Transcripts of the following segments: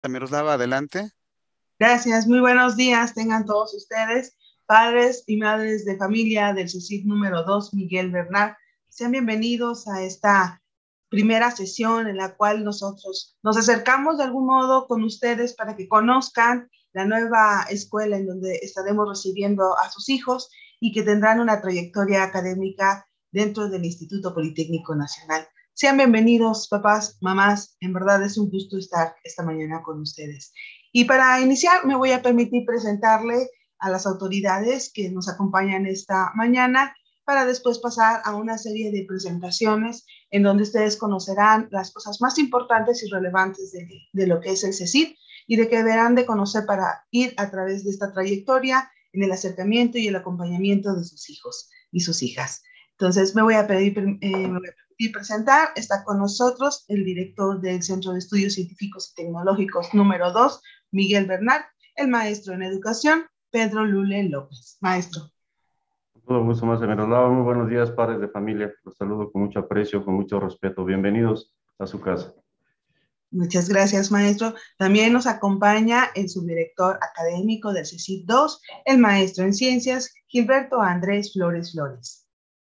Miroslava, adelante. Gracias, muy buenos días tengan todos ustedes, padres y madres de familia del CECIT número 2, Miguel Bernal. Sean bienvenidos a esta primera sesión en la cual nosotros nos acercamos de algún modo con ustedes para que conozcan la nueva escuela en donde estaremos recibiendo a sus hijos y que tendrán una trayectoria académica dentro del Instituto Politécnico Nacional. Sean bienvenidos, papás, mamás, en verdad es un gusto estar esta mañana con ustedes. Y para iniciar, me voy a permitir presentarle a las autoridades que nos acompañan esta mañana para después pasar a una serie de presentaciones en donde ustedes conocerán las cosas más importantes y relevantes de lo que es el CECIT y de que deberán de conocer para ir a través de esta trayectoria en el acercamiento y el acompañamiento de sus hijos y sus hijas. Entonces, me voy a permitir presentar. Está con nosotros el director del Centro de Estudios Científicos y Tecnológicos número 2, Miguel Bernal, el maestro en educación, Pedro Lule López. Maestro. Todo gusto, más Miroslava. Muy buenos días, padres de familia. Los saludo con mucho aprecio, con mucho respeto. Bienvenidos a su casa. Muchas gracias, maestro. También nos acompaña el subdirector académico del CECIT 2, el maestro en ciencias, Gilberto Andrés Flores Flores.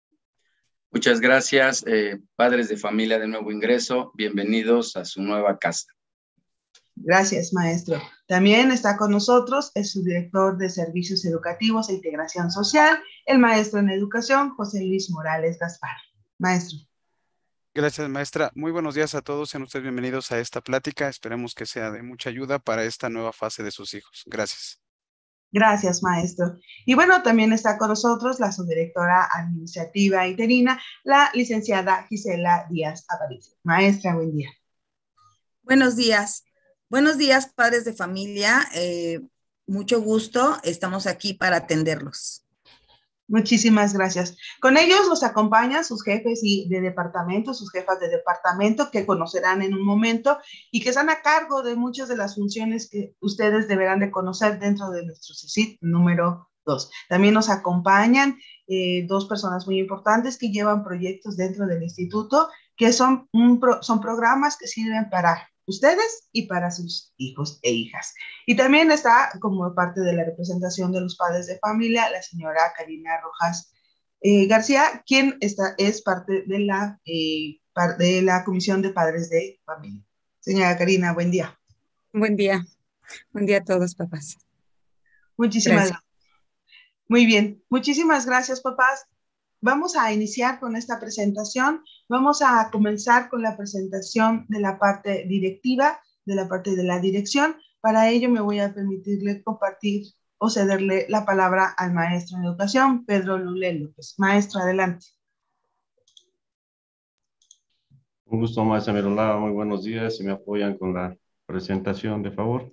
Muchas gracias, padres de familia de nuevo ingreso. Bienvenidos a su nueva casa. Gracias, maestro. También está con nosotros el subdirector de Servicios Educativos e Integración Social, el maestro en educación, José Luis Morales Gaspar. Maestro. Gracias, maestra. Muy buenos días a todos. Sean ustedes bienvenidos a esta plática. Esperemos que sea de mucha ayuda para esta nueva fase de sus hijos. Gracias. Gracias, maestro. Y bueno, también está con nosotros la subdirectora administrativa interina, la licenciada Gisela Díaz Aparicio. Maestra, buen día. Buenos días. Buenos días, padres de familia. Mucho gusto. Estamos aquí para atenderlos. Muchísimas gracias. Con ellos los acompañan sus jefes de departamento, sus jefas de departamento que conocerán en un momento y que están a cargo de muchas de las funciones que ustedes deberán de conocer dentro de nuestro CECIT número 2. También nos acompañan dos personas muy importantes que llevan proyectos dentro del instituto, que son programas que sirven para ustedes y para sus hijos e hijas. Y también está como parte de la representación de los padres de familia la señora Karina Rojas García, quien es parte de la Comisión de Padres de Familia. Señora Karina, buen día. Buen día a todos, papás. Muchísimas gracias. Muy bien, muchísimas gracias, papás. Vamos a iniciar con esta presentación. Vamos a comenzar con la presentación de la parte directiva, de la parte de la dirección. Para ello me voy a permitirle compartir o cederle la palabra al maestro en educación, Pedro Lule López. Maestro, adelante. Un gusto, maestra Miroslava. Muy buenos días. Si me apoyan con la presentación, de favor.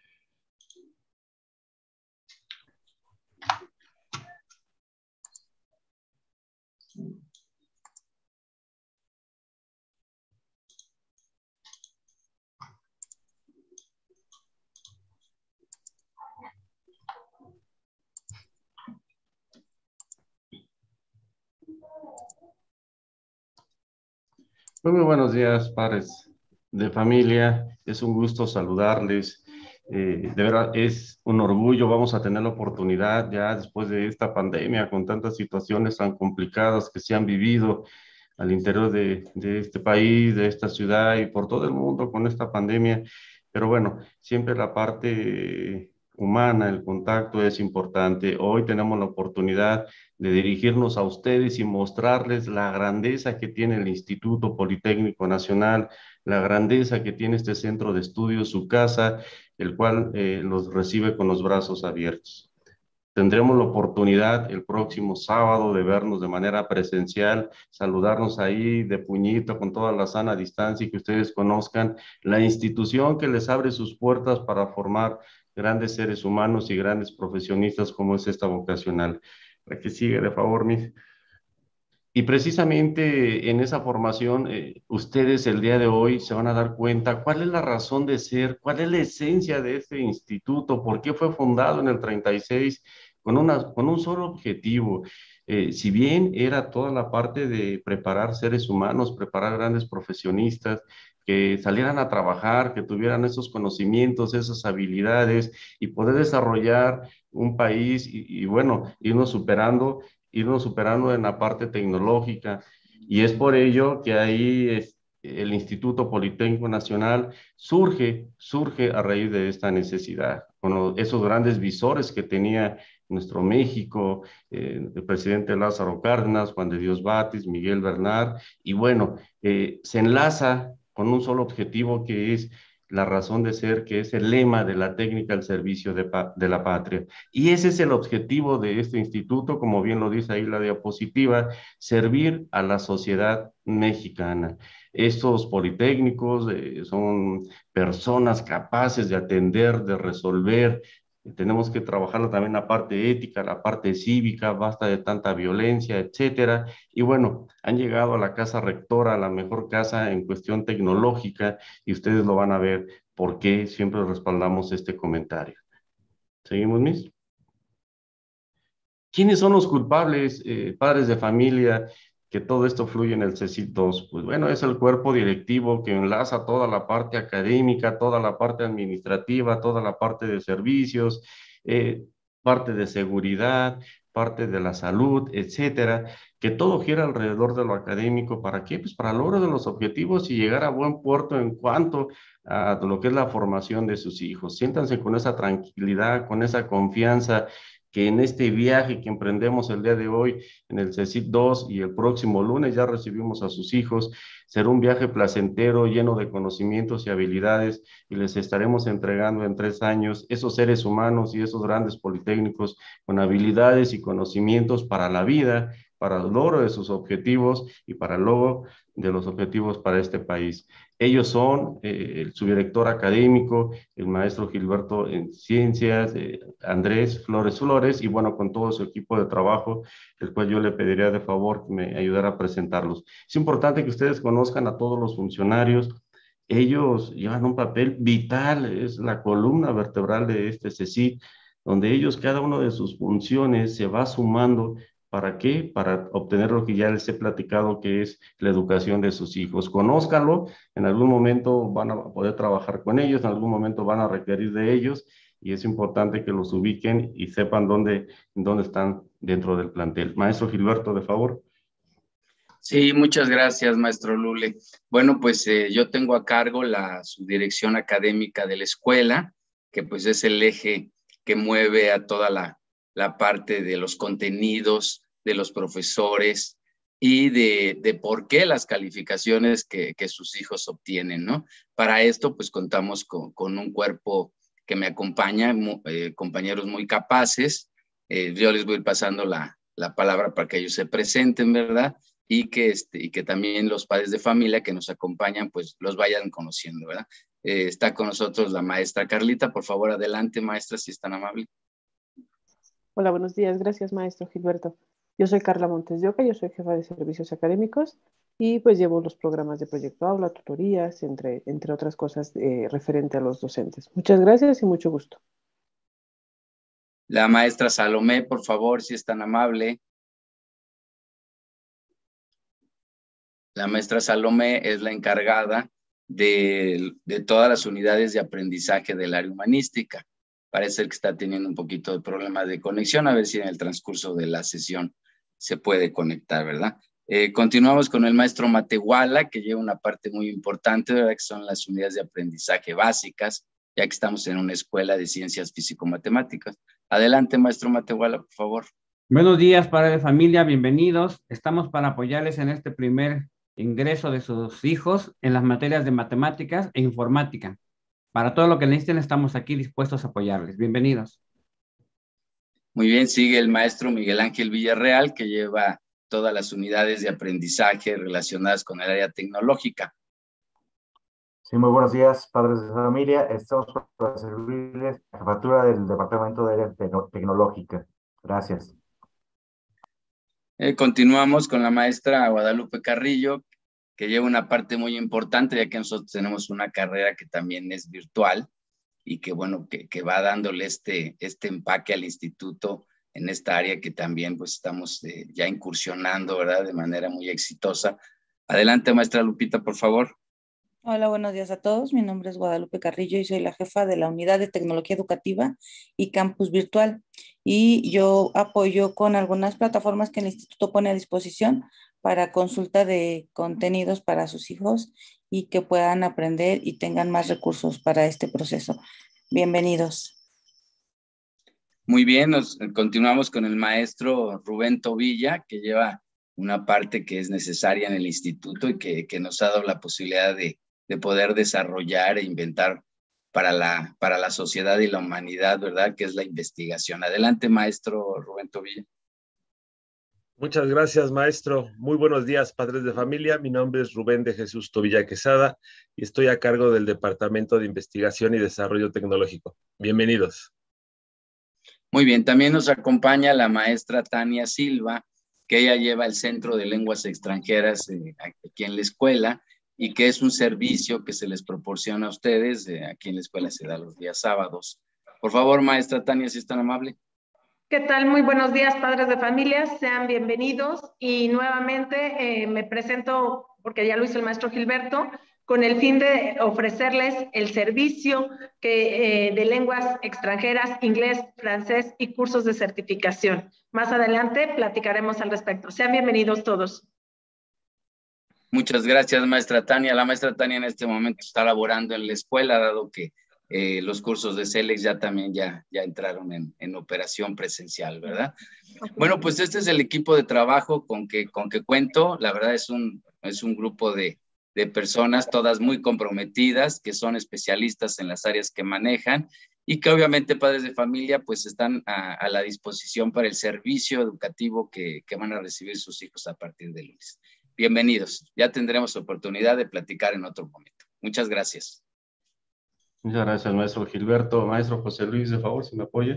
Muy buenos días, padres de familia. Es un gusto saludarles. De verdad, es un orgullo. Vamos a tener la oportunidad ya después de esta pandemia, con tantas situaciones tan complicadas que se han vivido al interior de este país, de esta ciudad y por todo el mundo con esta pandemia. Pero bueno, siempre la parte humana, el contacto es importante. Hoy tenemos la oportunidad de dirigirnos a ustedes y mostrarles la grandeza que tiene el Instituto Politécnico Nacional, la grandeza que tiene este centro de estudios, su casa, el cual los recibe con los brazos abiertos. Tendremos la oportunidad el próximo sábado de vernos de manera presencial, saludarnos ahí de puñito con toda la sana distancia y que ustedes conozcan la institución que les abre sus puertas para formar grandes seres humanos y grandes profesionistas como es esta vocacional. La que sigue, de favor, Miss. Y precisamente en esa formación, ustedes el día de hoy se van a dar cuenta cuál es la razón de ser, cuál es la esencia de este instituto, por qué fue fundado en el 36 con un solo objetivo. Si bien era toda la parte de preparar seres humanos, preparar grandes profesionistas, que salieran a trabajar, que tuvieran esos conocimientos, esas habilidades y poder desarrollar un país y bueno, irnos superando en la parte tecnológica. Y es por ello que ahí el Instituto Politécnico Nacional surge a raíz de esta necesidad, con esos grandes visores que tenía nuestro México, el presidente Lázaro Cárdenas, Juan de Dios Batis, Miguel Bernard, y bueno, se enlaza con un solo objetivo que es la razón de ser, que es el lema de la técnica al servicio de la patria. Y ese es el objetivo de este instituto, como bien lo dice ahí la diapositiva, servir a la sociedad mexicana. Estos politécnicos son personas capaces de atender, de resolver. Tenemos que trabajar también la parte ética, la parte cívica, basta de tanta violencia, etcétera. Y bueno, han llegado a la casa rectora, la mejor casa en cuestión tecnológica, y ustedes lo van a ver por qué siempre respaldamos este comentario. ¿Seguimos, Miss? ¿Quiénes son los culpables, padres de familia, que todo esto fluye en el CECIT-2? Pues bueno, es el cuerpo directivo que enlaza toda la parte académica, toda la parte administrativa, toda la parte de servicios, parte de seguridad, parte de la salud, etcétera, que todo gira alrededor de lo académico. ¿Para qué? Pues para el logro de los objetivos y llegar a buen puerto en cuanto a lo que es la formación de sus hijos. Siéntanse con esa tranquilidad, con esa confianza, que en este viaje que emprendemos el día de hoy en el CECIT-2 y el próximo lunes ya recibimos a sus hijos, será un viaje placentero, lleno de conocimientos y habilidades, y les estaremos entregando en 3 años esos seres humanos y esos grandes politécnicos con habilidades y conocimientos para la vida, para el logro de sus objetivos y para el logro de los objetivos para este país. Ellos son el subdirector académico, el maestro Gilberto en Ciencias, Andrés Flores, y bueno, con todo su equipo de trabajo, el cual yo le pediría de favor que me ayudara a presentarlos. Es importante que ustedes conozcan a todos los funcionarios. Ellos llevan un papel vital, es la columna vertebral de este CECIT, donde ellos, cada una de sus funciones se va sumando. ¿Para qué? Para obtener lo que ya les he platicado, que es la educación de sus hijos. Conózcanlo, en algún momento van a poder trabajar con ellos, en algún momento van a requerir de ellos, y es importante que los ubiquen y sepan dónde están dentro del plantel. Maestro Gilberto, de favor. Sí, muchas gracias, maestro Lule. Bueno, pues yo tengo a cargo la subdirección académica de la escuela, que pues es el eje que mueve a toda la parte de los contenidos, de los profesores y de por qué las calificaciones que sus hijos obtienen, ¿no? Para esto, pues contamos con un cuerpo que me acompaña, compañeros muy capaces. Yo les voy a ir pasando la palabra para que ellos se presenten, ¿verdad? Y que también los padres de familia que nos acompañan, pues los vayan conociendo, ¿verdad? Está con nosotros la maestra Carlita. Por favor, adelante, maestra, si es tan amable. Hola, buenos días. Gracias, maestro Gilberto. Yo soy Carla Montes de Oca, yo soy jefa de servicios académicos y pues llevo los programas de Proyecto Aula, tutorías, entre otras cosas referente a los docentes. Muchas gracias y mucho gusto. La maestra Salomé, por favor, si es tan amable. La maestra Salomé es la encargada de todas las unidades de aprendizaje del área humanística. Parece que está teniendo un poquito de problema de conexión, a ver si en el transcurso de la sesión se puede conectar, ¿verdad? Continuamos con el maestro Matehuala, que lleva una parte muy importante, ¿verdad? Que son las unidades de aprendizaje básicas, ya que estamos en una escuela de ciencias físico-matemáticas. Adelante, maestro Matehuala, por favor. Buenos días, padres de familia, bienvenidos. Estamos para apoyarles en este primer ingreso de sus hijos en las materias de matemáticas e informática. Para todo lo que necesiten, estamos aquí dispuestos a apoyarles. Bienvenidos. Muy bien, sigue el maestro Miguel Ángel Villarreal, que lleva todas las unidades de aprendizaje relacionadas con el área tecnológica. Sí, muy buenos días, padres de familia. Estamos para servirles la jefatura del Departamento de Área Tecnológica. Gracias. Continuamos con la maestra Guadalupe Carrillo, que lleva una parte muy importante, ya que nosotros tenemos una carrera que también es virtual y que, bueno, que va dándole este empaque al instituto en esta área que también pues estamos ya incursionando, ¿verdad? De manera muy exitosa. Adelante, maestra Lupita, por favor. Hola, buenos días a todos. Mi nombre es Guadalupe Carrillo y soy la jefa de la Unidad de Tecnología Educativa y Campus Virtual. Y yo apoyo con algunas plataformas que el instituto pone a disposición para consulta de contenidos para sus hijos y que puedan aprender y tengan más recursos para este proceso. Bienvenidos. Muy bien, continuamos con el maestro Rubén Tobilla, que lleva una parte que es necesaria en el instituto y que nos ha dado la posibilidad de poder desarrollar e inventar para la sociedad y la humanidad, ¿verdad? Que es la investigación. Adelante, maestro Rubén Tobilla. Muchas gracias, maestro. Muy buenos días, padres de familia. Mi nombre es Rubén de Jesús Tobilla Quesada y estoy a cargo del Departamento de Investigación y Desarrollo Tecnológico. Bienvenidos. Muy bien, también nos acompaña la maestra Tania Silva, que ella lleva el Centro de Lenguas Extranjeras aquí en la escuela y que es un servicio que se les proporciona a ustedes. Aquí en la escuela se da los días sábados. Por favor, maestra Tania, si es tan amable. ¿Qué tal? Muy buenos días, padres de familia. Sean bienvenidos y nuevamente me presento, porque ya lo hizo el maestro Gilberto, con el fin de ofrecerles el servicio de lenguas extranjeras, inglés, francés y cursos de certificación. Más adelante platicaremos al respecto. Sean bienvenidos todos. Muchas gracias, maestra Tania. La maestra Tania en este momento está laborando en la escuela, dado que los cursos de CELEX ya también ya entraron en operación presencial, ¿verdad? Bueno, pues este es el equipo de trabajo con que cuento. La verdad es un grupo de personas, todas muy comprometidas, que son especialistas en las áreas que manejan y que obviamente padres de familia pues están a la disposición para el servicio educativo que van a recibir sus hijos a partir de lunes. Bienvenidos. Ya tendremos oportunidad de platicar en otro momento. Muchas gracias. Muchas gracias, maestro Gilberto. Maestro José Luis, de favor, si me apoya.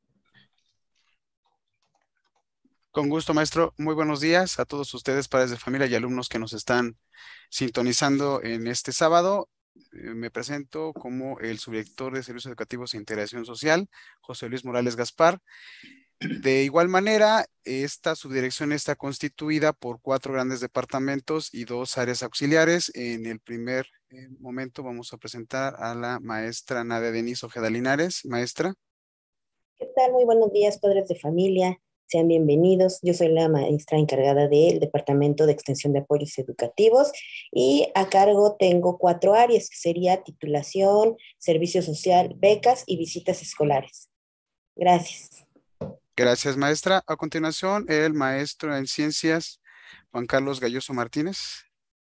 Con gusto, maestro. Muy buenos días a todos ustedes, padres de familia y alumnos que nos están sintonizando en este sábado. Me presento como el subdirector de Servicios Educativos e Integración Social, José Luis Morales Gaspar. De igual manera, esta subdirección está constituida por 4 grandes departamentos y 2 áreas auxiliares. En el primer momento vamos a presentar a la maestra Nadia Denise Ojeda Linares. Maestra. ¿Qué tal? Muy buenos días, padres de familia. Sean bienvenidos. Yo soy la maestra encargada del Departamento de Extensión de Apoyos Educativos y a cargo tengo 4 áreas, que sería titulación, servicio social, becas y visitas escolares. Gracias. Gracias, maestra. A continuación, el maestro en ciencias, Juan Carlos Galloso Martínez.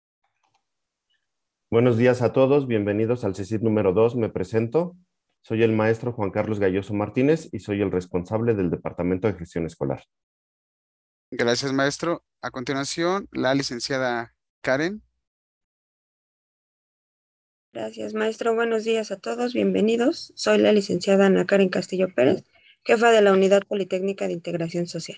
Buenos días a todos, bienvenidos al CECIT número 2. Me presento. Soy el maestro Juan Carlos Galloso Martínez y soy el responsable del Departamento de Gestión Escolar. Gracias, maestro. A continuación, la licenciada Karen. Gracias, maestro. Buenos días a todos, bienvenidos. Soy la licenciada Ana Karen Castillo Pérez, jefa de la Unidad Politécnica de Integración Social.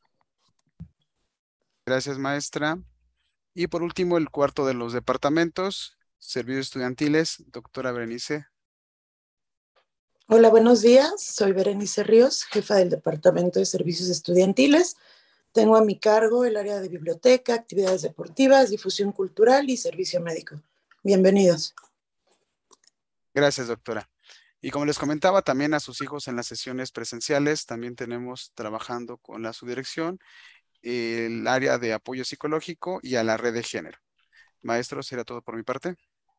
Gracias, maestra. Y por último, el cuarto de los departamentos, servicios estudiantiles, doctora Berenice. Hola, buenos días. Soy Berenice Ríos, jefa del Departamento de Servicios Estudiantiles. Tengo a mi cargo el área de biblioteca, actividades deportivas, difusión cultural y servicio médico. Bienvenidos. Gracias, doctora. Y como les comentaba, también a sus hijos en las sesiones presenciales, también tenemos trabajando con la subdirección el área de apoyo psicológico y a la red de género. Maestro, será todo por mi parte.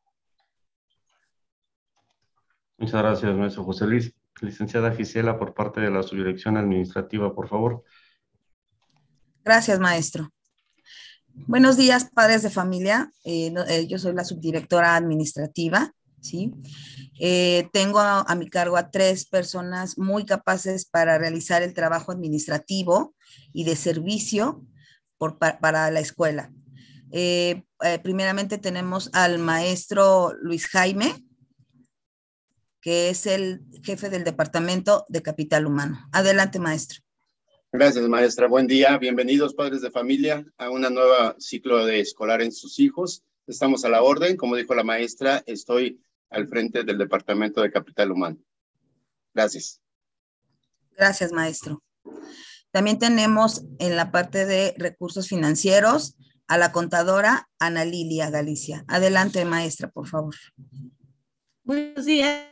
Muchas gracias, maestro José Luis. Licenciada Gisela, por parte de la subdirección administrativa, por favor. Gracias, maestro. Buenos días, padres de familia. Yo soy la subdirectora administrativa, ¿sí? Tengo a mi cargo a 3 personas muy capaces para realizar el trabajo administrativo y de servicio para la escuela. Primeramente tenemos al maestro Luis Jaime, que es el jefe del Departamento de Capital Humano. Adelante, maestro. Gracias, maestra. Buen día. Bienvenidos, padres de familia, a una nueva ciclo de escolar en sus hijos. Estamos a la orden. Como dijo la maestra, estoy al frente del Departamento de Capital Humano. Gracias. Gracias, maestro. También tenemos en la parte de recursos financieros a la contadora Ana Lilia Galicia. Adelante, maestra, por favor. Buenos días.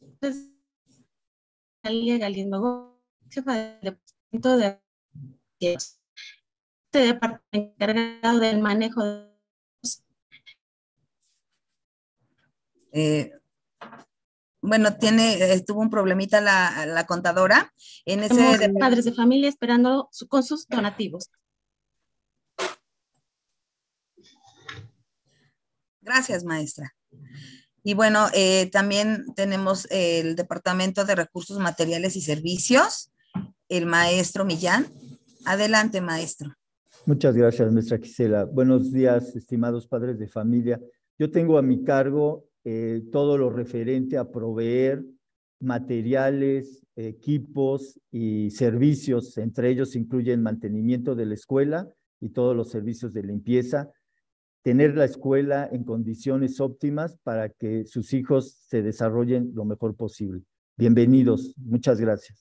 Lilia Galindo, jefa del departamento de este departamento encargado del manejo de bueno, tuvo un problemita la contadora. En ese padres de familia esperando con sus donativos. Gracias, maestra. Y bueno, también tenemos el Departamento de Recursos Materiales y Servicios, el maestro Millán. Adelante, maestro. Muchas gracias, maestra Gisela. Buenos días, estimados padres de familia. Yo tengo a mi cargo todo lo referente a proveer materiales, equipos y servicios. Entre ellos incluyen mantenimiento de la escuela y todos los servicios de limpieza, tener la escuela en condiciones óptimas para que sus hijos se desarrollen lo mejor posible. Bienvenidos, muchas gracias.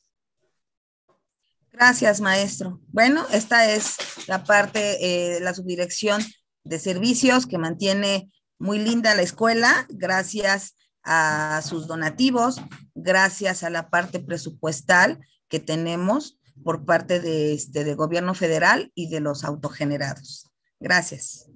Gracias, maestro. Bueno, esta es la parte, la subdirección de servicios que mantiene muy linda la escuela, gracias a sus donativos, gracias a la parte presupuestal que tenemos por parte de gobierno federal y de los autogenerados. Gracias.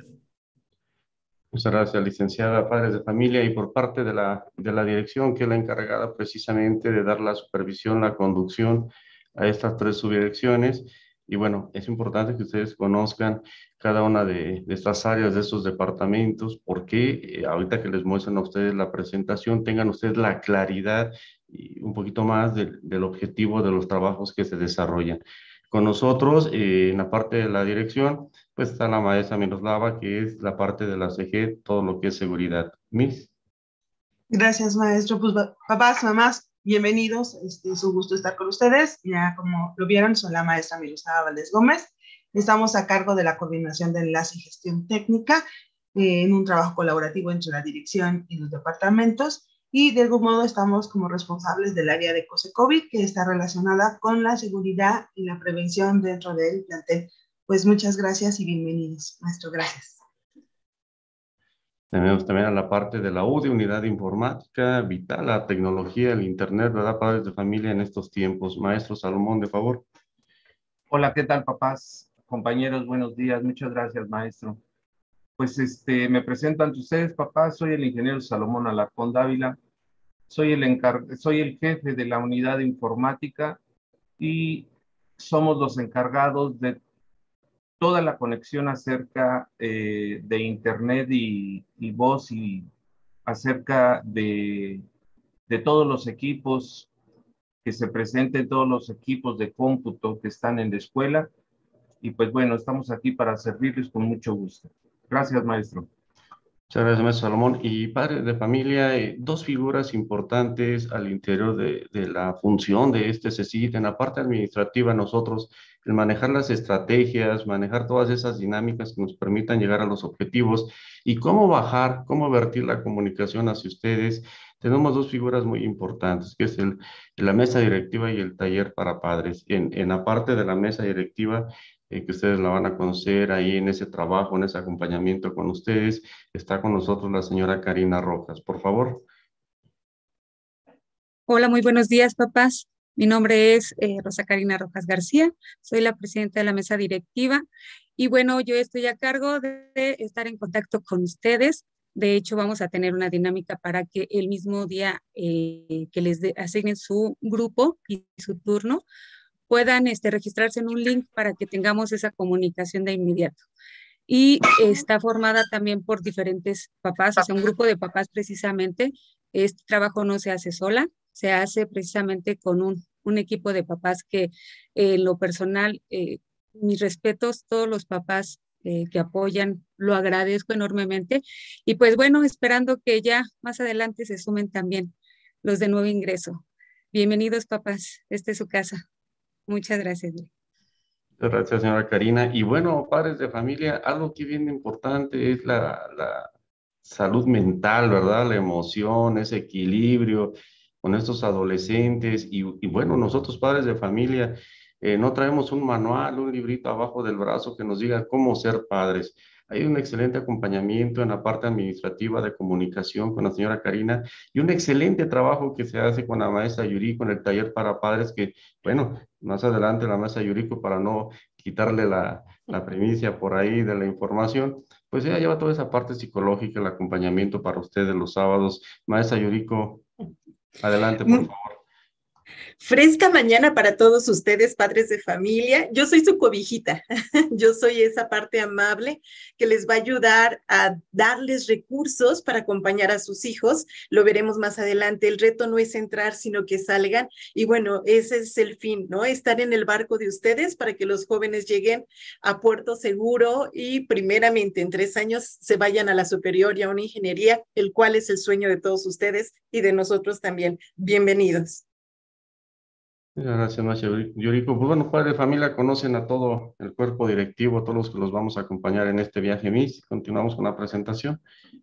Muchas gracias, licenciada, padres de familia, y por parte de la dirección, que es la encargada precisamente de dar la supervisión, la conducción a estas 3 subdirecciones. Y bueno, es importante que ustedes conozcan cada una de estas áreas, de estos departamentos, porque ahorita que les muestran a ustedes la presentación, tengan ustedes la claridad y un poquito más del objetivo de los trabajos que se desarrollan. Con nosotros, en la parte de la dirección, pues está la maestra Miroslava, que es la parte de la CG, todo lo que es seguridad. Miss. Gracias, maestro. Pues papás, mamás, bienvenidos. Es un gusto estar con ustedes. Ya como lo vieron, soy la maestra Miroslava Valdés Gómez. Estamos a cargo de la coordinación de enlace y gestión técnica en un trabajo colaborativo entre la dirección y los departamentos. Y de algún modo estamos como responsables del área de COSECOVID, que está relacionada con la seguridad y la prevención dentro del plantel. Pues muchas gracias y bienvenidos, maestro. Gracias. Tenemos también a la parte de la UDI, unidad de informática, vital, la tecnología, el internet, ¿verdad? Padres de familia en estos tiempos. Maestro Salomón, de favor. Hola, ¿qué tal, papás? Compañeros, buenos días. Muchas gracias, maestro. Pues me presento ante ustedes, papás. Soy el ingeniero Salomón Alarcón Dávila. Soy el jefe de la unidad de informática y somos los encargados de toda la conexión acerca de internet y voz, y acerca de todos los equipos que se presenten, todos los equipos de cómputo que están en la escuela. Y pues bueno, estamos aquí para servirles con mucho gusto. Gracias, maestro. Muchas gracias, maestro Salomón. Y padres de familia, 2 figuras importantes al interior de la función de este CECIT. En la parte administrativa, nosotros, el manejar las estrategias, manejar todas esas dinámicas que nos permitan llegar a los objetivos y cómo bajar, cómo vertir la comunicación hacia ustedes. Tenemos 2 figuras muy importantes, que es la mesa directiva y el taller para padres. En la parte de la mesa directiva, que ustedes la van a conocer ahí en ese trabajo, en ese acompañamiento con ustedes, está con nosotros la señora Karina Rojas. Por favor. Hola, muy buenos días, papás. Mi nombre es Rosa Karina Rojas García. Soy la presidenta de la mesa directiva. Y bueno, yo estoy a cargo de estar en contacto con ustedes. De hecho, vamos a tener una dinámica para que el mismo día que les asignen su grupo y su turno, puedan registrarse en un link para que tengamos esa comunicación de inmediato. Y está formada también por diferentes papás, o sea, un grupo de papás precisamente. Este trabajo no se hace sola, se hace precisamente con un equipo de papás que en lo personal, mis respetos, todos los papás que apoyan, lo agradezco enormemente. Y pues bueno, esperando que ya más adelante se sumen también los de nuevo ingreso. Bienvenidos, papás, esta es su casa. Muchas gracias. Muchas gracias, señora Karina. Y bueno, padres de familia, algo que bien importante es la salud mental, ¿verdad? La emoción, ese equilibrio con estos adolescentes. Y bueno, nosotros padres de familia, no traemos un manual, un librito abajo del brazo que nos diga cómo ser padres. Hay un excelente acompañamiento en la parte administrativa de comunicación con la señora Karina y un excelente trabajo que se hace con la maestra Yuriko en el taller para padres que, bueno, más adelante la maestra Yuriko, para no quitarle la primicia por ahí de la información, pues ella lleva toda esa parte psicológica, el acompañamiento para ustedes los sábados. Maestra Yuriko, adelante, por favor. Fresca mañana para todos ustedes, padres de familia. Yo soy su cobijita. Yo soy esa parte amable que les va a ayudar a darles recursos para acompañar a sus hijos. Lo veremos más adelante. El reto no es entrar, sino que salgan. Y bueno, ese es el fin, ¿no? Estar en el barco de ustedes para que los jóvenes lleguen a puerto seguro y primeramente en 3 años se vayan a la superior y a una ingeniería, el cual es el sueño de todos ustedes y de nosotros también. Bienvenidos. Muchas gracias, maestra Yuriko. Pues bueno, padres de familia, conocen a todo el cuerpo directivo, todos los que los vamos a acompañar en este viaje MIS. Continuamos con la presentación.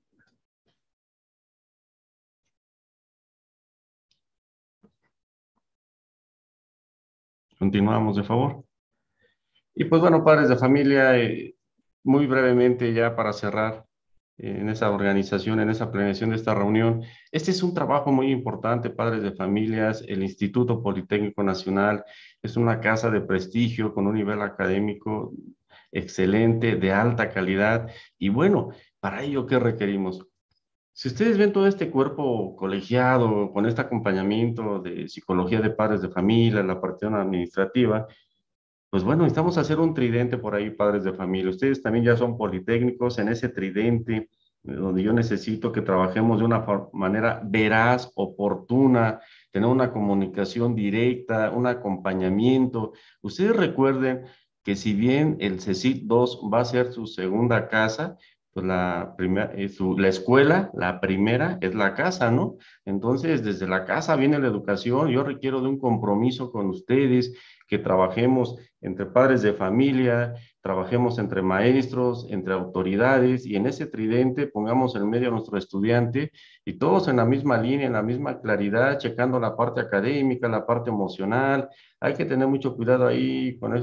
Continuamos, de favor. Y pues bueno, padres de familia, muy brevemente ya para cerrar en esa organización, en esa planeación de esta reunión. Este es un trabajo muy importante, padres de familias. El Instituto Politécnico Nacional es una casa de prestigio con un nivel académico excelente, de alta calidad. Y bueno, para ello, ¿qué requerimos? Si ustedes ven todo este cuerpo colegiado, con este acompañamiento de psicología de padres de familia, la parte administrativa, pues bueno, necesitamos hacer un tridente por ahí, padres de familia. Ustedes también ya son politécnicos en ese tridente, donde yo necesito que trabajemos de una manera veraz, oportuna, tener una comunicación directa, un acompañamiento. Ustedes recuerden que si bien el CECIT 2 va a ser su segunda casa, pues la escuela, la primera, es la casa, ¿no? Entonces, desde la casa viene la educación. Yo requiero de un compromiso con ustedes, que trabajemos entre padres de familia, trabajemos entre maestros, entre autoridades, y en ese tridente pongamos en medio a nuestro estudiante y todos en la misma línea, en la misma claridad, checando la parte académica, la parte emocional. Hay que tener mucho cuidado ahí con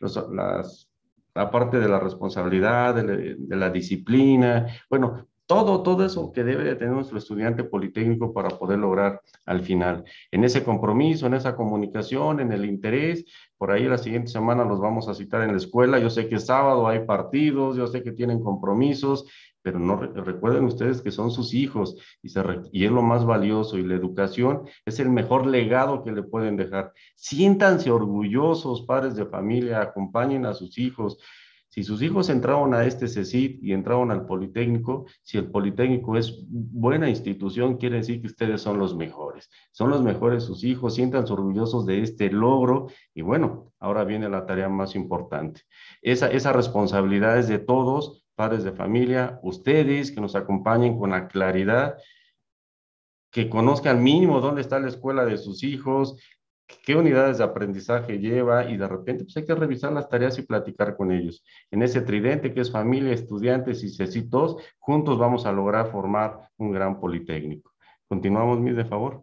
la parte de la responsabilidad, de la disciplina. Bueno, todo eso que debe de tener nuestro estudiante politécnico para poder lograr al final. En ese compromiso, en esa comunicación, en el interés. Por ahí la siguiente semana los vamos a citar en la escuela. Yo sé que es sábado, hay partidos, yo sé que tienen compromisos, pero no recuerden ustedes que son sus hijos y es lo más valioso, y la educación es el mejor legado que le pueden dejar. Siéntanse orgullosos, padres de familia, acompañen a sus hijos. Si sus hijos entraron a este CECIT y entraron al Politécnico, si el Politécnico es buena institución, quiere decir que ustedes son los mejores. Son los mejores sus hijos, siéntanse orgullosos de este logro. Y bueno, ahora viene la tarea más importante. Esa responsabilidad es de todos, padres de familia, ustedes que nos acompañen con la claridad, que conozcan mínimo dónde está la escuela de sus hijos, qué unidades de aprendizaje lleva, y de repente pues hay que revisar las tareas y platicar con ellos. En ese tridente que es familia, estudiantes y CECIT2, juntos vamos a lograr formar un gran politécnico. Continuamos, Miss, de favor.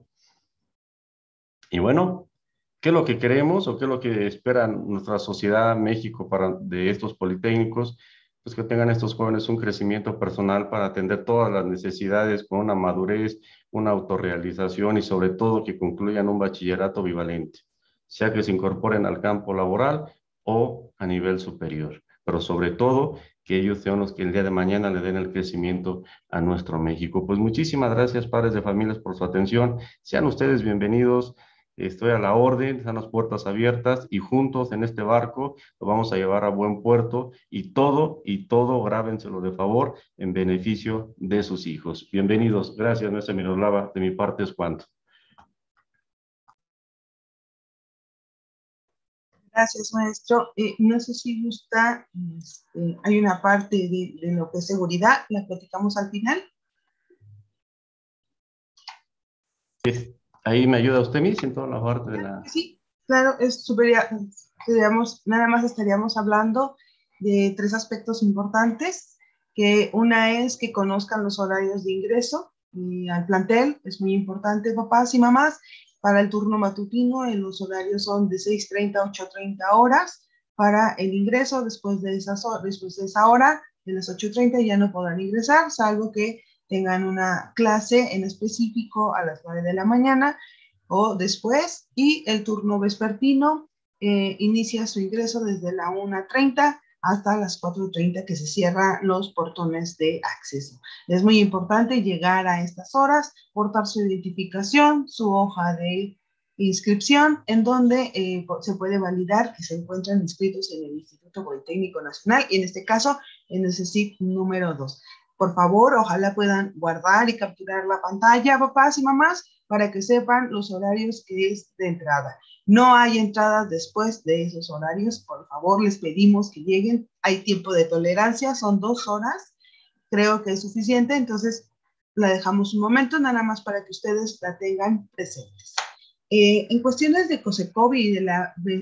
Y bueno, ¿qué es lo que queremos o qué es lo que espera nuestra sociedad, México, de estos politécnicos? Pues que tengan estos jóvenes un crecimiento personal para atender todas las necesidades con una madurez, una autorrealización, y sobre todo que concluyan un bachillerato bivalente, sea que se incorporen al campo laboral o a nivel superior, pero sobre todo que ellos sean los que el día de mañana le den el crecimiento a nuestro México. Pues muchísimas gracias, padres de familias, por su atención. Sean ustedes bienvenidos. Estoy a la orden, están las puertas abiertas, y juntos en este barco lo vamos a llevar a buen puerto, y todo, grábenselo de favor, en beneficio de sus hijos. Bienvenidos. Gracias, maestra Miroslava. De mi parte es cuanto. Gracias, maestro. No sé si gusta, hay una parte de lo que es seguridad, la platicamos al final. Ahí me ayuda usted, Miss, en toda la parte de la... Sí, claro, nada más estaríamos hablando de 3 aspectos importantes, que una es que conozcan los horarios de ingreso al plantel, es muy importante, papás y mamás, Para el turno matutino, los horarios son de 6:30 a 8:30 horas. Para el ingreso, después de esa hora, de las 8:30 ya no podrán ingresar, salvo que tengan una clase en específico a las 9 de la mañana o después. Y el turno vespertino inicia su ingreso desde la 1:30 hasta las 4:30, que se cierran los portones de acceso. Es muy importante llegar a estas horas, portar su identificación, su hoja de inscripción, en donde se puede validar que se encuentran inscritos en el Instituto Politécnico Nacional y en este caso en el CECIT número 2. Por favor, ojalá puedan guardar y capturar la pantalla, papás y mamás, para que sepan los horarios que es de entrada. No hay entradas después de esos horarios. Por favor, les pedimos que lleguen. Hay tiempo de tolerancia, son 2 horas. Creo que es suficiente, entonces la dejamos un momento, nada más para que ustedes la tengan presentes. En cuestiones de COSECOVI y de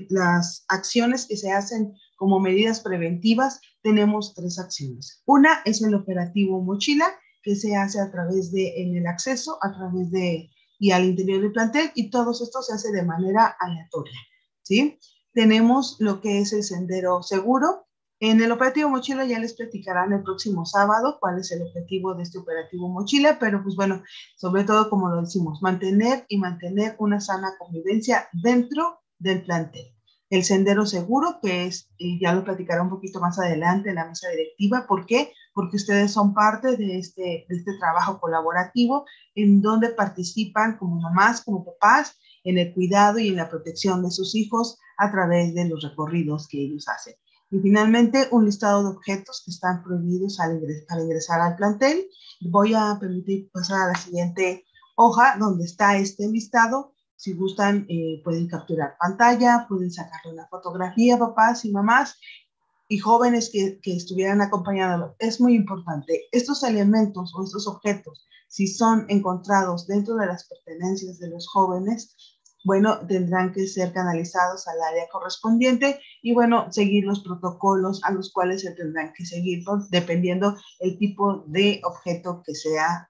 las acciones que se hacen como medidas preventivas, tenemos 3 acciones. Una es el operativo Mochila, que se hace a través de, en el acceso, a través de y al interior del plantel, y todo esto se hace de manera aleatoria, ¿sí? Tenemos lo que es el sendero seguro. En el operativo Mochila ya les platicarán el próximo sábado cuál es el objetivo de este operativo Mochila, pero pues bueno, sobre todo como lo decimos, mantener una sana convivencia dentro del plantel. El sendero seguro, que es, ya lo platicará un poquito más adelante en la mesa directiva. ¿Por qué? Porque ustedes son parte de este trabajo colaborativo en donde participan como mamás, como papás, en el cuidado y en la protección de sus hijos a través de los recorridos que ellos hacen. Y finalmente, un listado de objetos que están prohibidos al ingresar al plantel. Voy a permitir pasar a la siguiente hoja donde está este listado. Si gustan, pueden capturar pantalla, pueden sacarle una fotografía, papás y mamás y jóvenes que estuvieran acompañándolos. Es muy importante. Estos elementos o estos objetos, si son encontrados dentro de las pertenencias de los jóvenes, bueno, tendrán que ser canalizados al área correspondiente y, bueno, seguir los protocolos a los cuales se tendrán que seguir, dependiendo el tipo de objeto que sea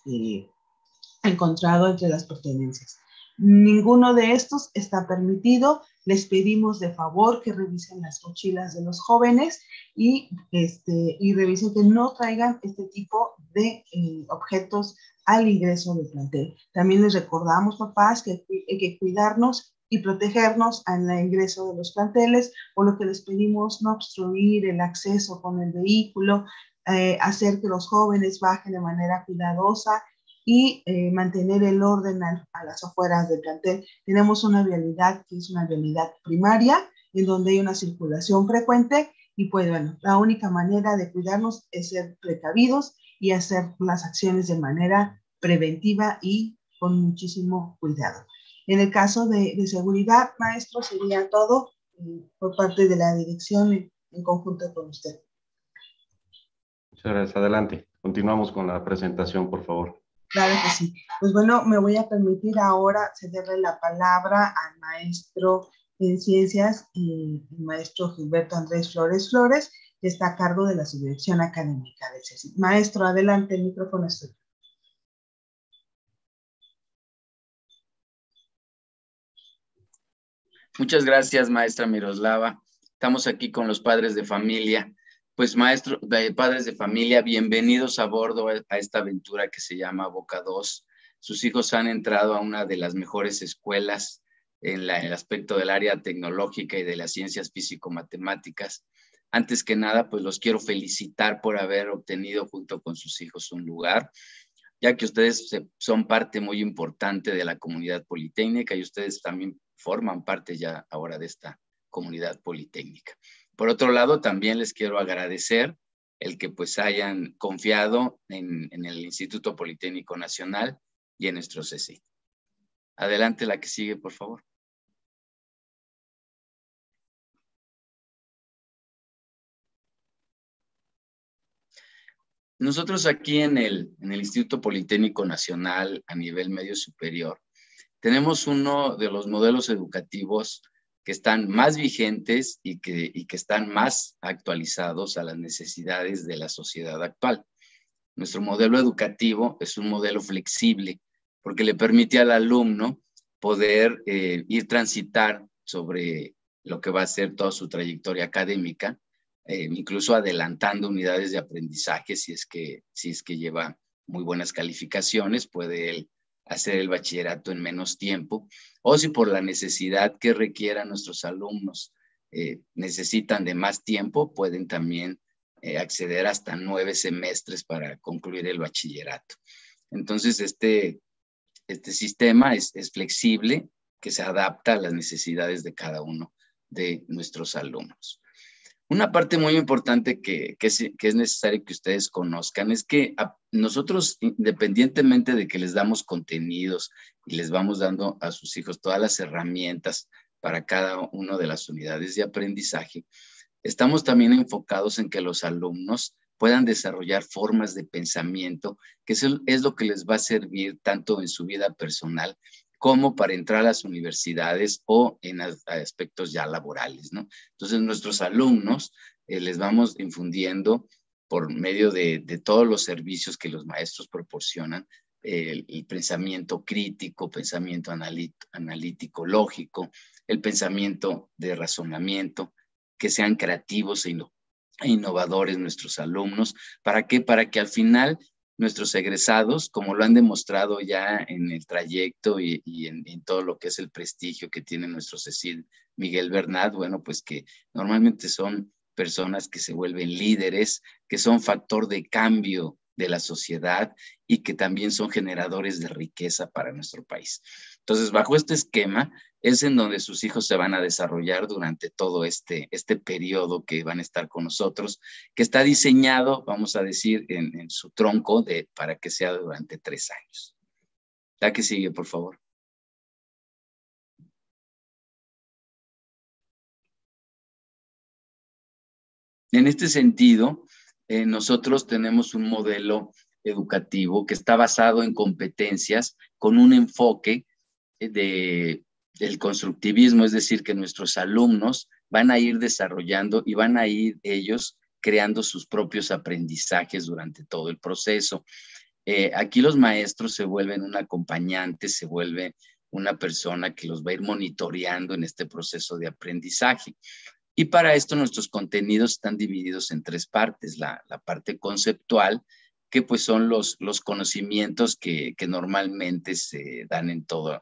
encontrado entre las pertenencias. Ninguno de estos está permitido. Les pedimos de favor que revisen las mochilas de los jóvenes y revisen que no traigan este tipo de objetos al ingreso del plantel. También les recordamos, papás, que hay que cuidarnos y protegernos al ingreso de los planteles, por lo que les pedimos no obstruir el acceso con el vehículo, hacer que los jóvenes bajen de manera cuidadosa y mantener el orden a las afueras del plantel. Tenemos una vialidad que es una vialidad primaria, en donde hay una circulación frecuente y pues bueno, la única manera de cuidarnos es ser precavidos y hacer las acciones de manera preventiva y con muchísimo cuidado. En el caso de seguridad, maestro, sería todo por parte de la dirección en conjunto con usted. Muchas gracias. Adelante. Continuamos con la presentación, por favor. Claro que sí. Pues bueno, me voy a permitir ahora cederle la palabra al maestro en ciencias y el maestro Gilberto Andrés Flores, que está a cargo de la subdirección académica del CECIT. Maestro, adelante, el micrófono es suyo. Muchas gracias, maestra Miroslava. Estamos aquí con los padres de familia. Pues maestro, padres de familia, bienvenidos a bordo a esta aventura que se llama Boca 2. Sus hijos han entrado a una de las mejores escuelas en el aspecto del área tecnológica y de las ciencias físico-matemáticas. Antes que nada, pues los quiero felicitar por haber obtenido junto con sus hijos un lugar, ya que ustedes son parte muy importante de la comunidad politécnica y ustedes también forman parte ya ahora de esta comunidad politécnica. Por otro lado, también les quiero agradecer el que pues hayan confiado en el Instituto Politécnico Nacional y en nuestro CECIT. Adelante, la que sigue, por favor. Nosotros aquí en el Instituto Politécnico Nacional a nivel medio superior tenemos uno de los modelos educativos que están más vigentes y que están más actualizados a las necesidades de la sociedad actual. Nuestro modelo educativo es un modelo flexible porque le permite al alumno poder ir transitar sobre lo que va a ser toda su trayectoria académica, incluso adelantando unidades de aprendizaje si es que lleva muy buenas calificaciones, puede él hacer el bachillerato en menos tiempo, o si por la necesidad que requieran nuestros alumnos necesitan de más tiempo, pueden también acceder hasta 9 semestres para concluir el bachillerato. Entonces, este sistema es flexible, que se adapta a las necesidades de cada uno de nuestros alumnos. Una parte muy importante que es necesario que ustedes conozcan es que nosotros, independientemente de que les damos contenidos y les vamos dando a sus hijos todas las herramientas para cada una de las unidades de aprendizaje, estamos también enfocados en que los alumnos puedan desarrollar formas de pensamiento, que es lo que les va a servir tanto en su vida personal como para entrar a las universidades o en aspectos ya laborales, ¿no? Entonces, nuestros alumnos les vamos infundiendo por medio de todos los servicios que los maestros proporcionan, el pensamiento crítico, pensamiento analítico, lógico, el pensamiento de razonamiento, que sean creativos e innovadores nuestros alumnos. ¿Para qué? Para que al final nuestros egresados, como lo han demostrado ya en el trayecto y en todo lo que es el prestigio que tiene nuestro CECID Miguel Bernat, bueno, pues que normalmente son personas que se vuelven líderes, que son factor de cambio de la sociedad y que también son generadores de riqueza para nuestro país. Entonces, bajo este esquema es en donde sus hijos se van a desarrollar durante todo este periodo que van a estar con nosotros, que está diseñado, vamos a decir, en su tronco para que sea durante 3 años. La que sigue, por favor. En este sentido, nosotros tenemos un modelo educativo que está basado en competencias con un enfoque del constructivismo, es decir, que nuestros alumnos van a ir desarrollando y van a ir ellos creando sus propios aprendizajes durante todo el proceso. Aquí los maestros se vuelven un acompañante, se vuelve una persona que los va a ir monitoreando en este proceso de aprendizaje. Y para esto nuestros contenidos están divididos en 3 partes. La parte conceptual, que pues son los conocimientos que normalmente se dan en todos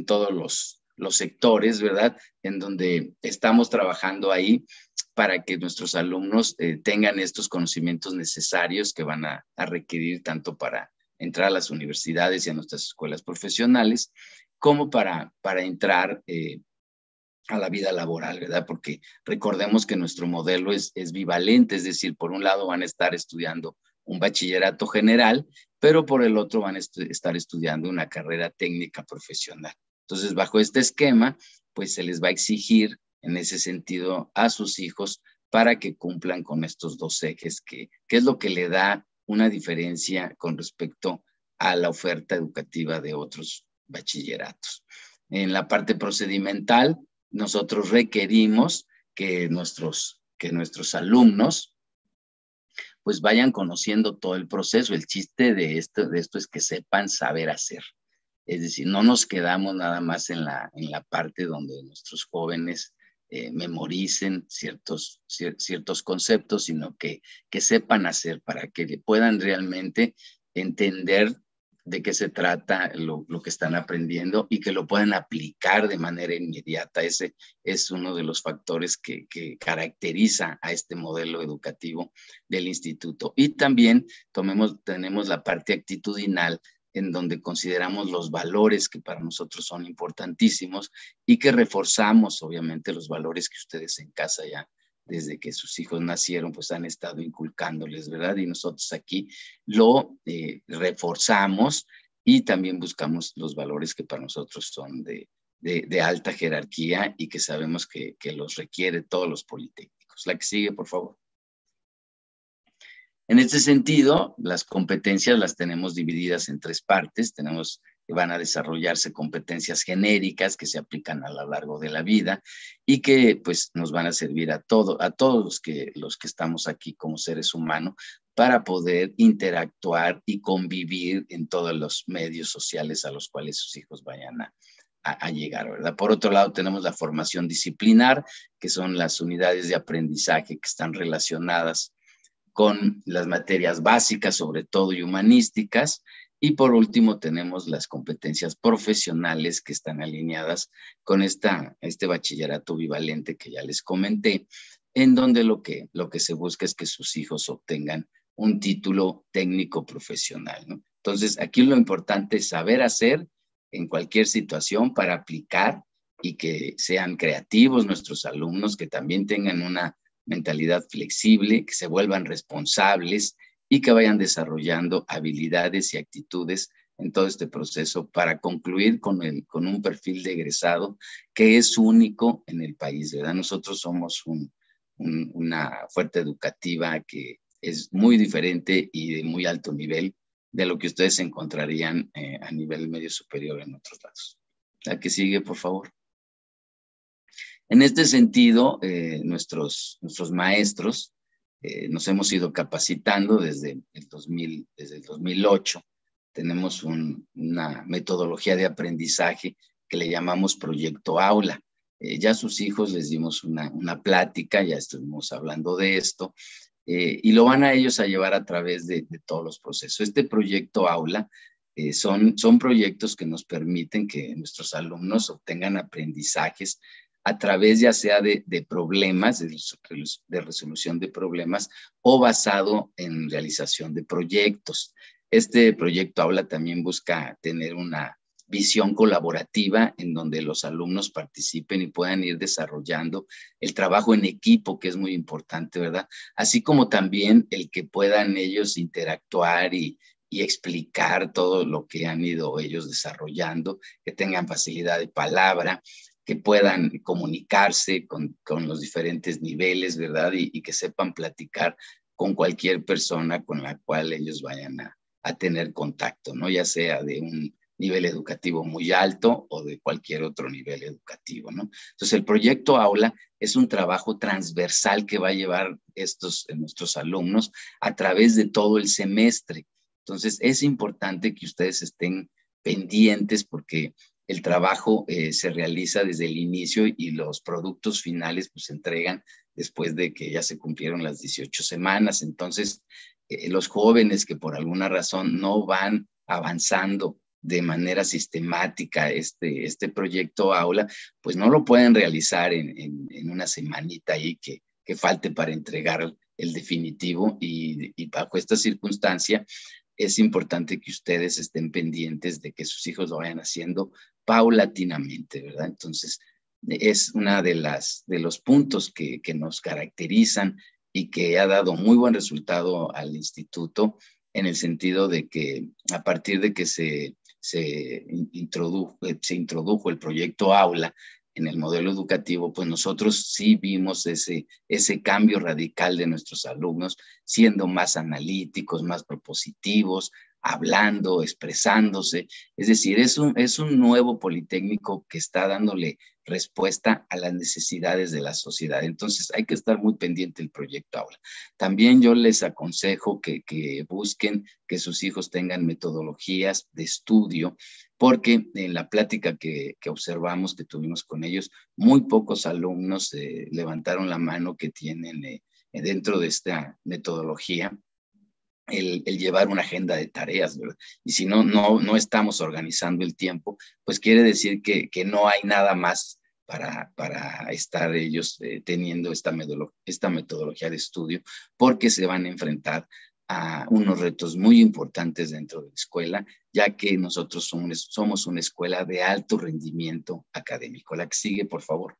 los sectores, ¿verdad? En donde estamos trabajando ahí para que nuestros alumnos tengan estos conocimientos necesarios que van a requerir tanto para entrar a las universidades y a nuestras escuelas profesionales, como para entrar a la vida laboral, ¿verdad? Porque recordemos que nuestro modelo es bivalente, es decir, por un lado van a estar estudiando un bachillerato general, pero por el otro van a estar estudiando una carrera técnica profesional. Entonces, bajo este esquema, pues se les va a exigir en ese sentido a sus hijos para que cumplan con estos 2 ejes, que es lo que le da una diferencia con respecto a la oferta educativa de otros bachilleratos. En la parte procedimental, nosotros requerimos que nuestros alumnos pues vayan conociendo todo el proceso. El chiste de esto es que sepan saber hacer. Es decir, no nos quedamos nada más en la parte donde nuestros jóvenes memoricen ciertos conceptos, sino que sepan hacer para que puedan realmente entender de qué se trata lo que están aprendiendo y que lo puedan aplicar de manera inmediata. Ese es uno de los factores que caracteriza a este modelo educativo del instituto. Y también tenemos la parte actitudinal, en donde consideramos los valores que para nosotros son importantísimos y que reforzamos, obviamente, los valores que ustedes en casa ya desde que sus hijos nacieron, pues han estado inculcándoles, ¿verdad? Y nosotros aquí lo reforzamos y también buscamos los valores que para nosotros son de alta jerarquía y que sabemos que los requiere todos los politécnicos. La que sigue, por favor. En este sentido, las competencias las tenemos divididas en 3 partes. Van a desarrollarse competencias genéricas que se aplican a lo largo de la vida y que pues nos van a servir a todos los que estamos aquí como seres humanos para poder interactuar y convivir en todos los medios sociales a los cuales sus hijos vayan a llegar, ¿verdad? Por otro lado, tenemos la formación disciplinar, que son las unidades de aprendizaje que están relacionadas con las materias básicas, sobre todo, y humanísticas. Y por último, tenemos las competencias profesionales que están alineadas con este bachillerato bivalente que ya les comenté, en donde lo que se busca es que sus hijos obtengan un título técnico profesional, ¿no? Entonces, aquí lo importante es saber hacer en cualquier situación para aplicar y que sean creativos nuestros alumnos, que también tengan una mentalidad flexible, que se vuelvan responsables y que vayan desarrollando habilidades y actitudes en todo este proceso para concluir con un perfil de egresado que es único en el país, ¿verdad? Nosotros somos una oferta educativa que es muy diferente y de muy alto nivel de lo que ustedes encontrarían a nivel medio superior en otros lados. La que sigue, por favor. En este sentido, nuestros maestros nos hemos ido capacitando desde el 2008. Tenemos una metodología de aprendizaje que le llamamos Proyecto Aula. Ya a sus hijos les dimos una plática, ya estuvimos hablando de esto, y lo van a ellos a llevar a través de todos los procesos. Este Proyecto Aula son proyectos que nos permiten que nuestros alumnos obtengan aprendizajes a través ya sea de problemas, de resolución de problemas, o basado en realización de proyectos. Este Proyecto Aula también busca tener una visión colaborativa en donde los alumnos participen y puedan ir desarrollando el trabajo en equipo, que es muy importante, ¿verdad? Así como también el que puedan ellos interactuar y explicar todo lo que han ido ellos desarrollando, que tengan facilidad de palabra, que puedan comunicarse con los diferentes niveles, ¿verdad? Y que sepan platicar con cualquier persona con la cual ellos vayan a tener contacto, ¿no? Ya sea de un nivel educativo muy alto o de cualquier otro nivel educativo, ¿no? Entonces, el Proyecto Aula es un trabajo transversal que va a llevar nuestros alumnos a través de todo el semestre. Entonces, es importante que ustedes estén pendientes porque el trabajo se realiza desde el inicio y los productos finales pues se entregan después de que ya se cumplieron las 18 semanas. Entonces, los jóvenes que por alguna razón no van avanzando de manera sistemática este Proyecto Aula, pues no lo pueden realizar en una semanita ahí que falte para entregar el definitivo, y bajo esta circunstancia es importante que ustedes estén pendientes de que sus hijos lo vayan haciendo paulatinamente, ¿verdad? Entonces, es una de los puntos que nos caracterizan y que ha dado muy buen resultado al instituto, en el sentido de que a partir de que se introdujo el Proyecto Aula en el modelo educativo, pues nosotros sí vimos ese cambio radical de nuestros alumnos, siendo más analíticos, más propositivos, hablando, expresándose. Es decir, es un nuevo Politécnico que está dándole respuesta a las necesidades de la sociedad. Entonces hay que estar muy pendiente del Proyecto Aula. También yo les aconsejo que busquen que sus hijos tengan metodologías de estudio, porque en la plática que observamos, que tuvimos con ellos, muy pocos alumnos levantaron la mano que tienen dentro de esta metodología el llevar una agenda de tareas, ¿verdad? Y si no estamos organizando el tiempo, pues quiere decir que no hay nada más para estar ellos teniendo esta metodología de estudio, porque se van a enfrentar a unos retos muy importantes dentro de la escuela, ya que nosotros somos una escuela de alto rendimiento académico. La que sigue, por favor.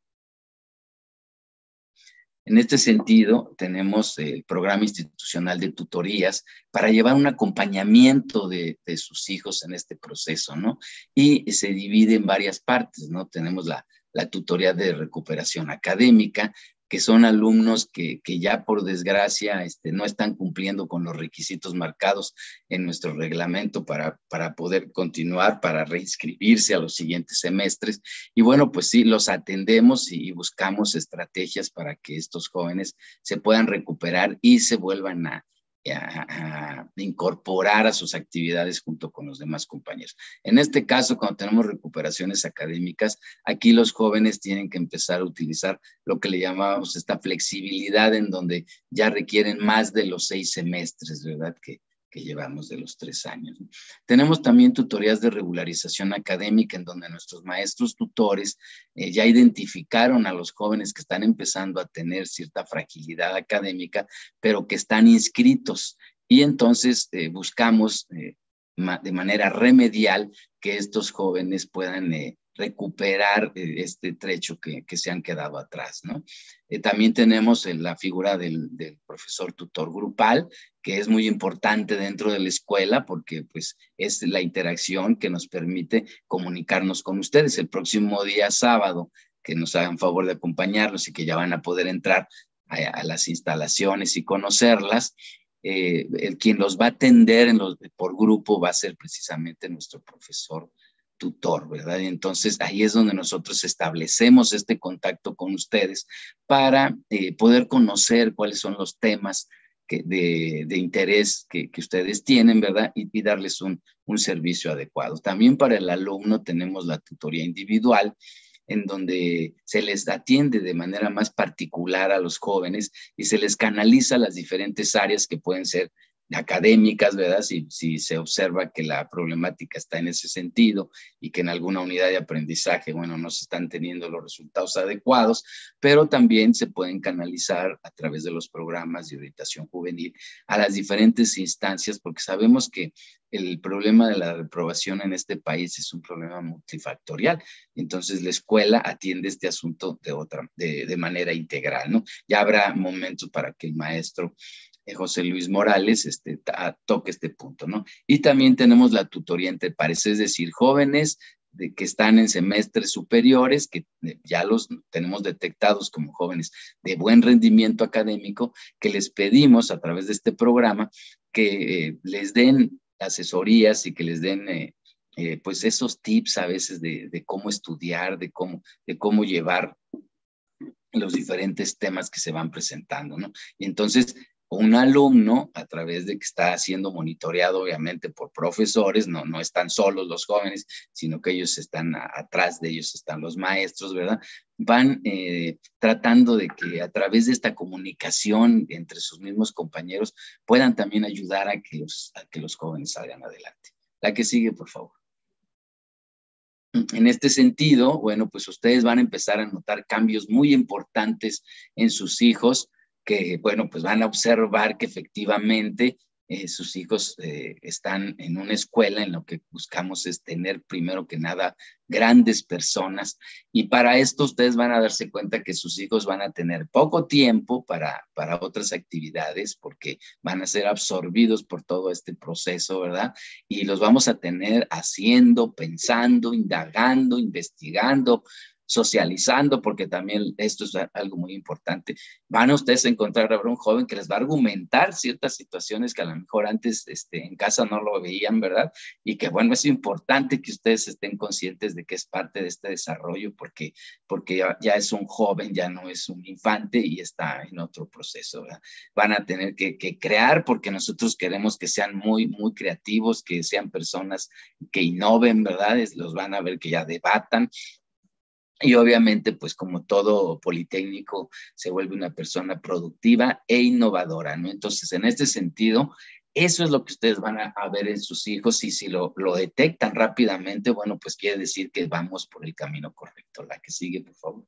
En este sentido, tenemos el programa institucional de tutorías para llevar un acompañamiento de sus hijos en este proceso, ¿no? Y se divide en varias partes, ¿no? Tenemos la tutoría de recuperación académica, que son alumnos que ya por desgracia no están cumpliendo con los requisitos marcados en nuestro reglamento para poder continuar, para reinscribirse a los siguientes semestres. Y bueno, pues sí, los atendemos y buscamos estrategias para que estos jóvenes se puedan recuperar y se vuelvan incorporar a sus actividades junto con los demás compañeros. En este caso, cuando tenemos recuperaciones académicas, aquí los jóvenes tienen que empezar a utilizar lo que le llamamos esta flexibilidad, en donde ya requieren más de los 6 semestres, ¿verdad? Que llevamos de los 3 años. Tenemos también tutorías de regularización académica, en donde nuestros maestros tutores ya identificaron a los jóvenes que están empezando a tener cierta fragilidad académica, pero que están inscritos. Y entonces buscamos de manera remedial que estos jóvenes puedan recuperar este trecho que se han quedado atrás, ¿no? También tenemos la figura del profesor tutor grupal, que es muy importante dentro de la escuela, porque pues es la interacción que nos permite comunicarnos con ustedes. El próximo día sábado, que nos hagan favor de acompañarlos y que ya van a poder entrar a las instalaciones y conocerlas, quien los va a atender por grupo va a ser precisamente nuestro profesor tutor, ¿verdad? Y entonces ahí es donde nosotros establecemos este contacto con ustedes para poder conocer cuáles son los temas de interés que ustedes tienen, ¿verdad? Y darles un servicio adecuado. También para el alumno tenemos la tutoría individual, en donde se les atiende de manera más particular a los jóvenes y se les canaliza las diferentes áreas que pueden ser académicas, ¿verdad? Si se observa que la problemática está en ese sentido y que en alguna unidad de aprendizaje, bueno, no se están teniendo los resultados adecuados, pero también se pueden canalizar a través de los programas de orientación juvenil a las diferentes instancias, porque sabemos que el problema de la reprobación en este país es un problema multifactorial. Entonces, la escuela atiende este asunto de manera integral, ¿no? Ya habrá momentos para que el maestro José Luis Morales toque este punto, ¿no? Y también tenemos la tutoría entre pares, es decir, jóvenes que están en semestres superiores, que ya los tenemos detectados como jóvenes de buen rendimiento académico, que les pedimos a través de este programa que les den asesorías y que les den pues esos tips a veces de cómo estudiar, de cómo llevar los diferentes temas que se van presentando, ¿no? Y entonces un alumno, a través de que está siendo monitoreado obviamente por profesores, no están solos los jóvenes, sino que ellos están atrás de ellos, están los maestros, ¿verdad? Van tratando de que a través de esta comunicación entre sus mismos compañeros puedan también ayudar a que los jóvenes salgan adelante. La que sigue, por favor. En este sentido, bueno, pues ustedes van a empezar a notar cambios muy importantes en sus hijos, que, bueno, pues van a observar que efectivamente sus hijos están en una escuela en lo que buscamos es tener primero que nada grandes personas, y para esto ustedes van a darse cuenta que sus hijos van a tener poco tiempo para otras actividades, porque van a ser absorbidos por todo este proceso, ¿verdad? Y los vamos a tener haciendo, pensando, indagando, investigando, socializando, porque también esto es algo muy importante. Van a ustedes a encontrar ahora un joven que les va a argumentar ciertas situaciones que a lo mejor antes en casa no lo veían, ¿verdad? Y que, bueno, es importante que ustedes estén conscientes de que es parte de este desarrollo, porque ya es un joven, ya no es un infante y está en otro proceso, ¿verdad? Van a tener que crear, porque nosotros queremos que sean muy, muy creativos, que sean personas que innoven, ¿verdad? Los van a ver que ya debatan. Y obviamente, pues como todo politécnico, se vuelve una persona productiva e innovadora, ¿no? Entonces, en este sentido, eso es lo que ustedes van a ver en sus hijos, y si lo detectan rápidamente, bueno, pues quiere decir que vamos por el camino correcto. La que sigue, por favor.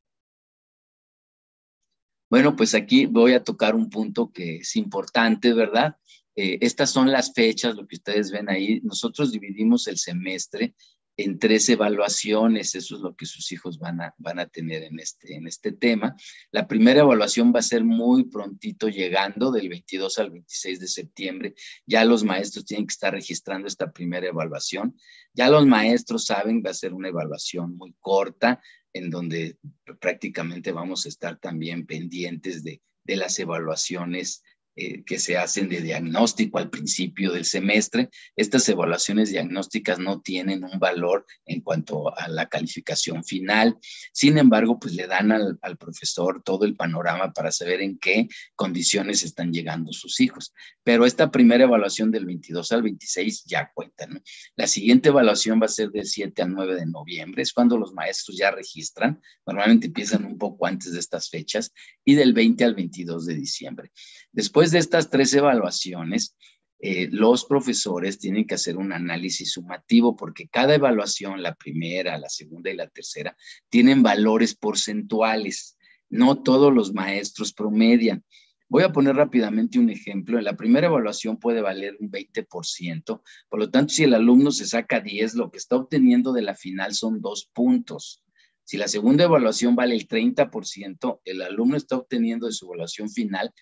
Bueno, pues aquí voy a tocar un punto que es importante, ¿verdad? Estas son las fechas, lo que ustedes ven ahí. Nosotros dividimos el semestre en 3 evaluaciones, eso es lo que sus hijos van a tener en este tema. La primera evaluación va a ser muy prontito llegando, del 22 al 26 de septiembre. Ya los maestros tienen que estar registrando esta primera evaluación. Ya los maestros saben, va a ser una evaluación muy corta, en donde prácticamente vamos a estar también pendientes de las evaluaciones que se hacen de diagnóstico al principio del semestre. Estas evaluaciones diagnósticas no tienen un valor en cuanto a la calificación final. Sin embargo, pues le dan al profesor todo el panorama para saber en qué condiciones están llegando sus hijos. Pero esta primera evaluación del 22 al 26 ya cuenta, ¿no? La siguiente evaluación va a ser del 7 al 9 de noviembre, es cuando los maestros ya registran, normalmente empiezan un poco antes de estas fechas, y del 20 al 22 de diciembre. Después de estas 3 evaluaciones, los profesores tienen que hacer un análisis sumativo porque cada evaluación, la primera, la segunda y la tercera, tienen valores porcentuales. No todos los maestros promedian. Voy a poner rápidamente un ejemplo. En la primera evaluación puede valer un 20%. Por lo tanto, si el alumno se saca 10, lo que está obteniendo de la final son 2 puntos. Si la segunda evaluación vale el 30%, el alumno está obteniendo de su evaluación final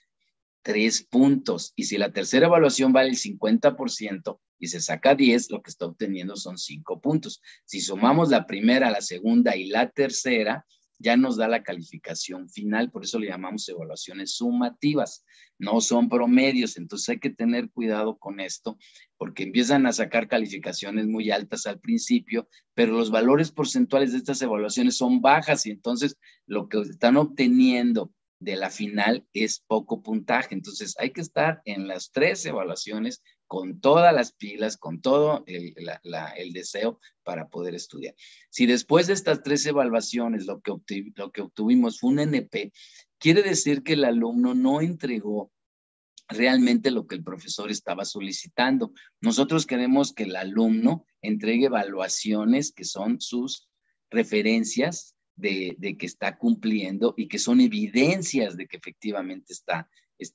3 puntos. Y si la tercera evaluación vale el 50% y se saca 10, lo que está obteniendo son 5 puntos. Si sumamos la primera, la segunda y la tercera, ya nos da la calificación final. Por eso le llamamos evaluaciones sumativas. No son promedios. Entonces hay que tener cuidado con esto porque empiezan a sacar calificaciones muy altas al principio, pero los valores porcentuales de estas evaluaciones son bajas y entonces lo que están obteniendo de la final es poco puntaje. Entonces hay que estar en las 3 evaluaciones con todas las pilas, con todo el deseo para poder estudiar. Si después de estas 3 evaluaciones lo que obtuvimos fue un NP, quiere decir que el alumno no entregó realmente lo que el profesor estaba solicitando. Nosotros queremos que el alumno entregue evaluaciones que son sus referencias de que está cumpliendo y que son evidencias de que efectivamente está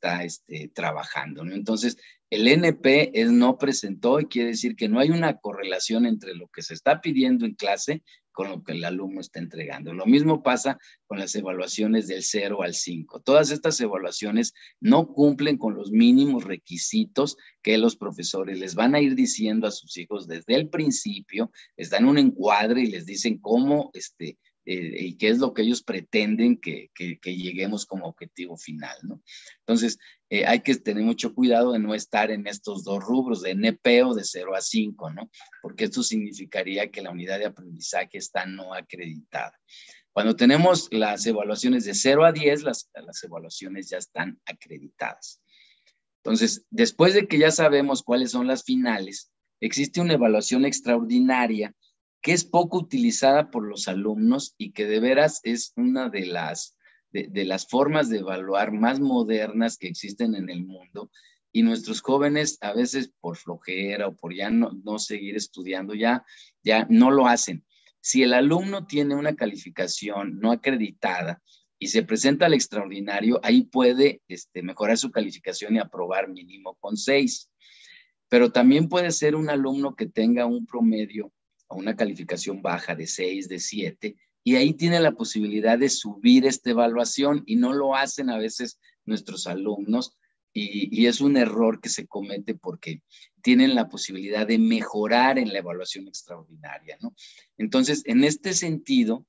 trabajando, ¿no? Entonces, el NP es no presentó y quiere decir que no hay una correlación entre lo que se está pidiendo en clase con lo que el alumno está entregando. Lo mismo pasa con las evaluaciones del 0 al 5. Todas estas evaluaciones no cumplen con los mínimos requisitos que los profesores les van a ir diciendo a sus hijos desde el principio, les dan un encuadre y les dicen cómo y qué es lo que ellos pretenden que lleguemos como objetivo final, ¿no? Entonces, hay que tener mucho cuidado de no estar en estos 2 rubros, de NP o de 0 a 5, ¿no? Porque esto significaría que la unidad de aprendizaje está no acreditada. Cuando tenemos las evaluaciones de 0 a 10, las evaluaciones ya están acreditadas. Entonces, después de que ya sabemos cuáles son las finales, existe una evaluación extraordinaria que es poco utilizada por los alumnos y que de veras es una de las formas de evaluar más modernas que existen en el mundo. Y nuestros jóvenes a veces por flojera o por ya no seguir estudiando, ya no lo hacen. Si el alumno tiene una calificación no acreditada y se presenta al extraordinario, ahí puede mejorar su calificación y aprobar mínimo con 6. Pero también puede ser un alumno que tenga un promedio o una calificación baja de 6, de 7, y ahí tiene la posibilidad de subir esta evaluación y no lo hacen a veces nuestros alumnos y es un error que se comete porque tienen la posibilidad de mejorar en la evaluación extraordinaria, ¿no? Entonces, en este sentido,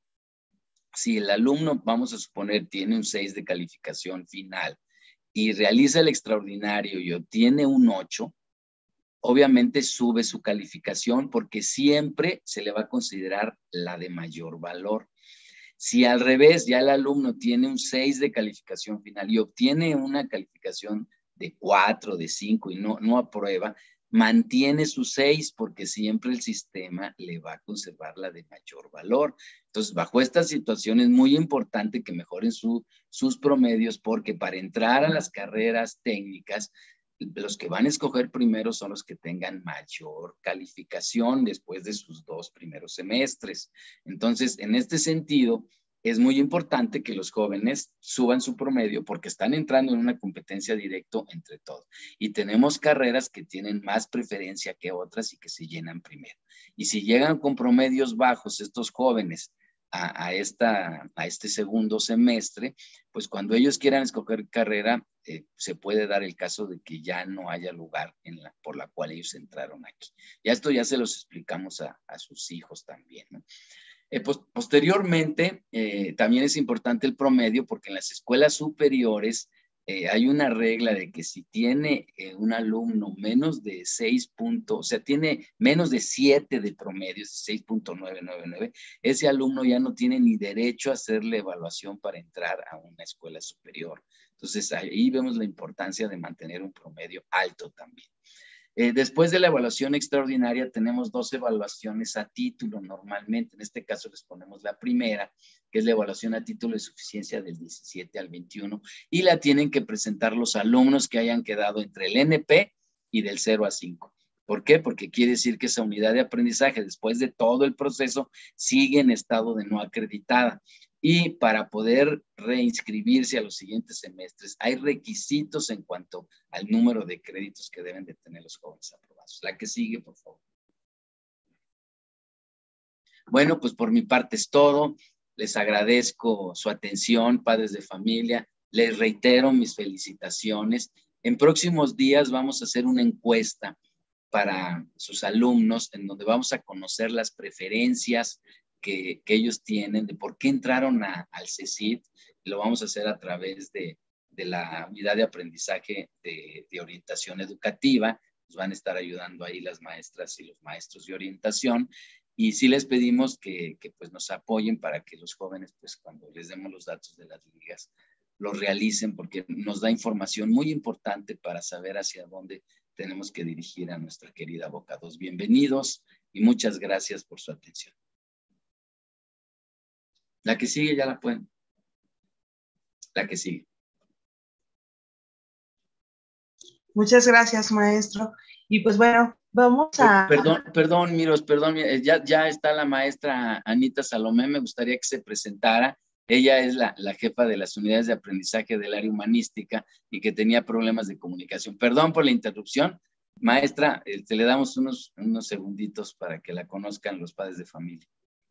si el alumno, vamos a suponer, tiene un 6 de calificación final y realiza el extraordinario y obtiene un 8, obviamente sube su calificación porque siempre se le va a considerar la de mayor valor. Si al revés ya el alumno tiene un 6 de calificación final y obtiene una calificación de 4, de 5 y no aprueba, mantiene su 6 porque siempre el sistema le va a conservar la de mayor valor. Entonces, bajo esta situación es muy importante que mejoren sus promedios porque para entrar a las carreras técnicas, los que van a escoger primero son los que tengan mayor calificación después de sus 2 primeros semestres. Entonces, en este sentido, es muy importante que los jóvenes suban su promedio porque están entrando en una competencia directa entre todos. Y tenemos carreras que tienen más preferencia que otras y que se llenan primero. Y si llegan con promedios bajos estos jóvenes a este segundo semestre, pues cuando ellos quieran escoger carrera, se puede dar el caso de que ya no haya lugar por la cual ellos entraron aquí. Ya esto ya se los explicamos a sus hijos también, ¿no? Posteriormente, también es importante el promedio porque en las escuelas superiores hay una regla de que si tiene un alumno menos de 6 puntos, o sea, tiene menos de 7 de promedio, 6.999, ese alumno ya no tiene ni derecho a hacerle evaluación para entrar a una escuela superior. Entonces, ahí vemos la importancia de mantener un promedio alto también. Después de la evaluación extraordinaria tenemos 2 evaluaciones a título normalmente. En este caso les ponemos la primera, que es la evaluación a título de suficiencia del 17 al 21, y la tienen que presentar los alumnos que hayan quedado entre el NP y del 0 a 5. ¿Por qué? Porque quiere decir que esa unidad de aprendizaje, después de todo el proceso, sigue en estado de no acreditada. Y para poder reinscribirse a los siguientes semestres, hay requisitos en cuanto al número de créditos que deben de tener los jóvenes aprobados. La que sigue, por favor. Bueno, pues por mi parte es todo. Les agradezco su atención, padres de familia. Les reitero mis felicitaciones. En próximos días vamos a hacer una encuesta para sus alumnos en donde vamos a conocer las preferencias que ellos tienen, de por qué entraron al CECID. Lo vamos a hacer a través de la unidad de aprendizaje de orientación educativa. Nos van a estar ayudando ahí las maestras y los maestros de orientación. Y sí les pedimos que pues nos apoyen para que los jóvenes, pues cuando les demos los datos de las ligas, los realicen, porque nos da información muy importante para saber hacia dónde tenemos que dirigir a nuestra querida Boca 2. Bienvenidos y muchas gracias por su atención. La que sigue ya la pueden. La que sigue. Muchas gracias, maestro. Y pues bueno, vamos a... Perdón, Miros, perdón. Ya está la maestra Anita Salomé. Me gustaría que se presentara. Ella es la jefa de las unidades de aprendizaje del área humanística y que tenía problemas de comunicación. Perdón por la interrupción. Maestra, le damos unos segunditos para que la conozcan los padres de familia.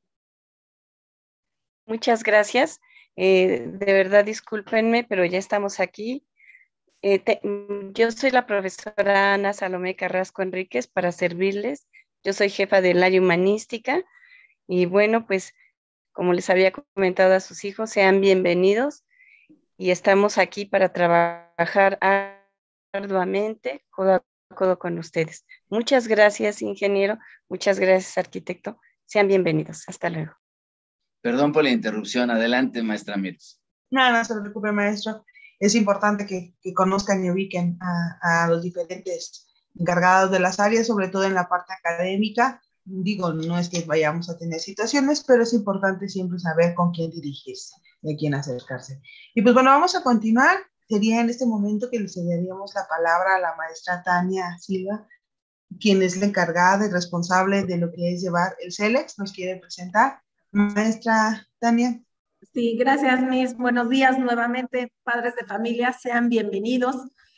Muchas gracias. De verdad, discúlpenme, pero ya estamos aquí. Yo soy la profesora Ana Salomé Carrasco Enríquez para servirles. Yo soy jefa del área humanística y bueno, pues como les había comentado a sus hijos, sean bienvenidos y estamos aquí para trabajar arduamente, codo a codo con ustedes. Muchas gracias, ingeniero. Muchas gracias, arquitecto. Sean bienvenidos. Hasta luego. Perdón por la interrupción. Adelante, maestra Miros. No se preocupe, maestro. Es importante que conozcan y ubiquen a los diferentes encargados de las áreas, sobre todo en la parte académica. Digo, no es que vayamos a tener situaciones, pero es importante siempre saber con quién dirigirse y a quién acercarse. Y pues bueno, vamos a continuar. Sería en este momento que le cederíamos la palabra a la maestra Tania Silva, quien es la encargada y responsable de lo que es llevar el CELEX. ¿Nos quiere presentar? Maestra Tania. Sí, gracias, Miss. Buenos días nuevamente, padres de familia. Sean bienvenidos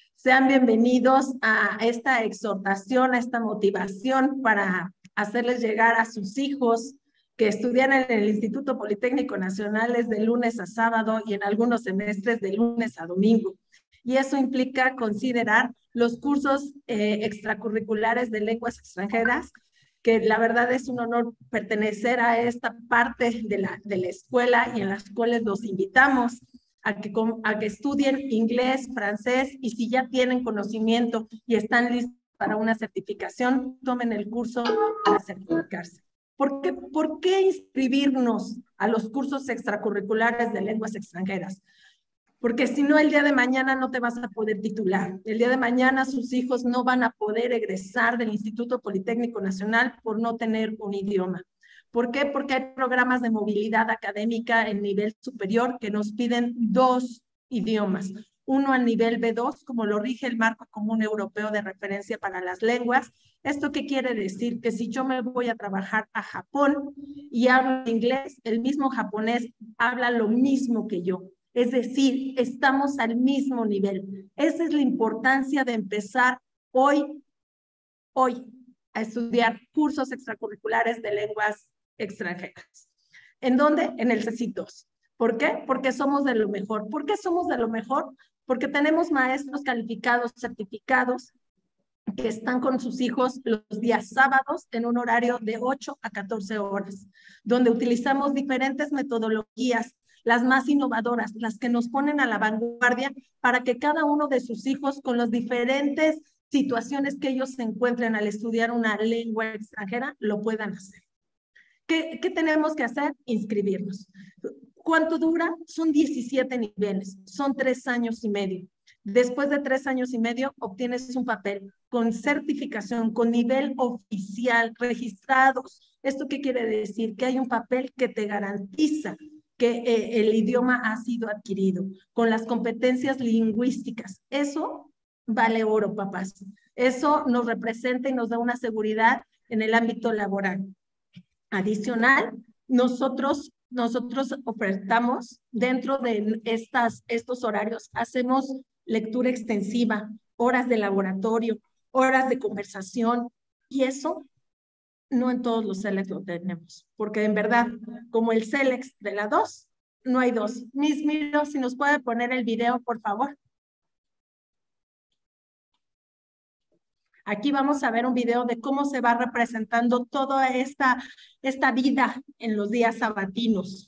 a esta exhortación, a esta motivación para hacerles llegar a sus hijos que estudian en el Instituto Politécnico Nacional es de lunes a sábado y en algunos semestres de lunes a domingo. Y eso implica considerar los cursos extracurriculares de lenguas extranjeras, que la verdad es un honor pertenecer a esta parte de la escuela y en las cuales los invitamos a que estudien inglés, francés y si ya tienen conocimiento y están listos para una certificación, tomen el curso para certificarse. ¿Por qué inscribirnos a los cursos extracurriculares de lenguas extranjeras? Porque si no, el día de mañana no te vas a poder titular. El día de mañana sus hijos no van a poder egresar del Instituto Politécnico Nacional por no tener un idioma. ¿Por qué? Porque hay programas de movilidad académica en nivel superior que nos piden 2 idiomas. Uno al nivel B2, como lo rige el Marco Común Europeo de Referencia para las Lenguas. ¿Esto qué quiere decir? Que si yo me voy a trabajar a Japón y hablo inglés, el mismo japonés habla lo mismo que yo. Es decir, estamos al mismo nivel. Esa es la importancia de empezar hoy a estudiar cursos extracurriculares de lenguas extranjeras. ¿En dónde? En el CECID 2. ¿Por qué? Porque somos de lo mejor. ¿Por qué somos de lo mejor? Porque tenemos maestros calificados, certificados, que están con sus hijos los días sábados en un horario de 8 a 14 horas, donde utilizamos diferentes metodologías. las más innovadoras, las que nos ponen a la vanguardia para que cada uno de sus hijos, con las diferentes situaciones que ellos se encuentren al estudiar una lengua extranjera, lo puedan hacer. ¿Qué tenemos que hacer? Inscribirnos. ¿Cuánto dura? Son 17 niveles, son 3 años y medio. Después de 3 años y medio, obtienes un papel con certificación, con nivel oficial, registrados. ¿Esto qué quiere decir? Que hay un papel que te garantiza que el idioma ha sido adquirido, con las competencias lingüísticas. Eso vale oro, papás. Eso nos representa y nos da una seguridad en el ámbito laboral. Adicional, nosotros ofertamos dentro de estos horarios, hacemos lectura extensiva, horas de laboratorio, horas de conversación, y eso no en todos los CELEX lo tenemos, porque en verdad, como el CELEX de la 2, no hay 2. Miss Miro, si nos puede poner el video, por favor. Aquí vamos a ver un video de cómo se va representando toda esta vida en los días sabatinos.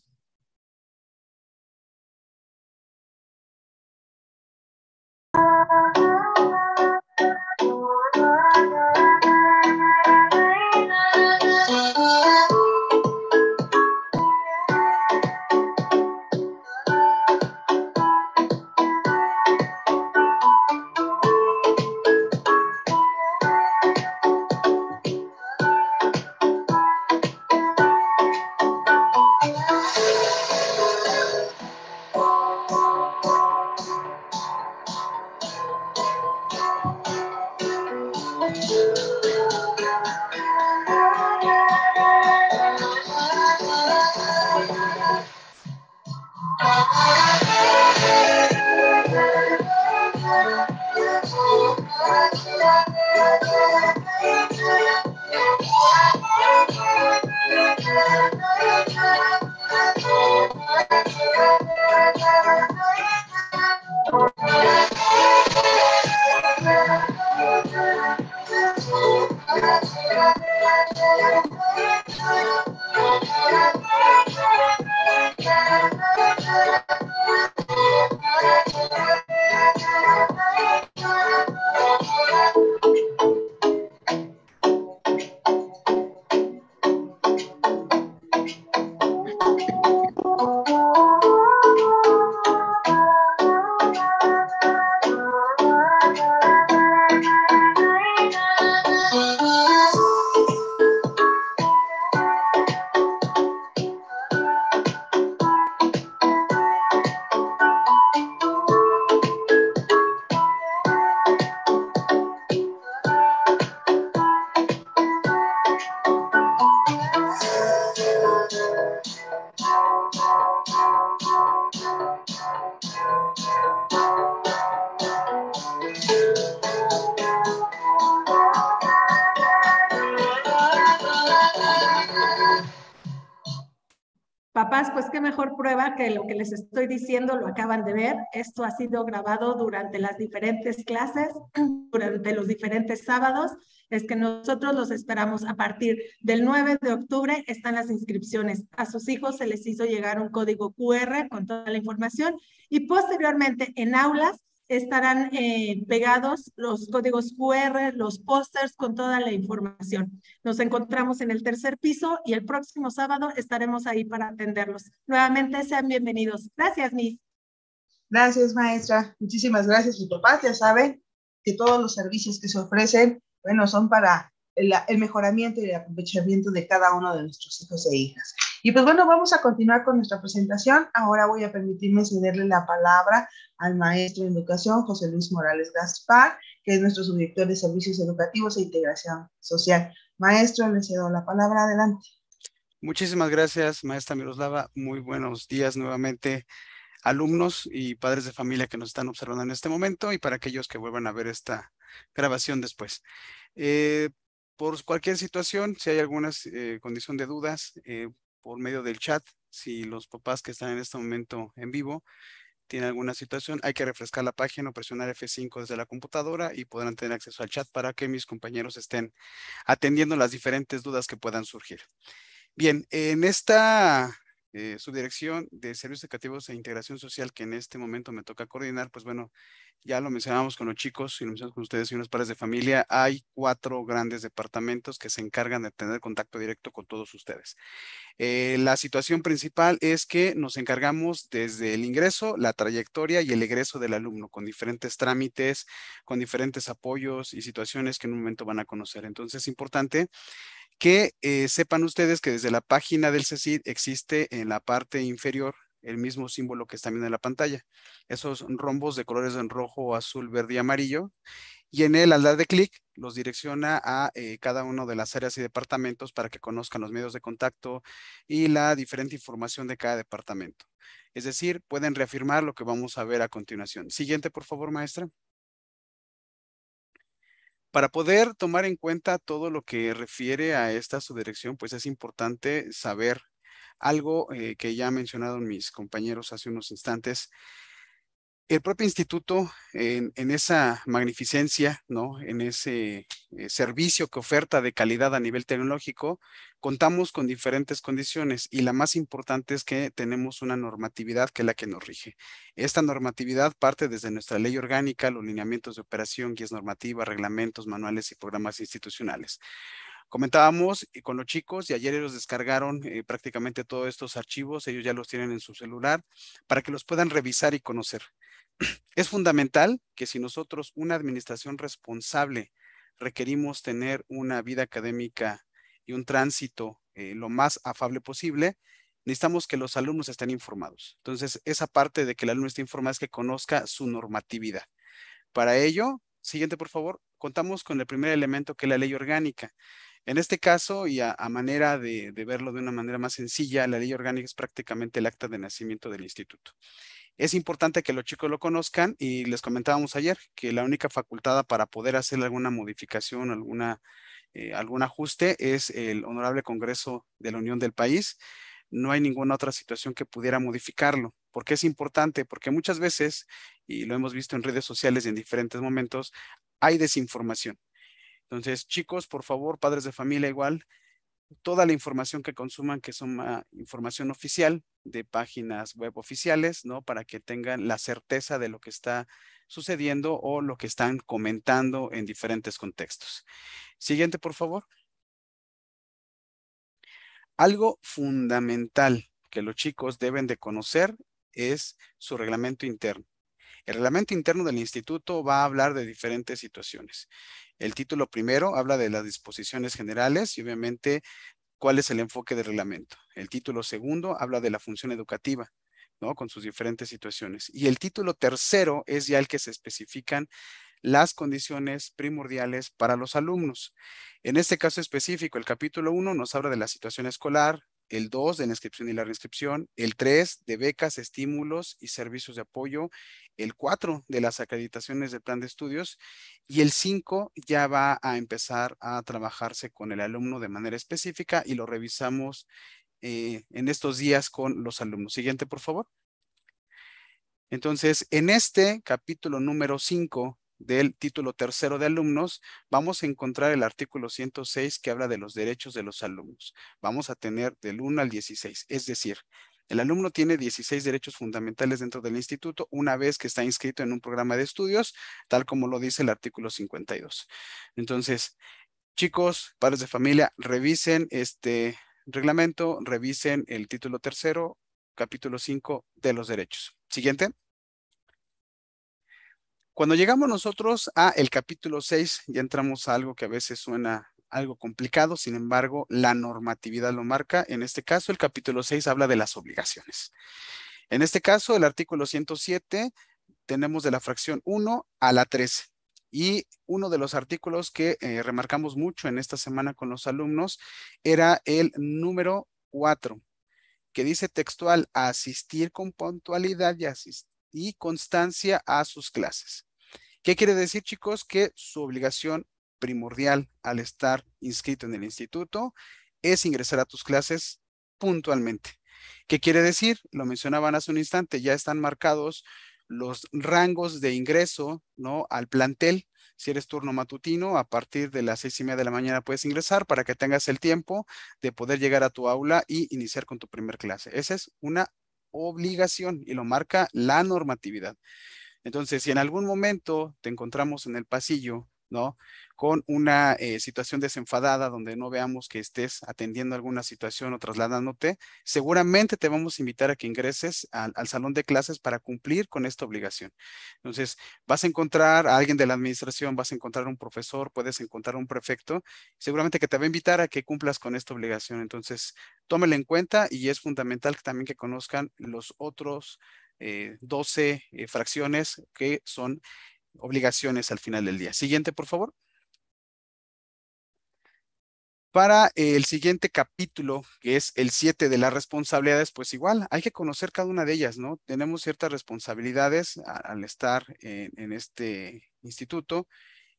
Papás, pues qué mejor prueba que lo que les estoy diciendo lo acaban de ver. Esto ha sido grabado durante las diferentes clases, durante los diferentes sábados. Es que nosotros los esperamos a partir del 9 de octubre. Están las inscripciones. A sus hijos se les hizo llegar un código QR con toda la información y posteriormente en aulas estarán pegados los códigos QR, los pósters con toda la información. Nos encontramos en el 3er piso y el próximo sábado estaremos ahí para atenderlos. Nuevamente sean bienvenidos. Gracias, Miss. Gracias, maestra. Muchísimas gracias. Y papás ya saben que todos los servicios que se ofrecen, bueno, son para el mejoramiento y el aprovechamiento de cada uno de nuestros hijos e hijas. Y pues bueno, vamos a continuar con nuestra presentación. Ahora voy a permitirme cederle la palabra al maestro de educación, José Luis Morales Gaspar, que es nuestro subdirector de Servicios Educativos e Integración Social. Maestro, le cedo la palabra. Adelante. Muchísimas gracias, maestra Miroslava. Muy buenos días nuevamente, alumnos y padres de familia que nos están observando en este momento y para aquellos que vuelvan a ver esta grabación después. Por cualquier situación, si hay alguna condición de dudas, por medio del chat, si los papás que están en este momento en vivo tienen alguna situación, hay que refrescar la página o presionar F5 desde la computadora y podrán tener acceso al chat para que mis compañeros estén atendiendo las diferentes dudas que puedan surgir. Bien, en esta subdirección de Servicios Educativos e Integración Social, que en este momento me toca coordinar, pues bueno, ya lo mencionamos con los chicos y lo mencionamos con ustedes y unos padres de familia. Hay 4 grandes departamentos que se encargan de tener contacto directo con todos ustedes. La situación principal es que nos encargamos desde el ingreso, la trayectoria y el egreso del alumno, con diferentes trámites, con diferentes apoyos y situaciones que en un momento van a conocer. Entonces es importante que sepan ustedes que desde la página del CECID existe en la parte inferior el mismo símbolo que están viendo en la pantalla. Esos rombos de colores en rojo, azul, verde y amarillo. Y en él, al dar de clic, los direcciona a cada una de las áreas y departamentos para que conozcan los medios de contacto y la diferente información de cada departamento. Es decir, pueden reafirmar lo que vamos a ver a continuación. Siguiente, por favor, maestra. Para poder tomar en cuenta todo lo que refiere a esta subdirección, pues es importante saber algo que ya han mencionado mis compañeros hace unos instantes. El propio instituto, en esa magnificencia, ¿no? En ese servicio que oferta de calidad a nivel tecnológico, contamos con diferentes condiciones y la más importante es que tenemos una normatividad que es la que nos rige. Esta normatividad parte desde nuestra ley orgánica, los lineamientos de operación, guías normativas, reglamentos, manuales y programas institucionales. Comentábamos con los chicos y ayer ellos descargaron prácticamente todos estos archivos, ellos ya los tienen en su celular para que los puedan revisar y conocer. Es fundamental que si nosotros, una administración responsable, requerimos tener una vida académica y un tránsito lo más afable posible, necesitamos que los alumnos estén informados. Entonces, esa parte de que el alumno esté informado es que conozca su normatividad. Para ello, siguiente por favor, contamos con el primer elemento que es la ley orgánica. En este caso, y a manera de verlo de una manera más sencilla, la ley orgánica es prácticamente el acta de nacimiento del instituto. Es importante que los chicos lo conozcan y les comentábamos ayer que la única facultada para poder hacer alguna modificación, algún ajuste es el Honorable Congreso de la Unión del país. No hay ninguna otra situación que pudiera modificarlo. ¿Por qué es importante? Porque muchas veces, y lo hemos visto en redes sociales y en diferentes momentos, hay desinformación. Entonces, chicos, por favor, padres de familia igual, toda la información que consuman, que son información oficial de páginas web oficiales, ¿no? Para que tengan la certeza de lo que está sucediendo o lo que están comentando en diferentes contextos. Siguiente, por favor. Algo fundamental que los chicos deben de conocer es su reglamento interno. El reglamento interno del instituto va a hablar de diferentes situaciones. El título primero habla de las disposiciones generales y obviamente cuál es el enfoque del reglamento. El título segundo habla de la función educativa, ¿no? Con sus diferentes situaciones. Y el título tercero es ya el que se especifican las condiciones primordiales para los alumnos. En este caso específico, el capítulo 1 nos habla de la situación escolar, el 2 de la inscripción y la reinscripción, el 3 de becas, estímulos y servicios de apoyo, el 4 de las acreditaciones del plan de estudios y el 5 ya va a empezar a trabajarse con el alumno de manera específica y lo revisamos en estos días con los alumnos. Siguiente, por favor. Entonces, en este capítulo número 5 del título tercero de alumnos, vamos a encontrar el artículo 106 que habla de los derechos de los alumnos. Vamos a tener del 1 al 16, es decir, el alumno tiene 16 derechos fundamentales dentro del instituto una vez que está inscrito en un programa de estudios, tal como lo dice el artículo 52. Entonces, chicos, padres de familia, revisen este reglamento, revisen el título tercero, capítulo 5 de los derechos. Siguiente. Cuando llegamos nosotros a el capítulo 6, ya entramos a algo que a veces suena algo complicado, sin embargo, la normatividad lo marca. En este caso, el capítulo 6 habla de las obligaciones. En este caso, el artículo 107, tenemos de la fracción 1 a la 13. Y uno de los artículos que remarcamos mucho en esta semana con los alumnos era el número 4, que dice textual, asistir con puntualidad y constancia a sus clases. ¿Qué quiere decir, chicos? Que su obligación primordial al estar inscrito en el instituto es ingresar a tus clases puntualmente. ¿Qué quiere decir? Lo mencionaban hace un instante, ya están marcados los rangos de ingreso, ¿no? Al plantel Si eres turno matutino, a partir de las 6:30 de la mañana puedes ingresar para que tengas el tiempo de poder llegar a tu aula y iniciar con tu primer clase. Esa es una obligación y lo marca la normatividad. Entonces, si en algún momento te encontramos en el pasillo, ¿no? Con una situación desenfadada donde no veamos que estés atendiendo alguna situación o trasladándote, seguramente te vamos a invitar a que ingreses al salón de clases para cumplir con esta obligación. Entonces, vas a encontrar a alguien de la administración, vas a encontrar un profesor, puedes encontrar un prefecto, seguramente que te va a invitar a que cumplas con esta obligación. Entonces, tómelo en cuenta y es fundamental que también que conozcan los otros 12 fracciones que son obligaciones al final del día. Siguiente, por favor. Para el siguiente capítulo, que es el 7 de las responsabilidades, pues igual hay que conocer cada una de ellas, ¿no? Tenemos ciertas responsabilidades al estar en este instituto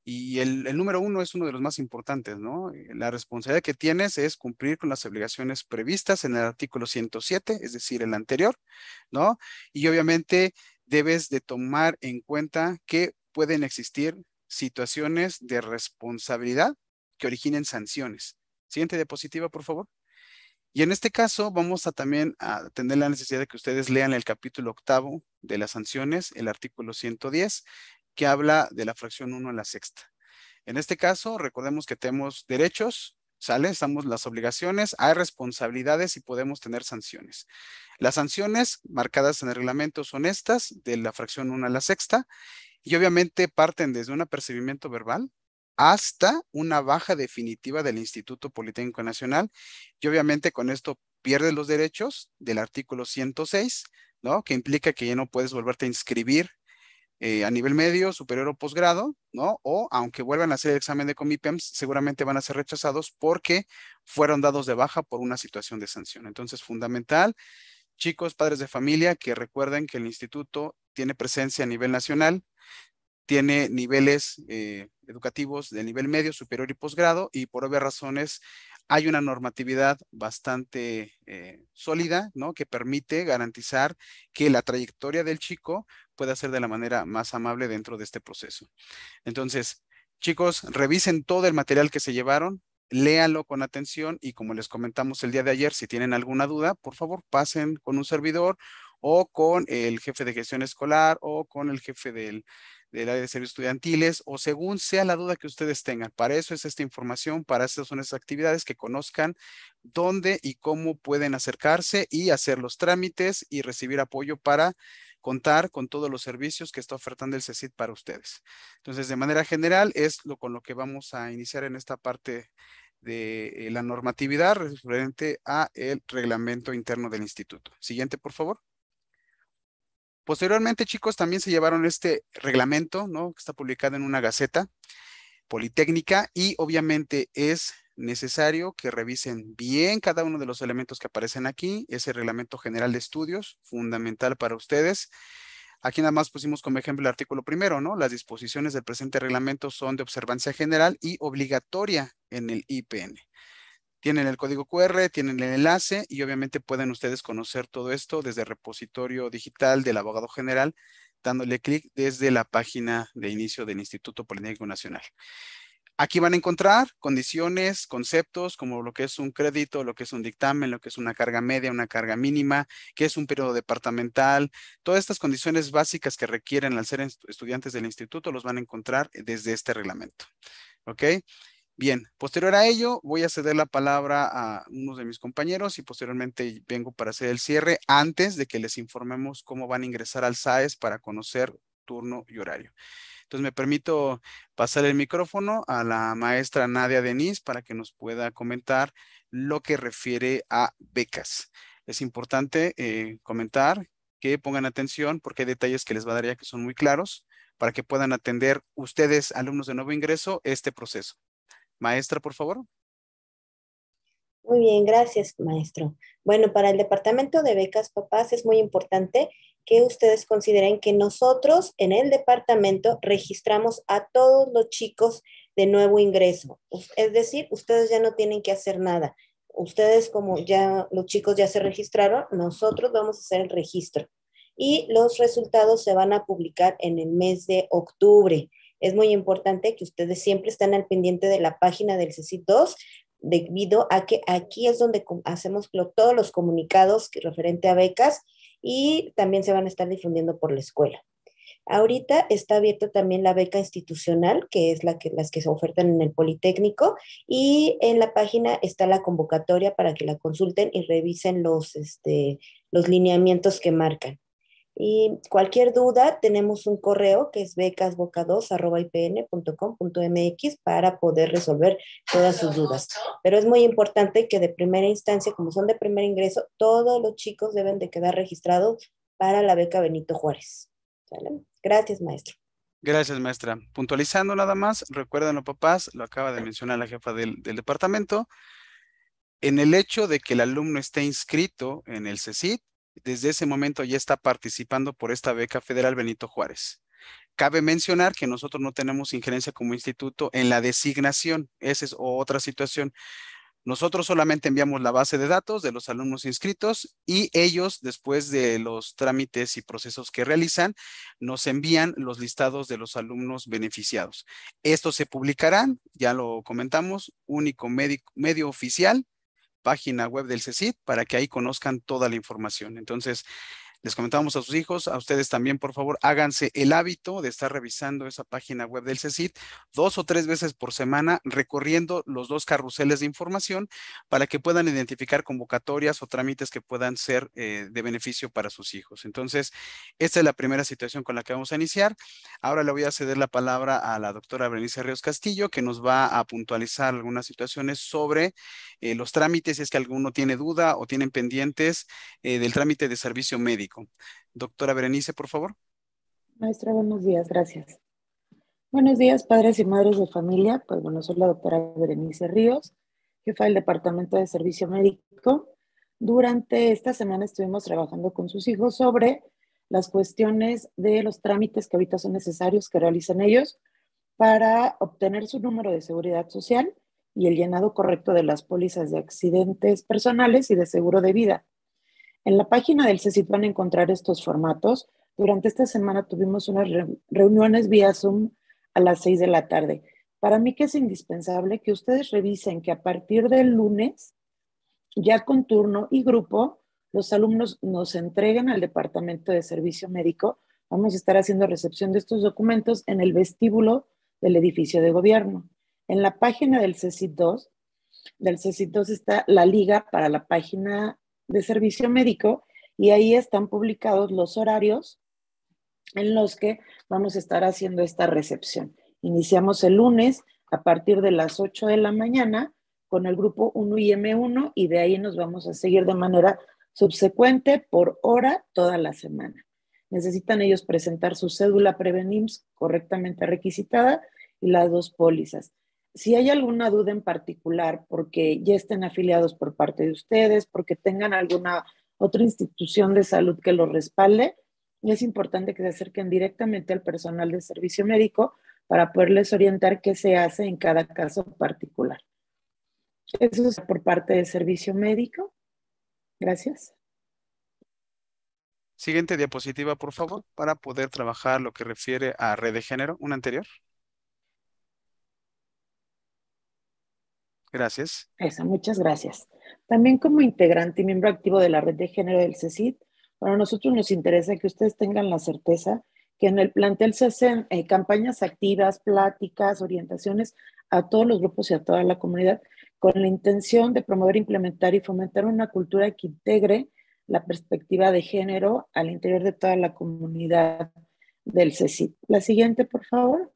y el número 1 es uno de los más importantes, ¿no? La responsabilidad que tienes es cumplir con las obligaciones previstas en el artículo 107, es decir, el anterior, ¿no? Y obviamente debes de tomar en cuenta que pueden existir situaciones de responsabilidad que originen sanciones. Siguiente diapositiva, por favor. Y en este caso vamos a también a tener la necesidad de que ustedes lean el capítulo 8 de las sanciones, el artículo 110, que habla de la fracción 1 a la sexta. En este caso, recordemos que tenemos derechos, ¿sale? Estamos las obligaciones, hay responsabilidades y podemos tener sanciones. Las sanciones marcadas en el reglamento son estas, de la fracción 1 a la sexta, y obviamente parten desde un apercibimiento verbal hasta una baja definitiva del Instituto Politécnico Nacional, y obviamente con esto pierdes los derechos del artículo 106, ¿no? Que implica que ya no puedes volverte a inscribir a nivel medio, superior o posgrado, ¿no? O aunque vuelvan a hacer el examen de Comipems, seguramente van a ser rechazados porque fueron dados de baja por una situación de sanción. Entonces, fundamental, chicos, padres de familia, que recuerden que el instituto tiene presencia a nivel nacional, tiene niveles educativos de nivel medio, superior y posgrado, y por obvias razones hay una normatividad bastante sólida, ¿no? Que permite garantizar que la trayectoria del chico pueda ser de la manera más amable dentro de este proceso. Entonces, chicos, revisen todo el material que se llevaron, léanlo con atención y como les comentamos el día de ayer, si tienen alguna duda, por favor pasen con un servidor o con el jefe de gestión escolar o con el jefe del área de servicios estudiantiles o según sea la duda que ustedes tengan. Para eso es esta información, para eso son estas actividades, que conozcan dónde y cómo pueden acercarse y hacer los trámites y recibir apoyo para contar con todos los servicios que está ofertando el CECIT para ustedes. Entonces, de manera general, es con lo que vamos a iniciar en esta parte de la normatividad referente a el reglamento interno del instituto. Siguiente, por favor. Posteriormente, chicos, también se llevaron este reglamento, ¿no? Que está publicado en una gaceta politécnica y obviamente es necesario que revisen bien cada uno de los elementos que aparecen aquí. Es el reglamento general de estudios, fundamental para ustedes. Aquí nada más pusimos como ejemplo el artículo primero, ¿no? Las disposiciones del presente reglamento son de observancia general y obligatoria en el IPN. Tienen el código QR, tienen el enlace y obviamente pueden ustedes conocer todo esto desde el repositorio digital del abogado general, dándole clic desde la página de inicio del Instituto Politécnico Nacional. Aquí van a encontrar condiciones, conceptos como lo que es un crédito, lo que es un dictamen, lo que es una carga media, una carga mínima, qué es un periodo departamental. Todas estas condiciones básicas que requieren al ser estudiantes del instituto los van a encontrar desde este reglamento. ¿Ok? Bien, posterior a ello voy a ceder la palabra a unos de mis compañeros y posteriormente vengo para hacer el cierre antes de que les informemos cómo van a ingresar al SAES para conocer turno y horario. Entonces me permito pasar el micrófono a la maestra Nadia Denise para que nos pueda comentar lo que refiere a becas. Es importante comentar que pongan atención porque hay detalles que les va a dar ya que son muy claros para que puedan atender ustedes, alumnos de nuevo ingreso, este proceso. Maestra, por favor. Muy bien, gracias, maestro. Bueno, para el departamento de becas, papás, es muy importante que ustedes consideren que nosotros en el departamento registramos a todos los chicos de nuevo ingreso. Es decir, ustedes ya no tienen que hacer nada. Ustedes, como ya los chicos ya se registraron, nosotros vamos a hacer el registro. Y los resultados se van a publicar en el mes de octubre. Es muy importante que ustedes siempre estén al pendiente de la página del CECIT 2, debido a que aquí es donde hacemos todos los comunicados referente a becas y también se van a estar difundiendo por la escuela. Ahorita está abierta también la beca institucional, que es las que se ofertan en el Politécnico, y en la página está la convocatoria para que la consulten y revisen los lineamientos que marcan. Y cualquier duda, tenemos un correo que es becasboca2@ipn.com.mx para poder resolver todas sus dudas. Pero es muy importante que de primera instancia, como son de primer ingreso, todos los chicos deben de quedar registrados para la beca Benito Juárez. ¿Sale? Gracias, maestro. Gracias, maestra. Puntualizando nada más, recuerden, papás, lo acaba de mencionar la jefa del departamento, en el hecho de que el alumno esté inscrito en el CECIT, desde ese momento ya está participando por esta beca federal Benito Juárez. Cabe mencionar que nosotros no tenemos injerencia como instituto en la designación. Esa es otra situación. Nosotros solamente enviamos la base de datos de los alumnos inscritos y ellos, después de los trámites y procesos que realizan, nos envían los listados de los alumnos beneficiados. Estos se publicarán, ya lo comentamos, único medio oficial, página web del CECIT, para que ahí conozcan toda la información. Entonces, les comentamos a sus hijos, a ustedes también, por favor, háganse el hábito de estar revisando esa página web del CECIT 2 o 3 veces por semana, recorriendo los 2 carruseles de información para que puedan identificar convocatorias o trámites que puedan ser de beneficio para sus hijos. Entonces, esta es la primera situación con la que vamos a iniciar. Ahora le voy a ceder la palabra a la doctora Berenice Ríos Castillo, que nos va a puntualizar algunas situaciones sobre los trámites, si es que alguno tiene duda o tienen pendientes del trámite de servicio médico. Doctora Berenice, por favor. Maestra, buenos días, gracias. Buenos días, padres y madres de familia. Pues bueno, soy la doctora Berenice Ríos, jefa del Departamento de Servicio Médico. Durante esta semana estuvimos trabajando con sus hijos sobre las cuestiones de los trámites que ahorita son necesarios que realicen ellos para obtener su número de seguridad social y el llenado correcto de las pólizas de accidentes personales y de seguro de vida. En la página del CECIT van a encontrar estos formatos. Durante esta semana tuvimos unas reuniones vía Zoom a las 6 de la tarde. Para mí que es indispensable que ustedes revisen que a partir del lunes, ya con turno y grupo, los alumnos nos entreguen al Departamento de Servicio Médico. Vamos a estar haciendo recepción de estos documentos en el vestíbulo del edificio de gobierno. En la página del CECIT 2 está la liga para la página de servicio médico y ahí están publicados los horarios en los que vamos a estar haciendo esta recepción. Iniciamos el lunes a partir de las 8 de la mañana con el grupo 1 y M1 y de ahí nos vamos a seguir de manera subsecuente por hora toda la semana. Necesitan ellos presentar su cédula Prevenims correctamente requisitada y las 2 pólizas. Si hay alguna duda en particular, porque ya estén afiliados por parte de ustedes, porque tengan alguna otra institución de salud que los respalde, es importante que se acerquen directamente al personal de servicio médico para poderles orientar qué se hace en cada caso particular. Eso es por parte del servicio médico. Gracias. Siguiente diapositiva, por favor, para poder trabajar lo que refiere a red de género. Una anterior. Gracias. Eso, muchas gracias. También como integrante y miembro activo de la red de género del CECIT, para nosotros nos interesa que ustedes tengan la certeza que en el plantel se hacen campañas activas, pláticas, orientaciones a todos los grupos y a toda la comunidad con la intención de promover, implementar y fomentar una cultura que integre la perspectiva de género al interior de toda la comunidad del CECIT. La siguiente, por favor.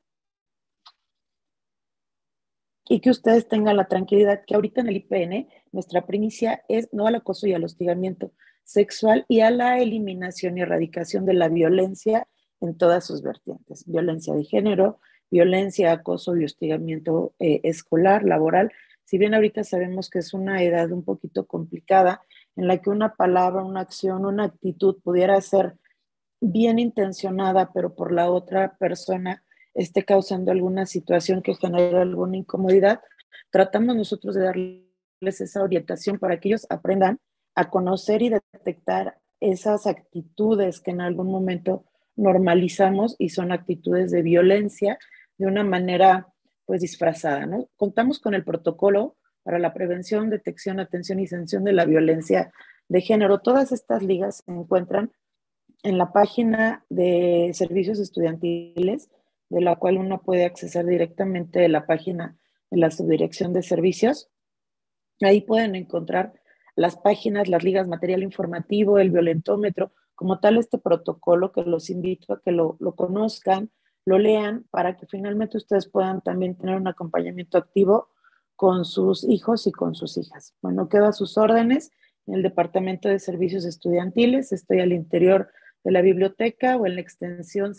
Y que ustedes tengan la tranquilidad que ahorita en el IPN nuestra primicia es no al acoso y al hostigamiento sexual y a la eliminación y erradicación de la violencia en todas sus vertientes. Violencia de género, violencia, acoso y hostigamiento escolar, laboral. Si bien ahorita sabemos que es una edad un poquito complicada en la que una palabra, una acción, una actitud pudiera ser bien intencionada, pero por la otra persona esté causando alguna situación que genere alguna incomodidad, tratamos nosotros de darles esa orientación para que ellos aprendan a conocer y detectar esas actitudes que en algún momento normalizamos y son actitudes de violencia de una manera pues disfrazada, ¿no? Contamos con el protocolo para la prevención, detección, atención y sanción de la violencia de género. Todas estas ligas se encuentran en la página de servicios estudiantiles, de la cual uno puede acceder directamente de la página de la subdirección de servicios. Ahí pueden encontrar las páginas, las ligas, material informativo, el violentómetro, como tal este protocolo que los invito a que lo conozcan, lo lean, para que finalmente ustedes puedan también tener un acompañamiento activo con sus hijos y con sus hijas. Bueno, quedo a sus órdenes en el Departamento de Servicios Estudiantiles. Estoy al interior de la biblioteca o en la extensión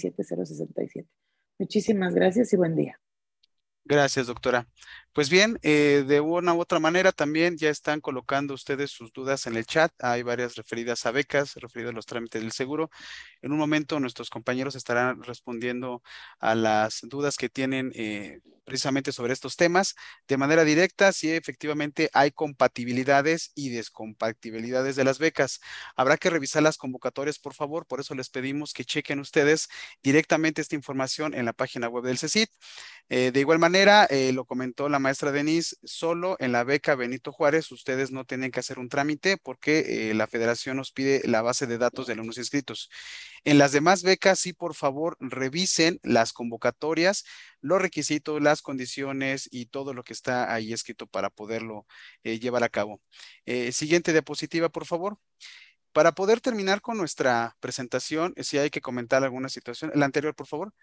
67067. Muchísimas gracias y buen día. Gracias, doctora. Pues bien, de una u otra manera también ya están colocando ustedes sus dudas en el chat. Hay varias referidas a becas, referidas a los trámites del seguro. En un momento nuestros compañeros estarán respondiendo a las dudas que tienen precisamente sobre estos temas de manera directa, si efectivamente hay compatibilidades y descompatibilidades de las becas. Habrá que revisar las convocatorias, por favor. Por eso les pedimos que chequen ustedes directamente esta información en la página web del CECIT. De igual manera, lo comentó la maestra Denise, solo en la beca Benito Juárez ustedes no tienen que hacer un trámite porque la federación nos pide la base de datos de alumnos inscritos. En las demás becas, sí, por favor, revisen las convocatorias, los requisitos, las condiciones y todo lo que está ahí escrito para poderlo llevar a cabo. Siguiente diapositiva, por favor. Para poder terminar con nuestra presentación, si hay que comentar alguna situación, la anterior, por favor.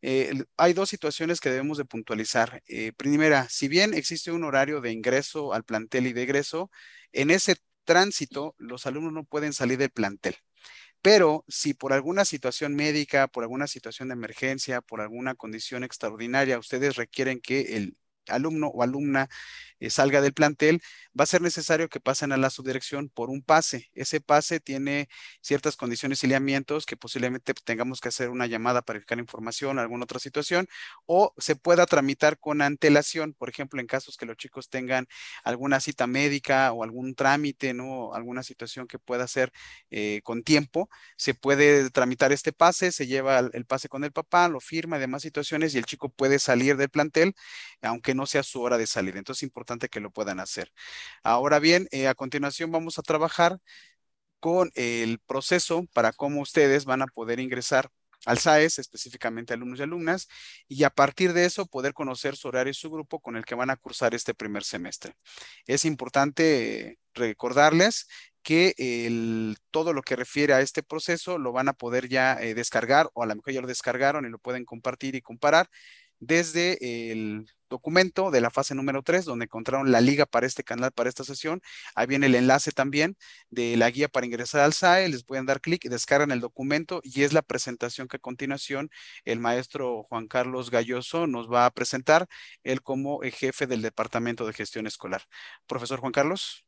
Hay dos situaciones que debemos de puntualizar. Primera, si bien existe un horario de ingreso al plantel y de egreso, en ese tránsito los alumnos no pueden salir del plantel. Pero si por alguna situación médica, por alguna situación de emergencia, por alguna condición extraordinaria, ustedes requieren que el alumno o alumna salga del plantel, va a ser necesario que pasen a la subdirección por un pase. Ese pase tiene ciertas condiciones y lineamientos que posiblemente tengamos que hacer una llamada para verificar información, alguna otra situación, o se pueda tramitar con antelación, por ejemplo, en casos que los chicos tengan alguna cita médica o algún trámite, ¿no? Alguna situación que pueda ser con tiempo, se puede tramitar este pase, se lleva el pase con el papá, lo firma, demás situaciones, y el chico puede salir del plantel, aunque no sea su hora de salir. Entonces es importante que lo puedan hacer. Ahora bien, a continuación vamos a trabajar con el proceso para cómo ustedes van a poder ingresar al SAES, específicamente alumnos y alumnas, y a partir de eso poder conocer su horario y su grupo con el que van a cursar este primer semestre. Es importante recordarles que todo lo que refiere a este proceso lo van a poder ya descargar, o a lo mejor ya lo descargaron y lo pueden compartir y comparar desde el documento de la fase número 3, donde encontraron la liga para este canal, para esta sesión. Ahí viene el enlace también de la guía para ingresar al SAE. Les pueden dar clic, descargan el documento y es la presentación que a continuación el maestro Juan Carlos Galloso nos va a presentar, él como jefe del Departamento de Gestión Escolar. Profesor Juan Carlos.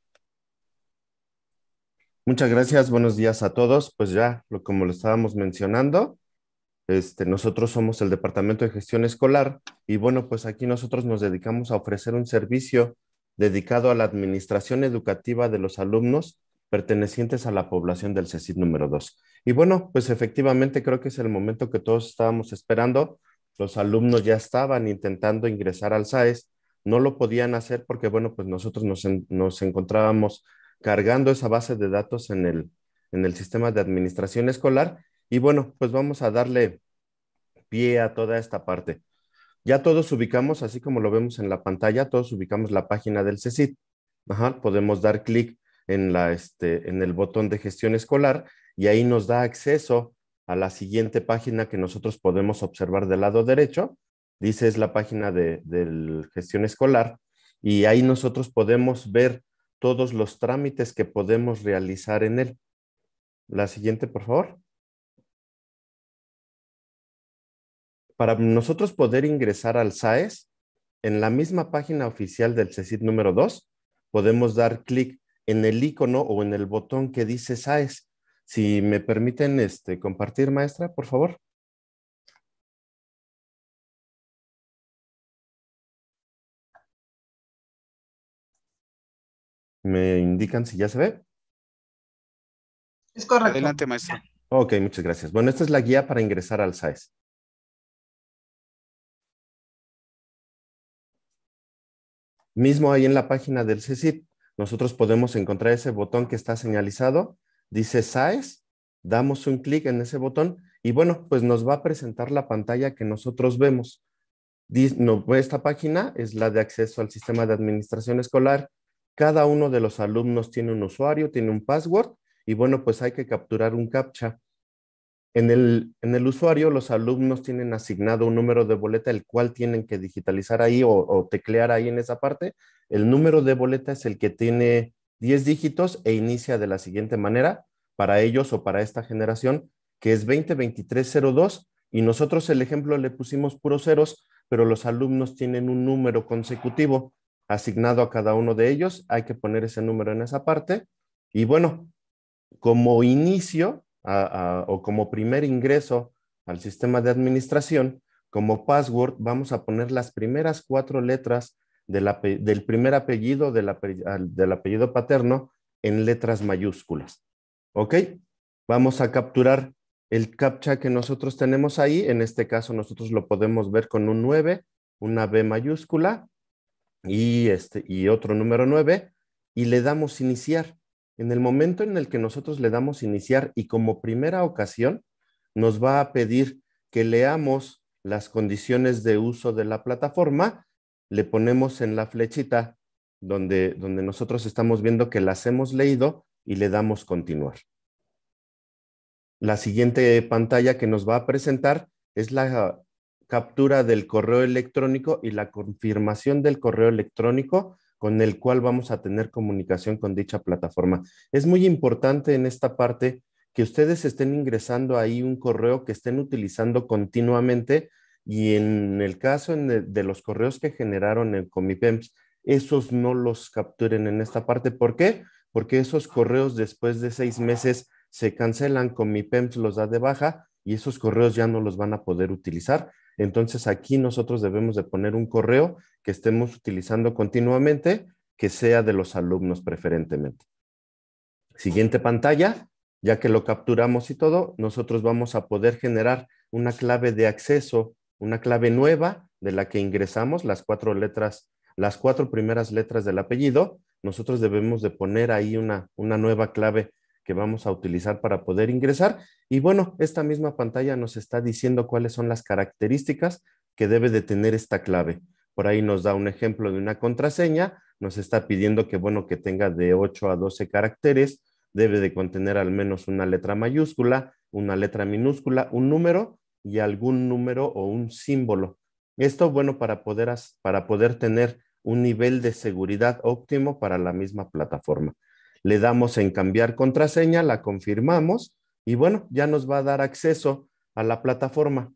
Muchas gracias, buenos días a todos. Pues ya, como lo estábamos mencionando, nosotros somos el Departamento de Gestión Escolar y bueno, pues aquí nosotros nos dedicamos a ofrecer un servicio dedicado a la administración educativa de los alumnos pertenecientes a la población del CECIT número 2. Y bueno, pues efectivamente creo que es el momento que todos estábamos esperando. Los alumnos ya estaban intentando ingresar al SAES, no lo podían hacer porque bueno, pues nosotros nos encontrábamos cargando esa base de datos en el sistema de administración escolar. Y bueno, pues vamos a darle pie a toda esta parte. Ya todos ubicamos, así como lo vemos en la pantalla, todos ubicamos la página del CECIT. Podemos dar clic en el botón de gestión escolar y ahí nos da acceso a la siguiente página que nosotros podemos observar del lado derecho. Dice es la página de gestión escolar y ahí nosotros podemos ver todos los trámites que podemos realizar en él. La siguiente, por favor. Para nosotros poder ingresar al SAES, en la misma página oficial del CECIT número 2, podemos dar clic en el icono o en el botón que dice SAES. Si me permiten compartir, maestra, por favor. ¿Me indican si ya se ve? Es correcto. Adelante, maestro. Ok, muchas gracias. Bueno, esta es la guía para ingresar al SAES. Mismo ahí en la página del CECIT, nosotros podemos encontrar ese botón que está señalizado, dice SAES, damos un clic en ese botón y bueno, pues nos va a presentar la pantalla que nosotros vemos. Esta página es la de acceso al sistema de administración escolar. Cada uno de los alumnos tiene un usuario, tiene un password y bueno, pues hay que capturar un CAPTCHA. En el usuario, los alumnos tienen asignado un número de boleta, el cual tienen que digitalizar ahí o teclear ahí en esa parte. El número de boleta es el que tiene 10 dígitos e inicia de la siguiente manera para ellos o para esta generación, que es 202302, y nosotros el ejemplo le pusimos puros ceros, pero los alumnos tienen un número consecutivo asignado a cada uno de ellos. Hay que poner ese número en esa parte. Y bueno, como inicio o como primer ingreso al sistema de administración, como password, vamos a poner las primeras 4 letras del primer apellido, del apellido paterno, en letras mayúsculas. ¿Ok? Vamos a capturar el CAPTCHA que nosotros tenemos ahí. En este caso, nosotros lo podemos ver con un 9, una B mayúscula y otro número 9, y le damos iniciar. En el momento en el que nosotros le damos iniciar y como primera ocasión nos va a pedir que leamos las condiciones de uso de la plataforma, le ponemos en la flechita donde nosotros estamos viendo que las hemos leído y le damos continuar. La siguiente pantalla que nos va a presentar es la captura del correo electrónico y la confirmación del correo electrónico con el cual vamos a tener comunicación con dicha plataforma. Es muy importante en esta parte que ustedes estén ingresando ahí un correo que estén utilizando continuamente, y en el caso de los correos que generaron en Comipems, esos no los capturen en esta parte. ¿Por qué? Porque esos correos después de 6 meses se cancelan, Comipems los da de baja y esos correos ya no los van a poder utilizar. Entonces aquí nosotros debemos de poner un correo que estemos utilizando continuamente, que sea de los alumnos preferentemente. Siguiente pantalla, ya que lo capturamos y todo, nosotros vamos a poder generar una clave de acceso, una clave nueva de la que ingresamos las 4 letras, las 4 primeras letras del apellido. Nosotros debemos de poner ahí una nueva clave que vamos a utilizar para poder ingresar. Y bueno, esta misma pantalla nos está diciendo cuáles son las características que debe de tener esta clave. Por ahí nos da un ejemplo de una contraseña, nos está pidiendo que, bueno, que tenga de 8 a 12 caracteres, debe de contener al menos una letra mayúscula, una letra minúscula, un número y algún número o un símbolo. Esto, bueno, para poder tener un nivel de seguridad óptimo para la misma plataforma. Le damos en cambiar contraseña, la confirmamos y bueno, ya nos va a dar acceso a la plataforma.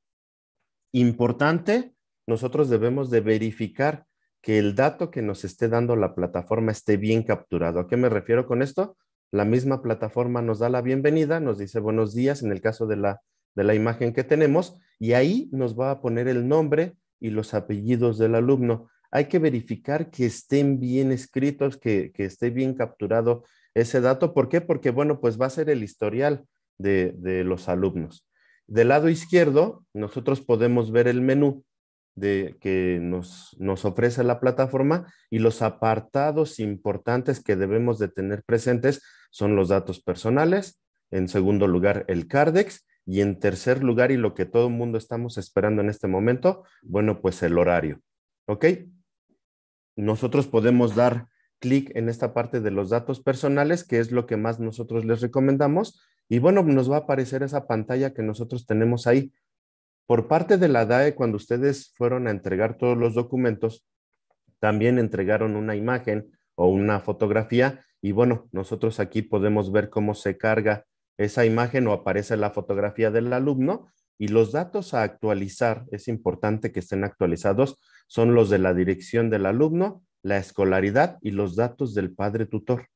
Importante, nosotros debemos de verificar que el dato que nos esté dando la plataforma esté bien capturado. ¿A qué me refiero con esto? La misma plataforma nos da la bienvenida, nos dice buenos días en el caso de la imagen que tenemos, y ahí nos va a poner el nombre y los apellidos del alumno. Hay que verificar que estén bien escritos, que esté bien capturado ese dato. ¿Por qué? Porque, bueno, pues va a ser el historial de los alumnos. Del lado izquierdo, nosotros podemos ver el menú que nos ofrece la plataforma, y los apartados importantes que debemos de tener presentes son los datos personales, en segundo lugar el Cardex, y en tercer lugar, y lo que todo el mundo estamos esperando en este momento, bueno, pues el horario. ¿Ok? Nosotros podemos dar clic en esta parte de los datos personales, que es lo que más nosotros les recomendamos, y bueno, nos va a aparecer esa pantalla que nosotros tenemos ahí. Por parte de la DAE, cuando ustedes fueron a entregar todos los documentos, también entregaron una imagen o una fotografía, y bueno, nosotros aquí podemos ver cómo se carga esa imagen o aparece la fotografía del alumno, y los datos a actualizar, es importante que estén actualizados, son los de la dirección del alumno, la escolaridad y los datos del padre tutor.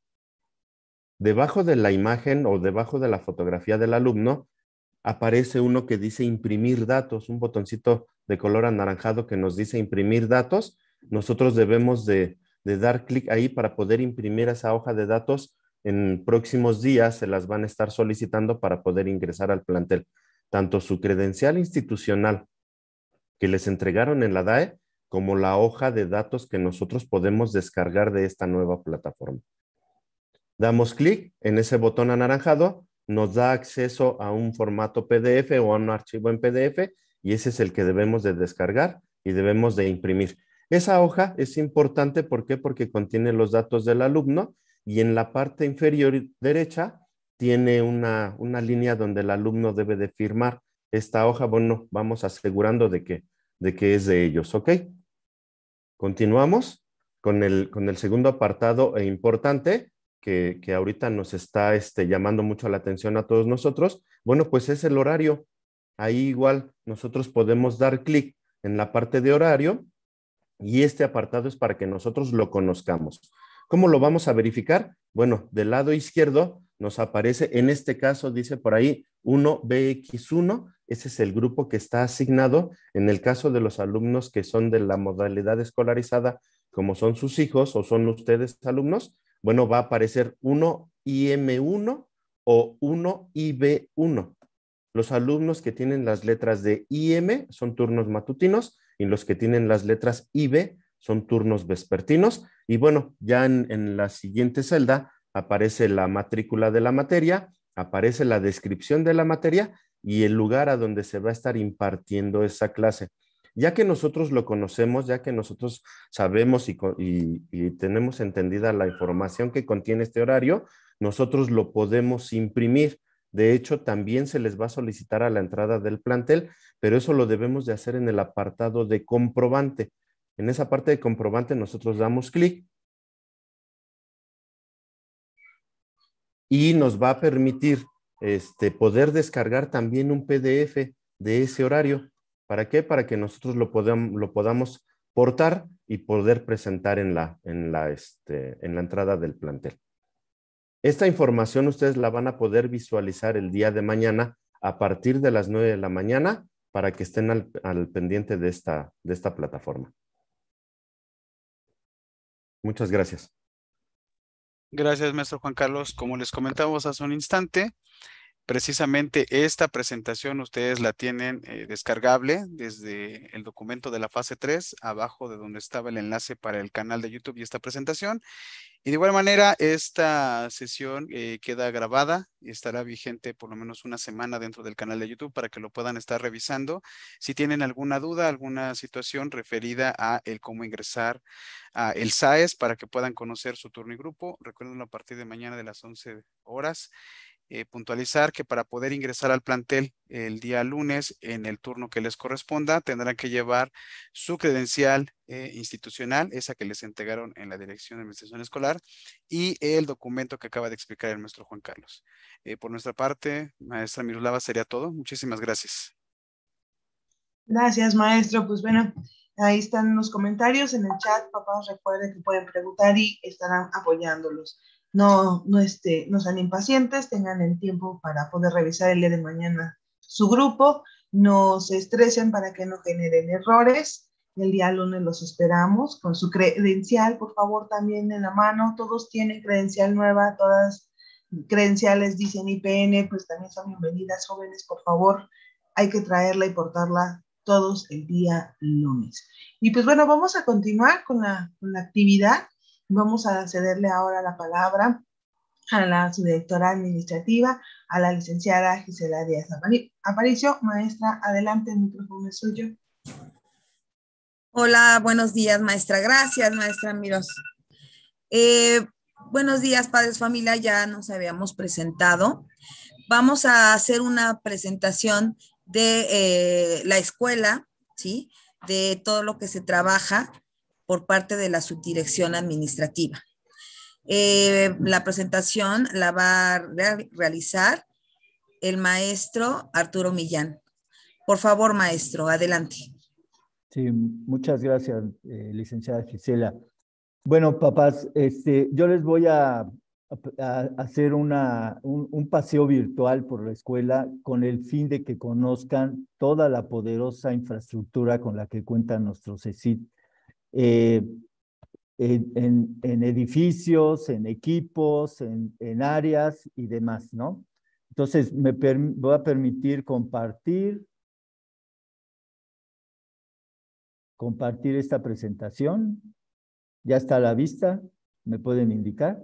Debajo de la imagen o debajo de la fotografía del alumno aparece uno que dice imprimir datos, un botoncito de color anaranjado que nos dice imprimir datos. Nosotros debemos de dar clic ahí para poder imprimir esa hoja de datos. En próximos días se las van a estar solicitando para poder ingresar al plantel. Tanto su credencial institucional que les entregaron en la DAE, como la hoja de datos que nosotros podemos descargar de esta nueva plataforma. Damos clic en ese botón anaranjado, nos da acceso a un formato PDF o a un archivo en PDF y ese es el que debemos de descargar y debemos de imprimir. Esa hoja es importante, ¿por qué? Porque contiene los datos del alumno y en la parte inferior derecha tiene una línea donde el alumno debe de firmar esta hoja. Bueno, vamos asegurando de que es de ellos, ¿ok? Continuamos con el segundo apartado importante que ahorita nos está llamando mucho la atención a todos nosotros. Bueno, pues es el horario. Ahí igual nosotros podemos dar clic en la parte de horario y este apartado es para que nosotros lo conozcamos. ¿Cómo lo vamos a verificar? Bueno, del lado izquierdo nos aparece, en este caso dice por ahí 1BX1, ese es el grupo que está asignado en el caso de los alumnos que son de la modalidad escolarizada, como son sus hijos o son ustedes alumnos. Bueno, va a aparecer 1IM1 o 1IB1. Los alumnos que tienen las letras de IM son turnos matutinos y los que tienen las letras IB son turnos vespertinos. Y bueno, ya en la siguiente celda aparece la matrícula de la materia, aparece la descripción de la materia y el lugar a donde se va a estar impartiendo esa clase. Ya que nosotros lo conocemos, ya que nosotros sabemos y tenemos entendida la información que contiene este horario, nosotros lo podemos imprimir. De hecho, también se les va a solicitar a la entrada del plantel, pero eso lo debemos de hacer en el apartado de comprobante. En esa parte de comprobante nosotros damos clic y nos va a permitir poder descargar también un PDF de ese horario. ¿Para qué? Para que nosotros lo podamos portar y poder presentar en la entrada del plantel. Esta información ustedes la van a poder visualizar el día de mañana a partir de las 9 de la mañana para que estén al pendiente de esta plataforma. Muchas gracias. Gracias, maestro Juan Carlos. Como les comentábamos hace un instante, precisamente esta presentación ustedes la tienen descargable desde el documento de la fase 3, abajo de donde estaba el enlace para el canal de YouTube y esta presentación. Y de igual manera, esta sesión queda grabada y estará vigente por lo menos una semana dentro del canal de YouTube para que lo puedan estar revisando. Si tienen alguna duda, alguna situación referida a el cómo ingresar a el SAES para que puedan conocer su turno y grupo, recuerden a partir de mañana de las 11 horas. Puntualizar que para poder ingresar al plantel el día lunes en el turno que les corresponda, tendrán que llevar su credencial institucional, esa que les entregaron en la Dirección de Administración Escolar, y el documento que acaba de explicar el maestro Juan Carlos. Por nuestra parte, maestra Miroslava, sería todo. Muchísimas gracias. Gracias, maestro. Pues bueno, ahí están los comentarios en el chat. Papás, recuerden que pueden preguntar y estarán apoyándolos. No sean impacientes, tengan el tiempo para poder revisar el día de mañana su grupo, no se estresen para que no generen errores. El día lunes los esperamos con su credencial, por favor, también en la mano. Todos tienen credencial nueva, todas credenciales dicen IPN, pues también son bienvenidas, jóvenes, por favor. Hay que traerla y portarla todos el día lunes. Y pues bueno, vamos a continuar con la actividad. Vamos a cederle ahora la palabra a la subdirectora administrativa, a la licenciada Gisela Díaz Aparicio. Maestra, adelante, el micrófono es suyo. Hola, buenos días, maestra. Gracias, maestra Miros. Buenos días, padres, familia. Ya nos habíamos presentado. Vamos a hacer una presentación de la escuela, ¿sí? De todo lo que se trabaja por parte de la subdirección administrativa. La presentación la va a realizar el maestro Arturo Millán. Por favor, maestro, adelante. Sí, muchas gracias, licenciada Gisela. Bueno, papás, yo les voy a hacer un paseo virtual por la escuela con el fin de que conozcan toda la poderosa infraestructura con la que cuenta nuestro CECIT. En edificios, en equipos, en áreas y demás, ¿no? Entonces, voy a permitir compartir. compartir esta presentación. ¿Ya está a la vista? ¿Me pueden indicar?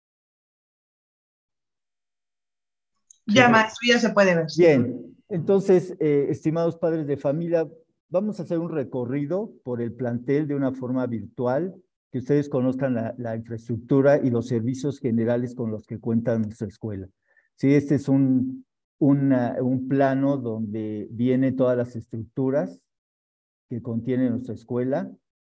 Ya, maestro, ya se puede ver. Bien, entonces, estimados padres de familia, vamos a hacer un recorrido por el plantel de una forma virtual, que ustedes conozcan la infraestructura y los servicios generales con los que cuenta nuestra escuela. Sí, este es un plano donde vienen todas las estructuras que contiene nuestra escuela.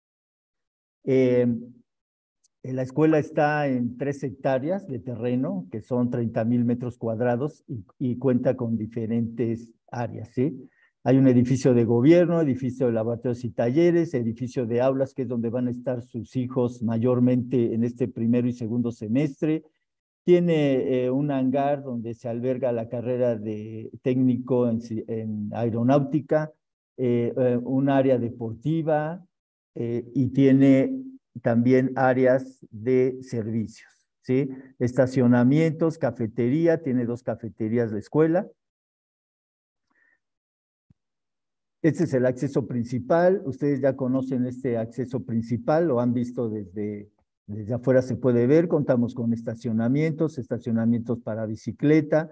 La escuela está en 3 hectáreas de terreno, que son 30,000 metros cuadrados y cuenta con diferentes áreas, ¿sí? Hay un edificio de gobierno, edificio de laboratorios y talleres, edificio de aulas, que es donde van a estar sus hijos mayormente en este primero y segundo semestre. Tiene un hangar donde se alberga la carrera de técnico en aeronáutica, un área deportiva y tiene también áreas de servicios, ¿sí? Estacionamientos, cafetería, tiene 2 cafeterías de escuela. Este es el acceso principal. Ustedes ya conocen este acceso principal, lo han visto desde afuera, se puede ver. Contamos con estacionamientos para bicicleta.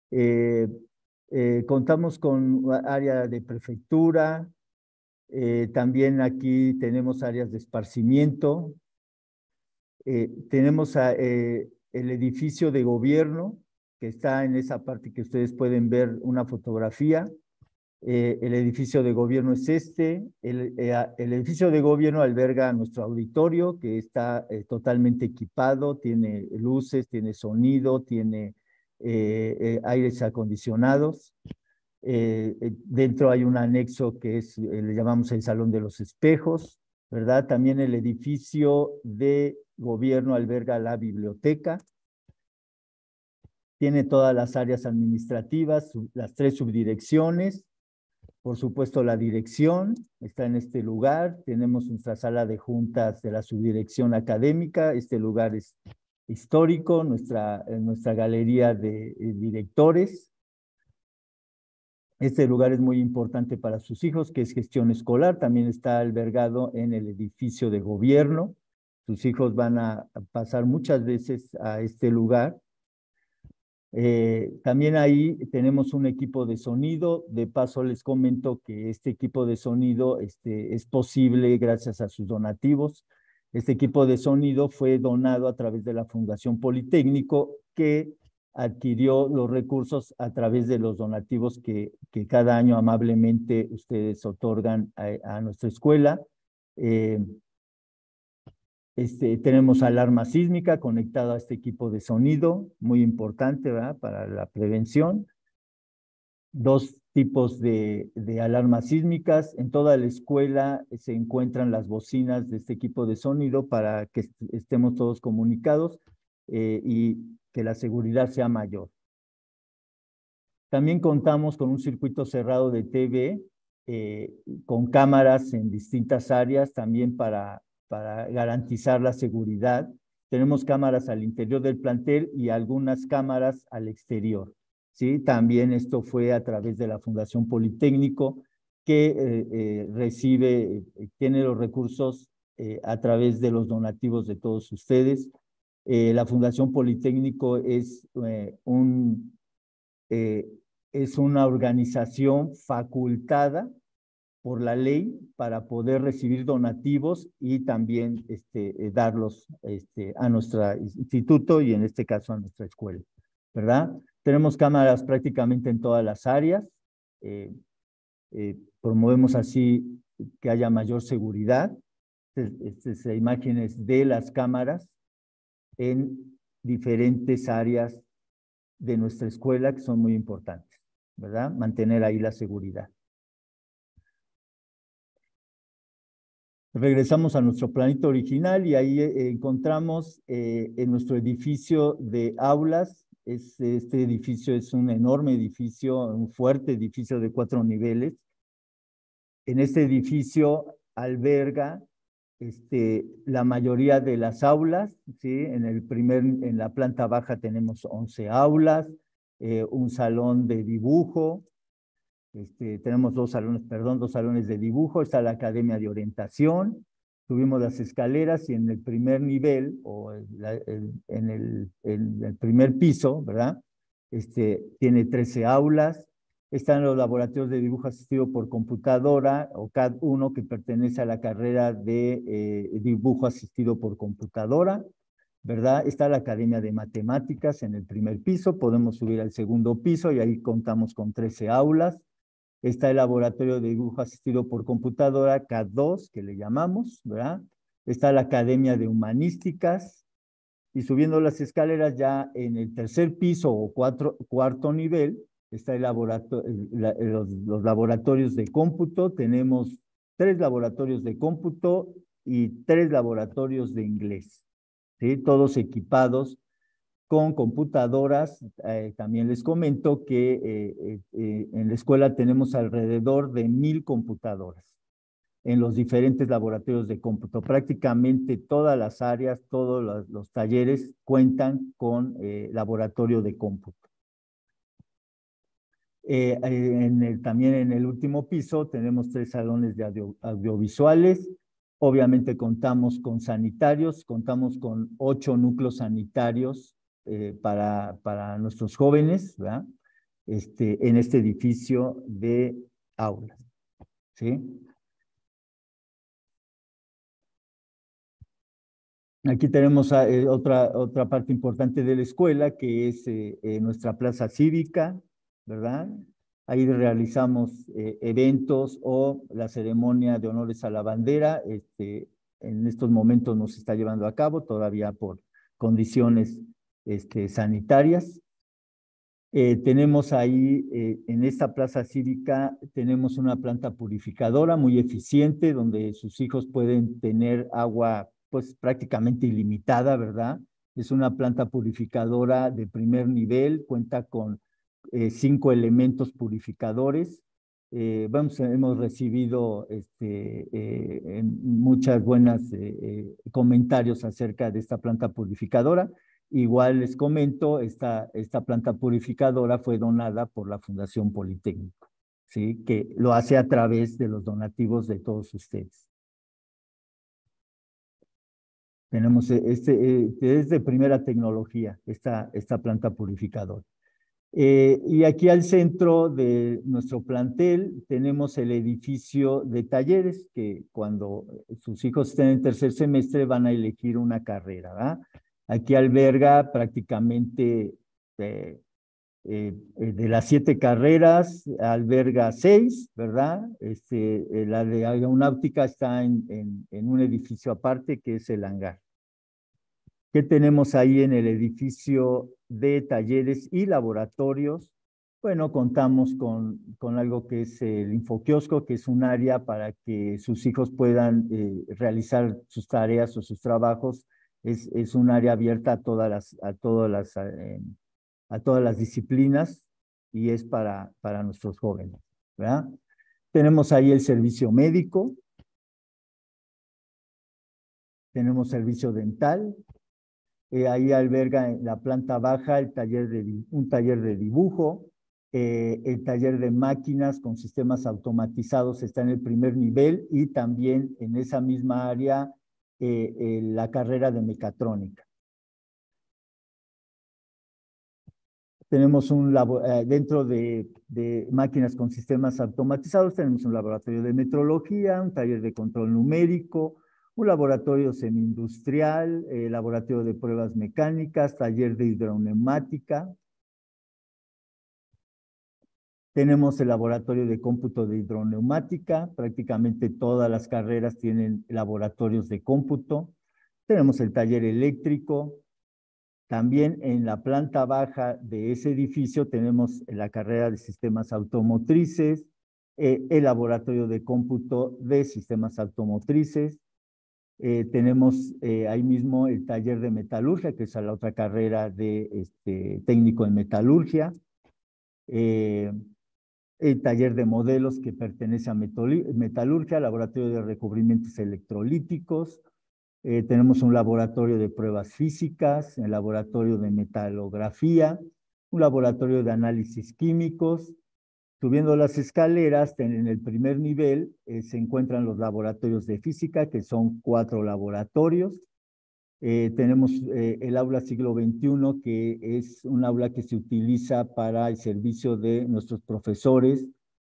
Contamos con área de prefectura. También aquí tenemos áreas de esparcimiento. Tenemos el edificio de gobierno, que está en esa parte que ustedes pueden ver una fotografía. El edificio de gobierno es este. El edificio de gobierno alberga nuestro auditorio, que está totalmente equipado, tiene luces, tiene sonido, tiene aires acondicionados. Dentro hay un anexo que es, le llamamos el Salón de los Espejos, ¿verdad? También el edificio de gobierno alberga la biblioteca. Tiene todas las áreas administrativas, las 3 subdirecciones. Por supuesto, la dirección está en este lugar. Tenemos nuestra sala de juntas de la subdirección académica. Este lugar es histórico, nuestra galería de directores. Este lugar es muy importante para sus hijos, que es gestión escolar. También está albergado en el edificio de gobierno. Sus hijos van a pasar muchas veces a este lugar. También ahí tenemos un equipo de sonido. De paso les comento que este equipo de sonido es posible gracias a sus donativos. Este equipo de sonido fue donado a través de la Fundación Politécnico, que adquirió los recursos a través de los donativos que cada año amablemente ustedes otorgan a nuestra escuela. Tenemos alarma sísmica conectada a este equipo de sonido, muy importante, ¿verdad?, para la prevención. 2 tipos de alarmas sísmicas. En toda la escuela se encuentran las bocinas de este equipo de sonido para que estemos todos comunicados y que la seguridad sea mayor. También contamos con un circuito cerrado de TV con cámaras en distintas áreas también para garantizar la seguridad. Tenemos cámaras al interior del plantel y algunas cámaras al exterior, ¿sí? También esto fue a través de la Fundación Politécnico, que tiene los recursos a través de los donativos de todos ustedes. La Fundación Politécnico es una organización facultada por la ley para poder recibir donativos y también darlos a nuestro instituto y en este caso a nuestra escuela, ¿verdad? Tenemos cámaras prácticamente en todas las áreas. Promovemos así que haya mayor seguridad. Estas imágenes de las cámaras en diferentes áreas de nuestra escuela que son muy importantes, ¿verdad? Mantener ahí la seguridad. Regresamos a nuestro planeta original y ahí encontramos en nuestro edificio de aulas. Este edificio es un enorme edificio, un fuerte edificio de 4 niveles. En este edificio alberga la mayoría de las aulas, ¿sí? En la planta baja tenemos 11 aulas, un salón de dibujo, Tenemos dos salones de dibujo, está la academia de orientación, subimos las escaleras y en el primer nivel, o en el primer piso, ¿verdad? Tiene 13 aulas, están los laboratorios de dibujo asistido por computadora, o CAD-1, que pertenece a la carrera de dibujo asistido por computadora, ¿verdad? Está la Academia de Matemáticas en el primer piso, podemos subir al segundo piso y ahí contamos con 13 aulas. Está el laboratorio de dibujo asistido por computadora, CAD-2, que le llamamos, ¿verdad? Está la Academia de Humanísticas, y subiendo las escaleras ya en el tercer piso o cuarto nivel, está los laboratorios de cómputo. Tenemos 3 laboratorios de cómputo y 3 laboratorios de inglés, ¿sí? Todos equipados con computadoras. También les comento que en la escuela tenemos alrededor de 1000 computadoras en los diferentes laboratorios de cómputo. Prácticamente todas las áreas, todos los talleres cuentan con laboratorio de cómputo. También en el último piso tenemos 3 salones de audiovisuales. Obviamente contamos con sanitarios, contamos con 8 núcleos sanitarios para nuestros jóvenes, ¿verdad? En este edificio de aulas, ¿sí? Aquí tenemos otra parte importante de la escuela, que es nuestra plaza cívica, ¿verdad? Ahí realizamos eventos o la ceremonia de honores a la bandera. En estos momentos no se está llevando a cabo, todavía por condiciones sanitarias. Tenemos ahí, en esta plaza cívica, tenemos una planta purificadora muy eficiente, donde sus hijos pueden tener agua pues prácticamente ilimitada, ¿verdad? Es una planta purificadora de primer nivel, cuenta con 5 elementos purificadores. Hemos recibido muchas buenas comentarios acerca de esta planta purificadora. Igual les comento, esta planta purificadora fue donada por la Fundación Politécnico, ¿sí? Que lo hace a través de los donativos de todos ustedes. Tenemos es de primera tecnología esta planta purificadora. Y aquí al centro de nuestro plantel tenemos el edificio de talleres, que cuando sus hijos estén en tercer semestre van a elegir una carrera, ¿verdad? Aquí alberga prácticamente de las 7 carreras, alberga 6, ¿verdad? La de aeronáutica está en un edificio aparte, que es el hangar. ¿Qué tenemos ahí en el edificio de talleres y laboratorios? Bueno, contamos con algo que es el infoquiosco, que es un área para que sus hijos puedan realizar sus tareas o sus trabajos. Es un área abierta a todas las disciplinas, y es para nuestros jóvenes, ¿verdad? Tenemos ahí el servicio médico, tenemos servicio dental. Ahí alberga en la planta baja un taller de dibujo, el taller de máquinas con sistemas automatizados está en el primer nivel, y también en esa misma área la carrera de mecatrónica. Tenemos dentro de máquinas con sistemas automatizados, tenemos un laboratorio de metrología, un taller de control numérico, un laboratorio semi-industrial, laboratorio de pruebas mecánicas, taller de hidroneumática. Tenemos el laboratorio de cómputo de hidroneumática, prácticamente todas las carreras tienen laboratorios de cómputo. Tenemos el taller eléctrico. También en la planta baja de ese edificio tenemos la carrera de sistemas automotrices, el laboratorio de cómputo de sistemas automotrices. Tenemos ahí mismo el taller de metalurgia, que es la otra carrera de técnico en metalurgia. El taller de modelos, que pertenece a metalurgia, laboratorio de recubrimientos electrolíticos. Tenemos un laboratorio de pruebas físicas, el laboratorio de metalografía, un laboratorio de análisis químicos, Subiendo las escaleras, en el primer nivel se encuentran los laboratorios de física, que son 4 laboratorios. Tenemos el aula siglo XXI, que es un aula que se utiliza para el servicio de nuestros profesores.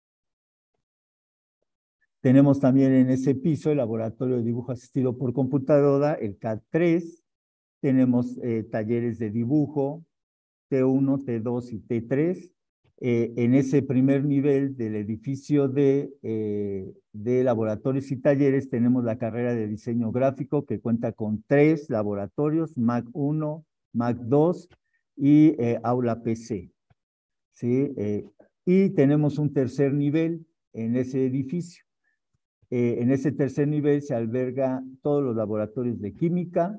Tenemos también en ese piso el laboratorio de dibujo asistido por computadora, el CAD3. Tenemos talleres de dibujo, T1, T2 y T3. En ese primer nivel del edificio de laboratorios y talleres tenemos la carrera de diseño gráfico, que cuenta con 3 laboratorios, Mac 1, Mac 2 y aula PC. ¿Sí? Y tenemos un tercer nivel en ese edificio. En ese tercer nivel se alberga todos los laboratorios de química.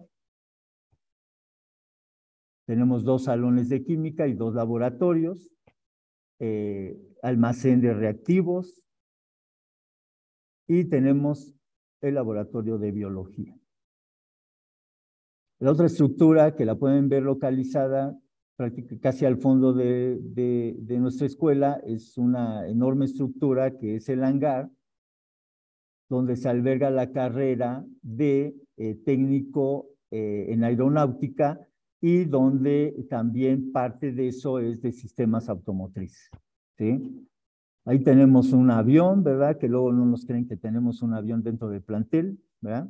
Tenemos 2 salones de química y 2 laboratorios. Almacén de reactivos, y tenemos el laboratorio de biología. La otra estructura, que la pueden ver localizada casi al fondo de nuestra escuela, es una enorme estructura que es el hangar, donde se alberga la carrera de técnico en aeronáutica, y donde también parte de eso es de sistemas automotrices, ¿sí? Ahí tenemos un avión, ¿verdad? Que luego no nos creen que tenemos un avión dentro del plantel, ¿verdad?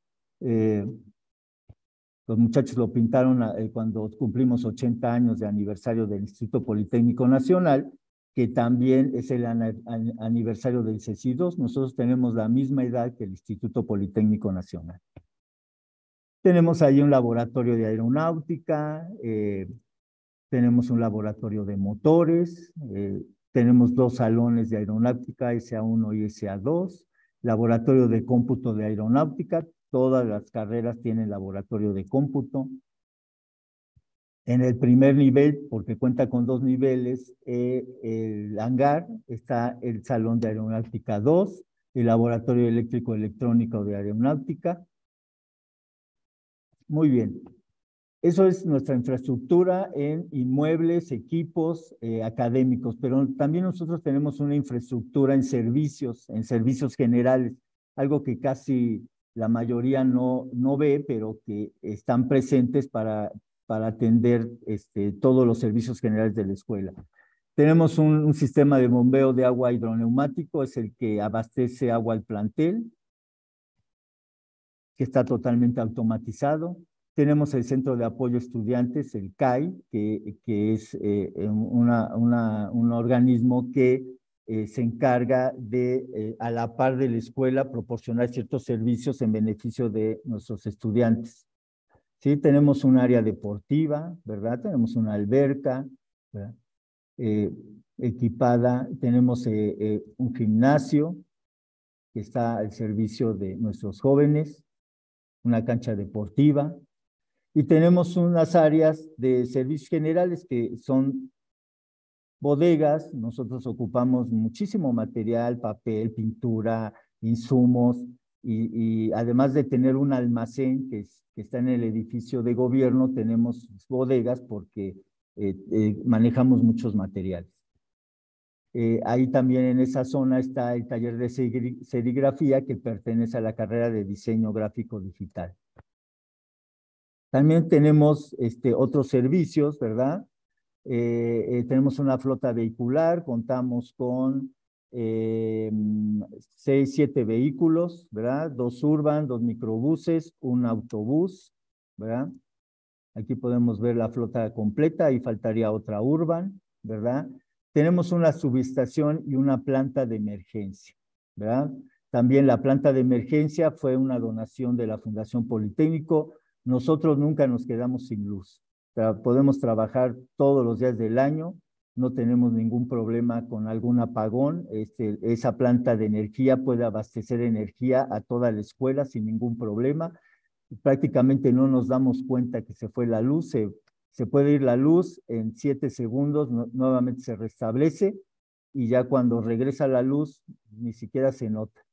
Los muchachos lo pintaron cuando cumplimos 80 años de aniversario del Instituto Politécnico Nacional, que también es el aniversario del CECI2. Nosotros tenemos la misma edad que el Instituto Politécnico Nacional. Tenemos ahí un laboratorio de aeronáutica, tenemos un laboratorio de motores, tenemos 2 salones de aeronáutica, SA1 y SA2, laboratorio de cómputo de aeronáutica, todas las carreras tienen laboratorio de cómputo. En el primer nivel, porque cuenta con 2 niveles, el hangar, está el salón de aeronáutica 2, el laboratorio eléctrico-electrónico de aeronáutica. Muy bien. Eso es nuestra infraestructura en inmuebles, equipos académicos, pero también nosotros tenemos una infraestructura en servicios generales, algo que casi la mayoría no ve, pero que están presentes para atender todos los servicios generales de la escuela. Tenemos un sistema de bombeo de agua hidroneumático, es el que abastece agua al plantel, que está totalmente automatizado. Tenemos el Centro de Apoyo a Estudiantes, el CAI, que es un organismo que se encarga de, a la par de la escuela, proporcionar ciertos servicios en beneficio de nuestros estudiantes. Sí, tenemos un área deportiva, ¿verdad? Tenemos una alberca, ¿verdad? Equipada. Tenemos un gimnasio que está al servicio de nuestros jóvenes, una cancha deportiva, y tenemos unas áreas de servicios generales que son bodegas. Nosotros ocupamos muchísimo material, papel, pintura, insumos, y además de tener un almacén que está en el edificio de gobierno, tenemos bodegas porque manejamos muchos materiales. Ahí también en esa zona está el taller de serigrafía, que pertenece a la carrera de diseño gráfico digital. También tenemos otros servicios, ¿verdad? Tenemos una flota vehicular, contamos con 6, 7 vehículos, ¿verdad? 2 urban, 2 microbuses, un autobús, ¿verdad? Aquí podemos ver la flota completa, ahí faltaría otra urban, ¿verdad? Tenemos una subestación y una planta de emergencia, ¿verdad? También la planta de emergencia fue una donación de la Fundación Politécnico. Nosotros nunca nos quedamos sin luz. Podemos trabajar todos los días del año, no tenemos ningún problema con algún apagón. Esa planta de energía puede abastecer energía a toda la escuela sin ningún problema. Prácticamente no nos damos cuenta que se fue la luz. Se puede ir la luz en 7 segundos, nuevamente se restablece, y ya cuando regresa la luz ni siquiera se nota.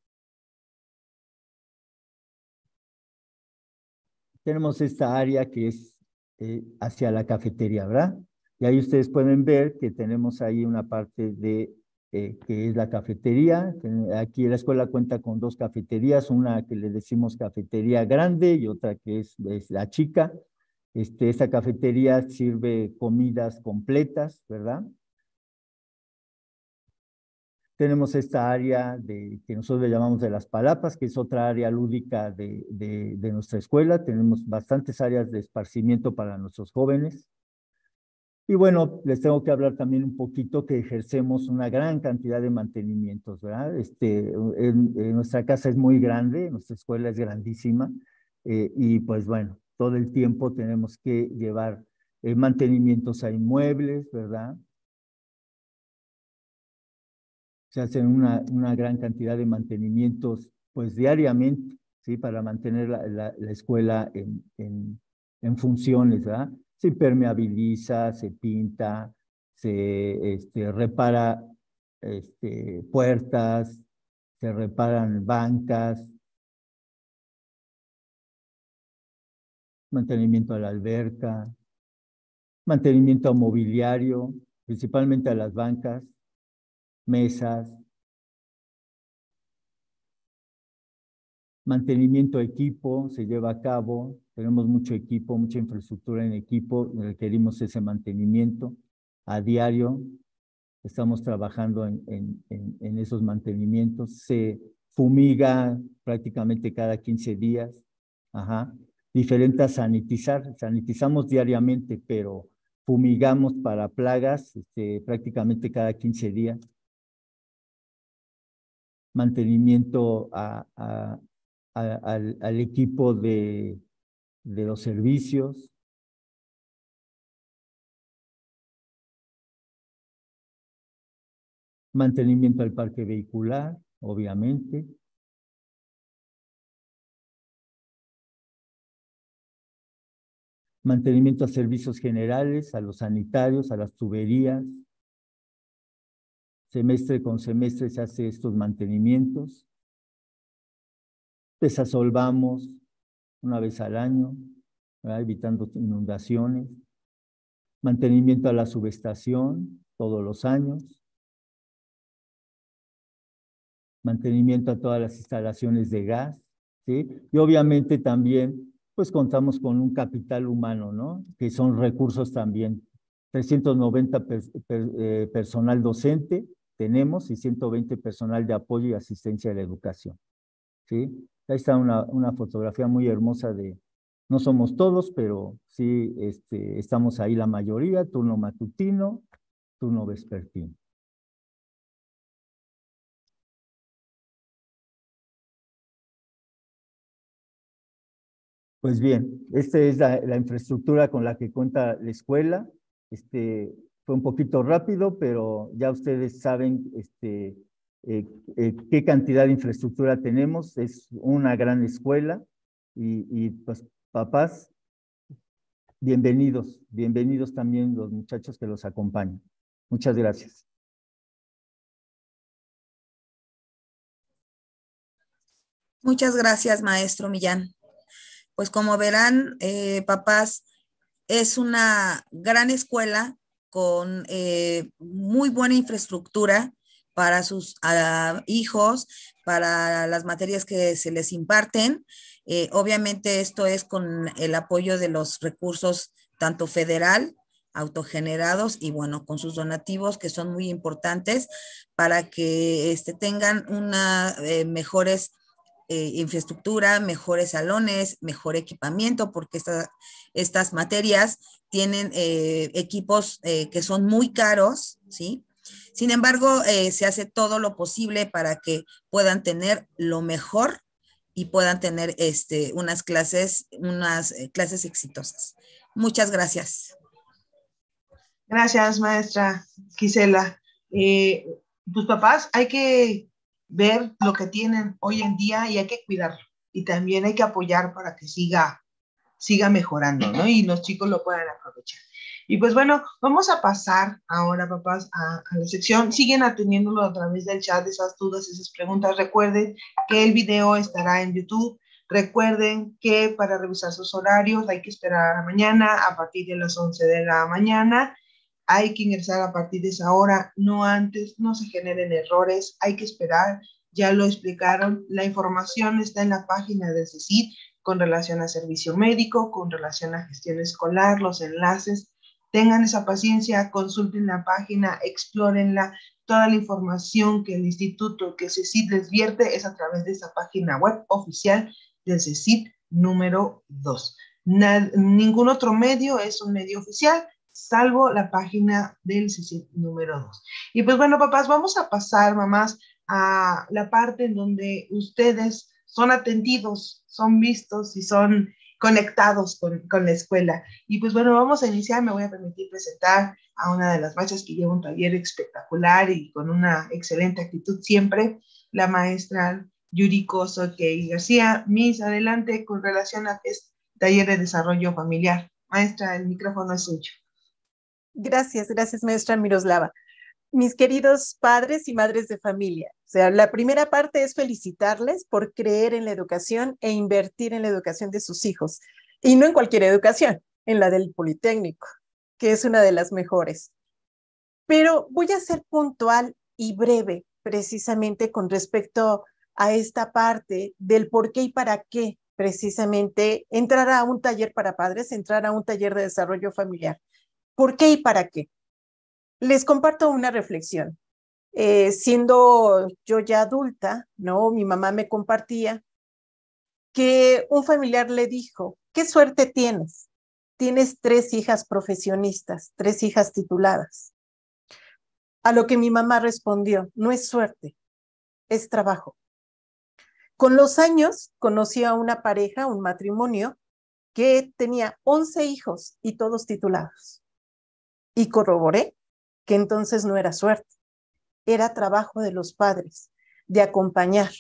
Tenemos esta área que es hacia la cafetería, ¿verdad? Y ahí ustedes pueden ver que tenemos ahí una parte de que es la cafetería. Aquí la escuela cuenta con 2 cafeterías, una que le decimos cafetería grande y otra que es la chica. Esta cafetería sirve comidas completas, ¿verdad? Tenemos esta área que nosotros le llamamos de las palapas, que es otra área lúdica de nuestra escuela. Tenemos bastantes áreas de esparcimiento para nuestros jóvenes. Y bueno, les tengo que hablar también un poquito que ejercemos una gran cantidad de mantenimientos, ¿verdad? Nuestra casa es muy grande, nuestra escuela es grandísima, y pues bueno, todo el tiempo tenemos que llevar mantenimientos a inmuebles, ¿verdad? Se hacen una gran cantidad de mantenimientos, pues diariamente, ¿sí? Para mantener la escuela en funciones, ¿verdad? Se impermeabiliza, se pinta, se repara puertas, se reparan bancas, mantenimiento a la alberca, mantenimiento a mobiliario, principalmente a las bancas, mesas, mantenimiento de equipo se lleva a cabo. Tenemos mucho equipo, mucha infraestructura en equipo, requerimos ese mantenimiento a diario. Estamos trabajando en esos mantenimientos. Se fumiga prácticamente cada 15 días. Ajá. Diferente a sanitizar. Sanitizamos diariamente, pero fumigamos para plagas prácticamente cada 15 días. Mantenimiento al equipo de los servicios. Mantenimiento al parque vehicular, obviamente. Mantenimiento a servicios generales, a los sanitarios, a las tuberías. Semestre con semestre se hace estos mantenimientos. Desasolvamos una vez al año, ¿verdad? Evitando inundaciones. Mantenimiento a la subestación todos los años. Mantenimiento a todas las instalaciones de gas, ¿sí? Y obviamente también, pues contamos con un capital humano, ¿no? Que son recursos también. 390 personal docente tenemos y 120 personal de apoyo y asistencia a la educación, ¿sí? Ahí está una fotografía muy hermosa no somos todos, pero sí estamos ahí la mayoría, turno matutino, turno vespertino. Pues bien, esta es la infraestructura con la que cuenta la escuela. Fue un poquito rápido, pero ya ustedes saben qué cantidad de infraestructura tenemos. Es una gran escuela y pues papás, bienvenidos también los muchachos que los acompañan. Muchas gracias. Muchas gracias, maestro Millán. Pues como verán, papás, es una gran escuela con muy buena infraestructura para sus hijos, para las materias que se les imparten. Obviamente esto es con el apoyo de los recursos tanto federal, autogenerados y bueno, con sus donativos que son muy importantes para que tengan mejores infraestructura, mejores salones, mejor equipamiento, porque estas materias tienen equipos que son muy caros, ¿sí? Sin embargo, se hace todo lo posible para que puedan tener lo mejor y puedan tener unas clases exitosas. Muchas gracias. Gracias, maestra Gisela. Tus papás, hay que ver lo que tienen hoy en día y hay que cuidarlo. Y también hay que apoyar para que siga mejorando, ¿no? Y los chicos lo puedan aprovechar. Y pues bueno, vamos a pasar ahora, papás, a la sección. Siguen atendiéndolo a través del chat, esas dudas, esas preguntas. Recuerden que el video estará en YouTube. Recuerden que para revisar sus horarios hay que esperar a la mañana a partir de las 11 de la mañana. hay que ingresar a partir de esa hora, no antes, no se generen errores, hay que esperar, ya lo explicaron, la información está en la página del CECID con relación a servicio médico, con relación a gestión escolar, los enlaces, tengan esa paciencia, consulten la página, explórenla, toda la información que el instituto, que CECID les vierte es a través de esa página web oficial del CECID número 2. Ningún otro medio es un medio oficial, salvo la página del CECID número 2. Y pues bueno, papás, vamos a pasar, mamás, a la parte en donde ustedes son atendidos, son vistos y son conectados con la escuela. Y pues bueno, vamos a iniciar, me voy a permitir presentar a una de las maestras que lleva un taller espectacular y con una excelente actitud siempre, la maestra Yuriko Soque García. Miss, adelante con relación a este taller de desarrollo familiar. Maestra, el micrófono es suyo. Gracias, maestra Miroslava. Mis queridos padres y madres de familia, o sea, la primera parte es felicitarles por creer en la educación e invertir en la educación de sus hijos. Y no en cualquier educación, en la del Politécnico, que es una de las mejores. Pero voy a ser puntual y breve, precisamente con respecto a esta parte del por qué y para qué, precisamente, entrar a un taller para padres, entrar a un taller de desarrollo familiar. ¿Por qué y para qué? Les comparto una reflexión. Siendo yo ya adulta, ¿no? Mi mamá me compartía que un familiar le dijo, ¿qué suerte tienes? Tienes 3 hijas profesionistas, 3 hijas tituladas. A lo que mi mamá respondió, no es suerte, es trabajo. Con los años conocí a una pareja, un matrimonio, que tenía 11 hijos y todos titulados. Y corroboré que entonces no era suerte, era trabajo de los padres, de acompañar.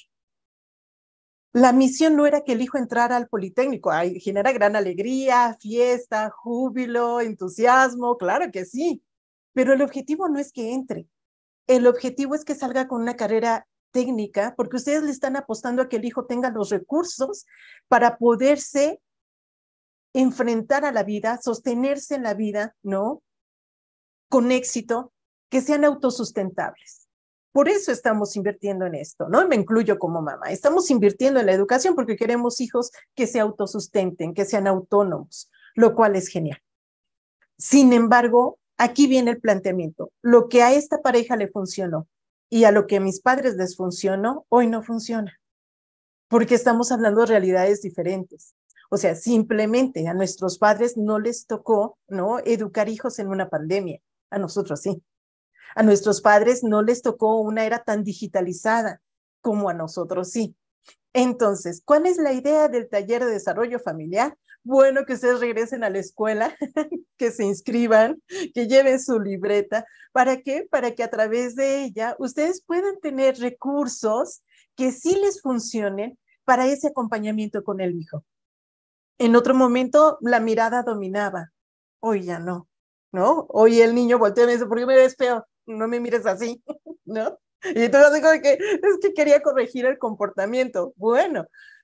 La misión no era que el hijo entrara al Politécnico, genera gran alegría, fiesta, júbilo, entusiasmo, claro que sí, pero el objetivo no es que entre, el objetivo es que salga con una carrera técnica, porque ustedes le están apostando a que el hijo tenga los recursos para poderse enfrentar a la vida, sostenerse en la vida, ¿no? Con éxito, que sean autosustentables. Por eso estamos invirtiendo en esto, ¿no? Me incluyo como mamá. Estamos invirtiendo en la educación porque queremos hijos que se autosustenten, que sean autónomos, lo cual es genial. Sin embargo, aquí viene el planteamiento. Lo que a esta pareja le funcionó y a lo que a mis padres les funcionó, hoy no funciona. Porque estamos hablando de realidades diferentes. O sea, simplemente a nuestros padres no les tocó, ¿no?, educar hijos en una pandemia. A nosotros sí. A nuestros padres no les tocó una era tan digitalizada como a nosotros sí. Entonces, ¿cuál es la idea del taller de desarrollo familiar? Bueno, que ustedes regresen a la escuela, que se inscriban, que lleven su libreta. ¿Para qué? Para que a través de ella ustedes puedan tener recursos que sí les funcionen para ese acompañamiento con el hijo. En otro momento, la mirada dominaba. Hoy ya no, ¿no? Hoy el niño voltea y me dice, ¿por qué me ves feo? No me mires así, ¿no? Y entonces digo que es que quería corregir el comportamiento. Bueno,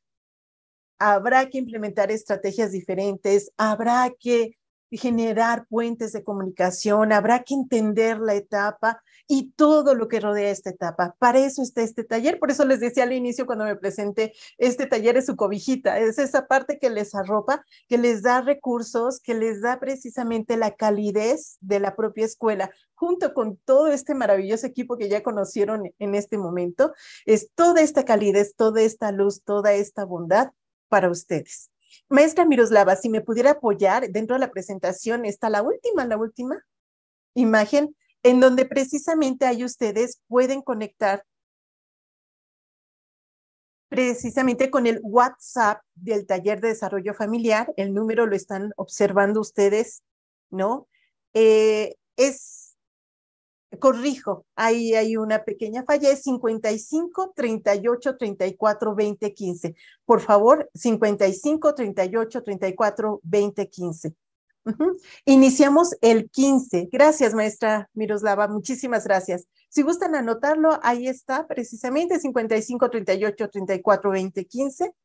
habrá que implementar estrategias diferentes, habrá que generar puentes de comunicación, habrá que entender la etapa y todo lo que rodea esta etapa. Para eso está este taller, por eso les decía al inicio cuando me presenté, este taller es su cobijita, es esa parte que les arropa, que les da recursos, que les da precisamente la calidez de la propia escuela, junto con todo este maravilloso equipo que ya conocieron en este momento, es toda esta calidez, toda esta luz, toda esta bondad para ustedes. Maestra Miroslava, si me pudiera apoyar, dentro de la presentación está la última imagen, en donde precisamente ahí ustedes pueden conectar precisamente con el WhatsApp del taller de desarrollo familiar. El número lo están observando ustedes, ¿no? Corrijo, ahí hay una pequeña falla, es 55 38 34 20 15. Por favor, 55 38 34 20 15. Iniciamos el 15. Gracias, maestra Miroslava, muchísimas gracias. Si gustan anotarlo, ahí está precisamente 55 38 34 20 15.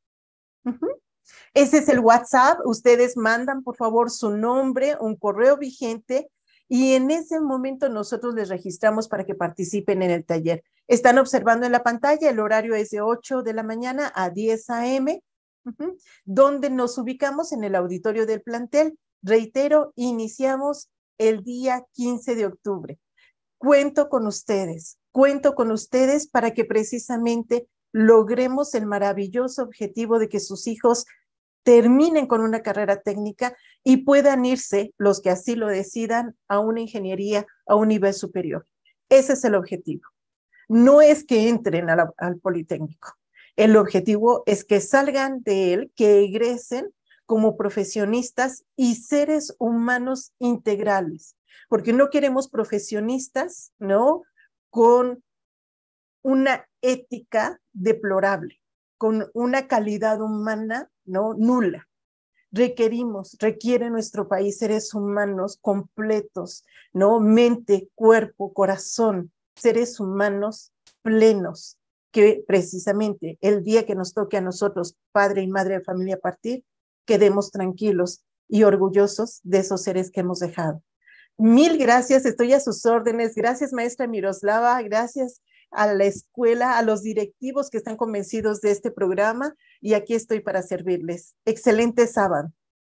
Ese es el WhatsApp. Ustedes mandan, por favor, su nombre, un correo vigente y en ese momento nosotros les registramos para que participen en el taller. Están observando en la pantalla, el horario es de 8 de la mañana a 10 a.m., donde nos ubicamos en el auditorio del plantel. Reitero, iniciamos el día 15 de octubre. Cuento con ustedes para que precisamente logremos el maravilloso objetivo de que sus hijos terminen con una carrera técnica y puedan irse, los que así lo decidan, a una ingeniería, a un nivel superior. Ese es el objetivo. No es que entren al Politécnico. El objetivo es que salgan de él, que egresen como profesionistas y seres humanos integrales, porque no queremos profesionistas, ¿no?, con una ética deplorable, con una calidad humana, ¿no?, nula. Requiere nuestro país seres humanos completos, ¿no?, mente, cuerpo, corazón, seres humanos plenos, que precisamente el día que nos toque a nosotros, padre y madre de familia, partir, quedemos tranquilos y orgullosos de esos seres que hemos dejado. Mil gracias, estoy a sus órdenes. Gracias, maestra Miroslava, gracias a la escuela, a los directivos que están convencidos de este programa, y aquí estoy para servirles. Excelente sábado.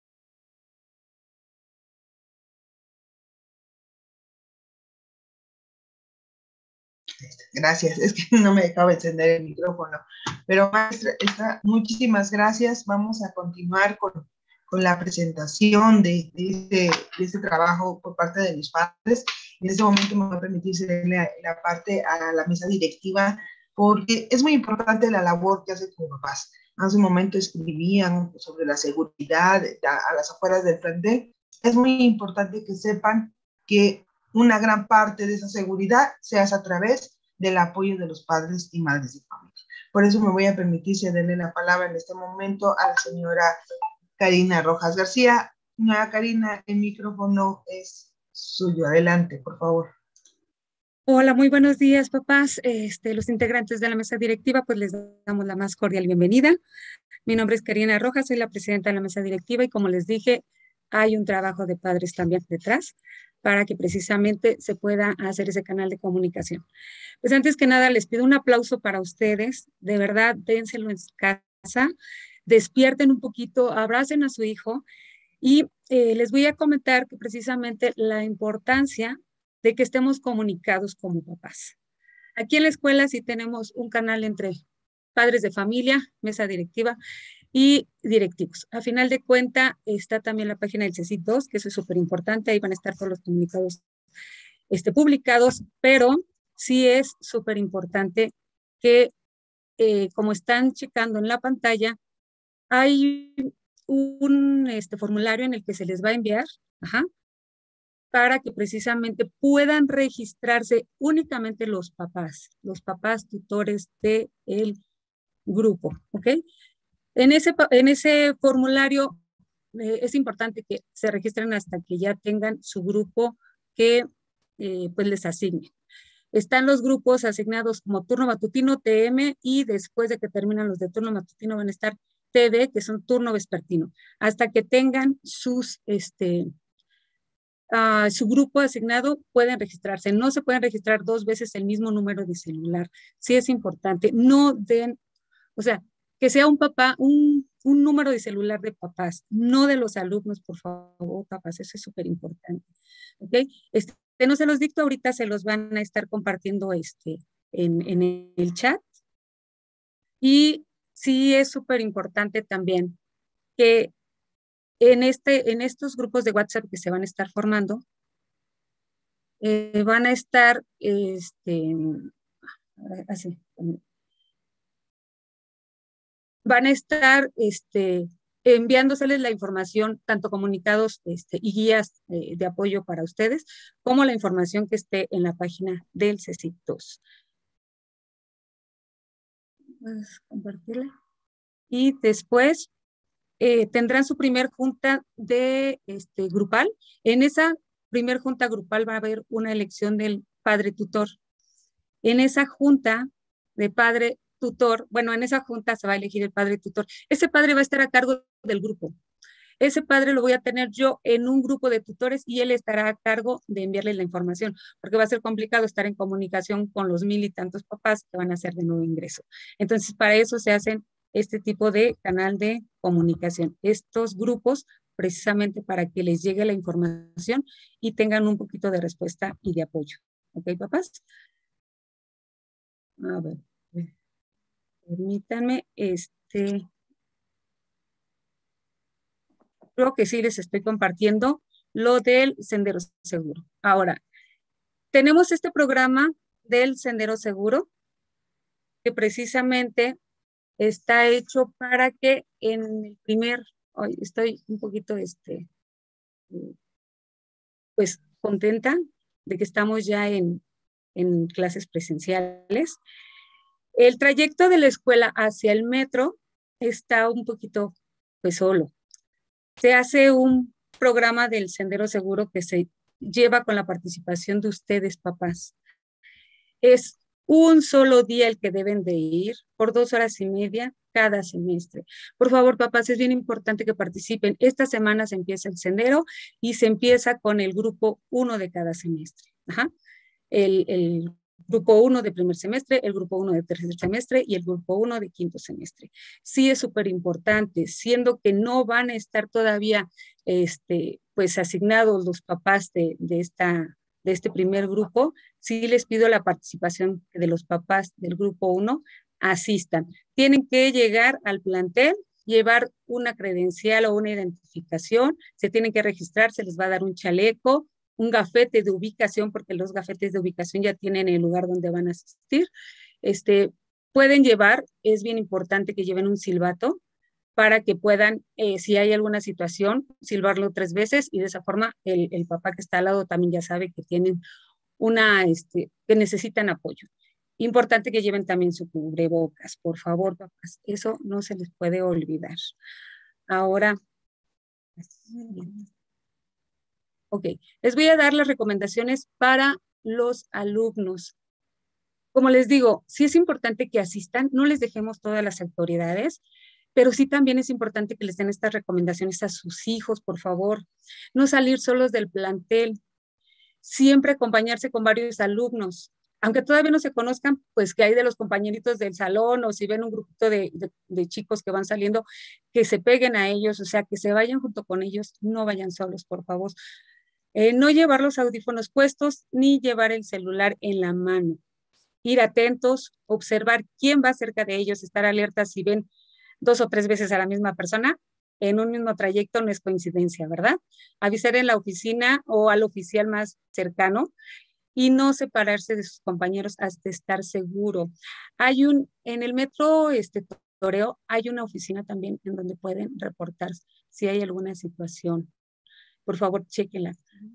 Gracias, es que no me dejaba encender el micrófono. Pero maestra, muchísimas gracias. Vamos a continuar con la presentación de este trabajo por parte de mis padres. En este momento me voy a permitir cederle la parte a la mesa directiva, porque es muy importante la labor que hacen como papás. Hace un momento escribían sobre la seguridad a las afueras del plantel. Es muy importante que sepan que una gran parte de esa seguridad se hace a través del apoyo de los padres y madres de familia. Por eso me voy a permitir cederle la palabra en este momento a la señora Karina Rojas García. Señora Karina, el micrófono es suyo. Adelante, por favor. Hola, muy buenos días, papás. Los integrantes de la mesa directiva, pues les damos la más cordial bienvenida. Mi nombre es Karina Rojas, soy la presidenta de la mesa directiva y como les dije, hay un trabajo de padres también detrás para que precisamente se pueda hacer ese canal de comunicación. Pues antes que nada, les pido un aplauso para ustedes. De verdad, dénselo en casa, despierten un poquito, abracen a su hijo y les voy a comentar que precisamente la importancia de que estemos comunicados como papás. Aquí en la escuela sí tenemos un canal entre padres de familia, mesa directiva y directivos. A final de cuenta está también la página del CECIT 2, que eso es súper importante, ahí van a estar todos los comunicados publicados, pero sí es súper importante que, como están checando en la pantalla, hay un formulario en el que se les va a enviar, para que precisamente puedan registrarse únicamente los papás tutores del grupo, ¿ok? En ese formulario es importante que se registren hasta que ya tengan su grupo que pues les asigne. Están los grupos asignados como turno matutino, TM, y después de que terminan los de turno matutino van a estar TD, que son turno vespertino, hasta que tengan sus, su grupo asignado pueden registrarse. No se pueden registrar dos veces el mismo número de celular. Sí es importante. No den, o sea, que sea un papá, un número de celular de papás, no de los alumnos, por favor, papás, eso es súper importante. ¿Ok? No se los dicto ahorita, se los van a estar compartiendo en el chat. Y sí es súper importante también que en estos grupos de WhatsApp que se van a estar formando, van a estar, van a estar enviándoseles la información, tanto comunicados y guías de apoyo para ustedes, como la información que esté en la página del CECIT 2. ¿Puedes compartirla? Y después tendrán su primer junta de grupal. En esa primer junta grupal va a haber una elección del padre tutor. En esa junta de padre tutor, bueno, en esa junta se va a elegir el padre tutor. Ese padre va a estar a cargo del grupo. Ese padre lo voy a tener yo en un grupo de tutores y él estará a cargo de enviarle la información, porque va a ser complicado estar en comunicación con los 1000 y tantos papás que van a hacer de nuevo ingreso. Entonces, para eso se hacen este tipo de canal de comunicación, estos grupos precisamente para que les llegue la información y tengan un poquito de respuesta y de apoyo. ¿Ok, papás? A ver, permítanme, creo que sí les estoy compartiendo lo del Sendero Seguro. Ahora, tenemos este programa del Sendero Seguro que precisamente está hecho para que en el primer, hoy estoy un poquito, pues contenta de que estamos ya en clases presenciales. El trayecto de la escuela hacia el metro está un poquito, pues solo. Se hace un programa del Sendero Seguro que se lleva con la participación de ustedes, papás. Es un solo día el que deben de ir por 2 horas y media cada semestre. Por favor, papás, es bien importante que participen. Esta semana se empieza el sendero y se empieza con el grupo 1 de cada semestre. Ajá. El grupo 1 de primer semestre, el grupo 1 de tercer semestre y el grupo 1 de quinto semestre. Sí es súper importante, siendo que no van a estar todavía pues asignados los papás de este primer grupo. Sí les pido la participación de los papás del grupo 1, asistan. Tienen que llegar al plantel, llevar una credencial o una identificación, se tienen que registrar, se les va a dar un chaleco, un gafete de ubicación, porque los gafetes de ubicación ya tienen el lugar donde van a asistir. Pueden llevar, es bien importante que lleven un silbato para que puedan, si hay alguna situación, silbarlo 3 veces y de esa forma el papá que está al lado también ya sabe que tienen que necesitan apoyo. Importante que lleven también su cubrebocas, por favor, papás, eso no se les puede olvidar. Ahora, ok, les voy a dar las recomendaciones para los alumnos. Como les digo, sí es importante que asistan, no les dejemos todas las autoridades, pero sí también es importante que les den estas recomendaciones a sus hijos, por favor. No salir solos del plantel, siempre acompañarse con varios alumnos. Aunque todavía no se conozcan, pues que hay de los compañeritos del salón o si ven un grupito de chicos que van saliendo, que se peguen a ellos, o sea, que se vayan junto con ellos, no vayan solos, por favor. No llevar los audífonos puestos ni llevar el celular en la mano. Ir atentos, observar quién va cerca de ellos, estar alertas si ven 2 o 3 veces a la misma persona en un mismo trayecto, no es coincidencia, ¿verdad? Avisar en la oficina o al oficial más cercano y no separarse de sus compañeros hasta estar seguro. En el metro Toreo hay una oficina también en donde pueden reportar si hay alguna situación. Por favor, chéquenla.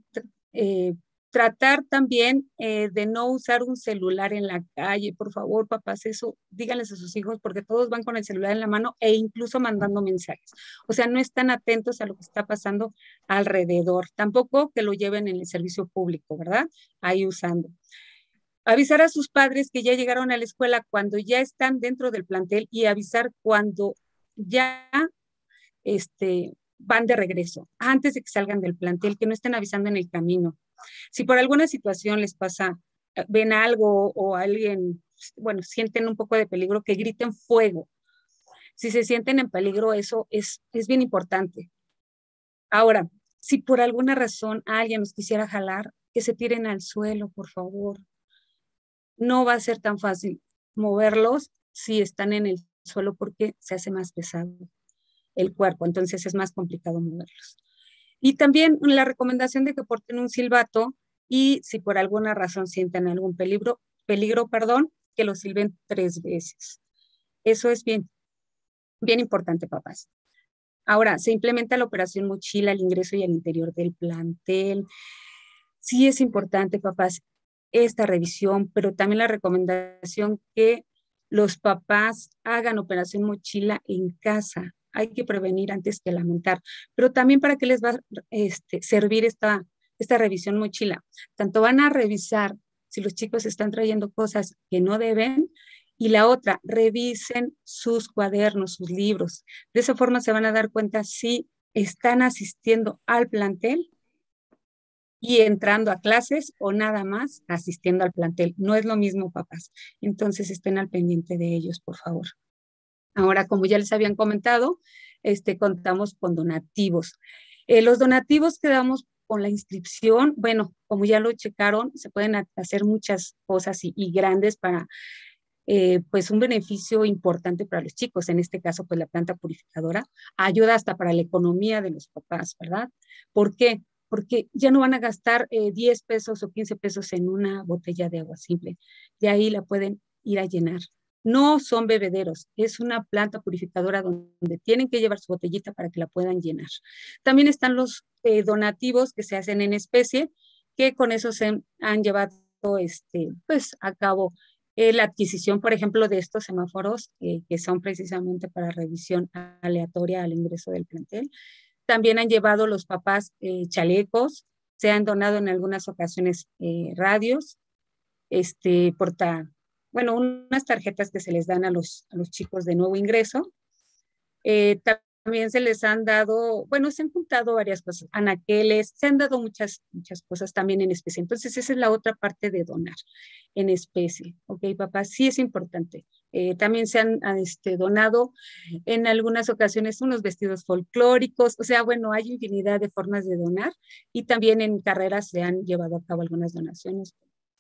Tratar también de no usar un celular en la calle, por favor, papás, eso díganles a sus hijos porque todos van con el celular en la mano e incluso mandando mensajes. O sea, no están atentos a lo que está pasando alrededor. Tampoco que lo lleven en el servicio público, ¿verdad? Ahí usando. Avisar a sus padres que ya llegaron a la escuela cuando ya están dentro del plantel y avisar cuando ya van de regreso, antes de que salgan del plantel, que no estén avisando en el camino. Si por alguna situación les pasa, ven algo o alguien, bueno, sienten un poco de peligro, que griten fuego. Si se sienten en peligro, eso es bien importante. Ahora, si por alguna razón alguien nos quisiera jalar, que se tiren al suelo, por favor. No va a ser tan fácil moverlos si están en el suelo porque se hace más pesado el cuerpo, entonces es más complicado moverlos. Y también la recomendación de que porten un silbato y si por alguna razón sienten algún peligro, que lo silben 3 veces. Eso es bien importante, papás. Ahora, se implementa la operación mochila al ingreso y al interior del plantel. Sí es importante, papás, esta revisión, pero también la recomendación que los papás hagan operación mochila en casa. Hay que prevenir antes que lamentar, pero también para qué les va a servir esta revisión mochila. Tanto van a revisar si los chicos están trayendo cosas que no deben y la otra, revisen sus cuadernos, sus libros. De esa forma se van a dar cuenta si están asistiendo al plantel y entrando a clases o nada más asistiendo al plantel. No es lo mismo, papás. Entonces estén al pendiente de ellos, por favor. Ahora, como ya les habían comentado, contamos con donativos. Los donativos que damos con la inscripción, bueno, como ya lo checaron, se pueden hacer muchas cosas y grandes para pues un beneficio importante para los chicos. En este caso, pues la planta purificadora ayuda hasta para la economía de los papás, ¿verdad? ¿Por qué? Porque ya no van a gastar 10 pesos o 15 pesos en una botella de agua simple. De ahí la pueden ir a llenar. No son bebederos, es una planta purificadora donde tienen que llevar su botellita para que la puedan llenar. También están los donativos que se hacen en especie, que con eso se han llevado pues a cabo la adquisición, por ejemplo, de estos semáforos que son precisamente para revisión aleatoria al ingreso del plantel. También han llevado los papás chalecos, se han donado en algunas ocasiones radios, bueno, unas tarjetas que se les dan a los chicos de nuevo ingreso. También se les han dado, bueno, se han juntado varias cosas, anaqueles, se han dado muchas cosas también en especie. Entonces, esa es la otra parte de donar en especie. Ok, papá, sí es importante. También se han donado en algunas ocasiones unos vestidos folclóricos. O sea, bueno, hay infinidad de formas de donar y también en carreras se han llevado a cabo algunas donaciones.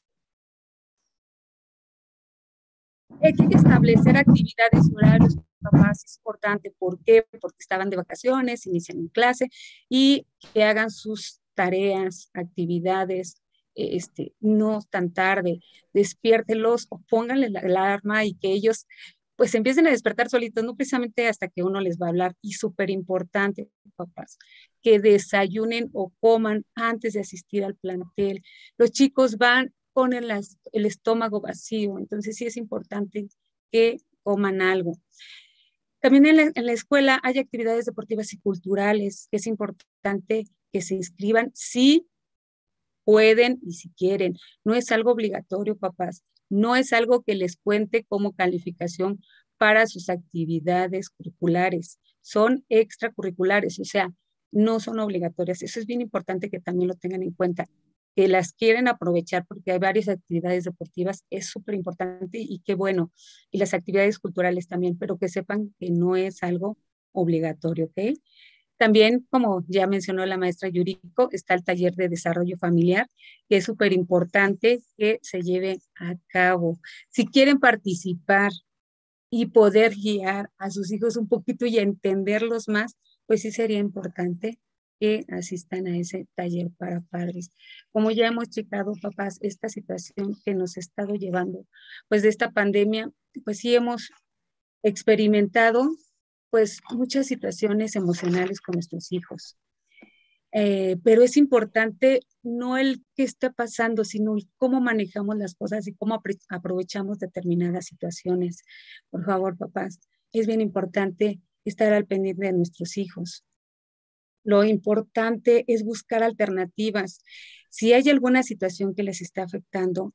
Hay que establecer actividades y horarios, papás, es importante. ¿Por qué? Porque estaban de vacaciones, inician en clase y que hagan sus tareas, actividades, no tan tarde, despiértelos o pónganle la alarma y que ellos pues empiecen a despertar solitos, no precisamente hasta que uno les va a hablar. Y súper importante, papás, que desayunen o coman antes de asistir al plantel. Los chicos van con el estómago vacío, entonces sí es importante que coman algo. También en la escuela hay actividades deportivas y culturales, que es importante que se inscriban si pueden y si quieren. No es algo obligatorio, papás. No es algo que les cuente como calificación para sus actividades curriculares. Son extracurriculares, o sea, no son obligatorias. Eso es bien importante que también lo tengan en cuenta, que las quieren aprovechar porque hay varias actividades deportivas, es súper importante y qué bueno. Y las actividades culturales también, pero que sepan que no es algo obligatorio, ¿ok? También, como ya mencionó la maestra Yuriko, está el taller de desarrollo familiar, que es súper importante que se lleve a cabo. Si quieren participar y poder guiar a sus hijos un poquito y entenderlos más, pues sí sería importante que asistan a ese taller para padres. Como ya hemos checado, papás, esta situación que nos ha estado llevando, pues de esta pandemia, pues sí hemos experimentado pues muchas situaciones emocionales con nuestros hijos. Pero es importante no el qué está pasando, sino el cómo manejamos las cosas y cómo aprovechamos determinadas situaciones. Por favor, papás, es bien importante estar al pendiente de nuestros hijos. Lo importante es buscar alternativas. Si hay alguna situación que les está afectando,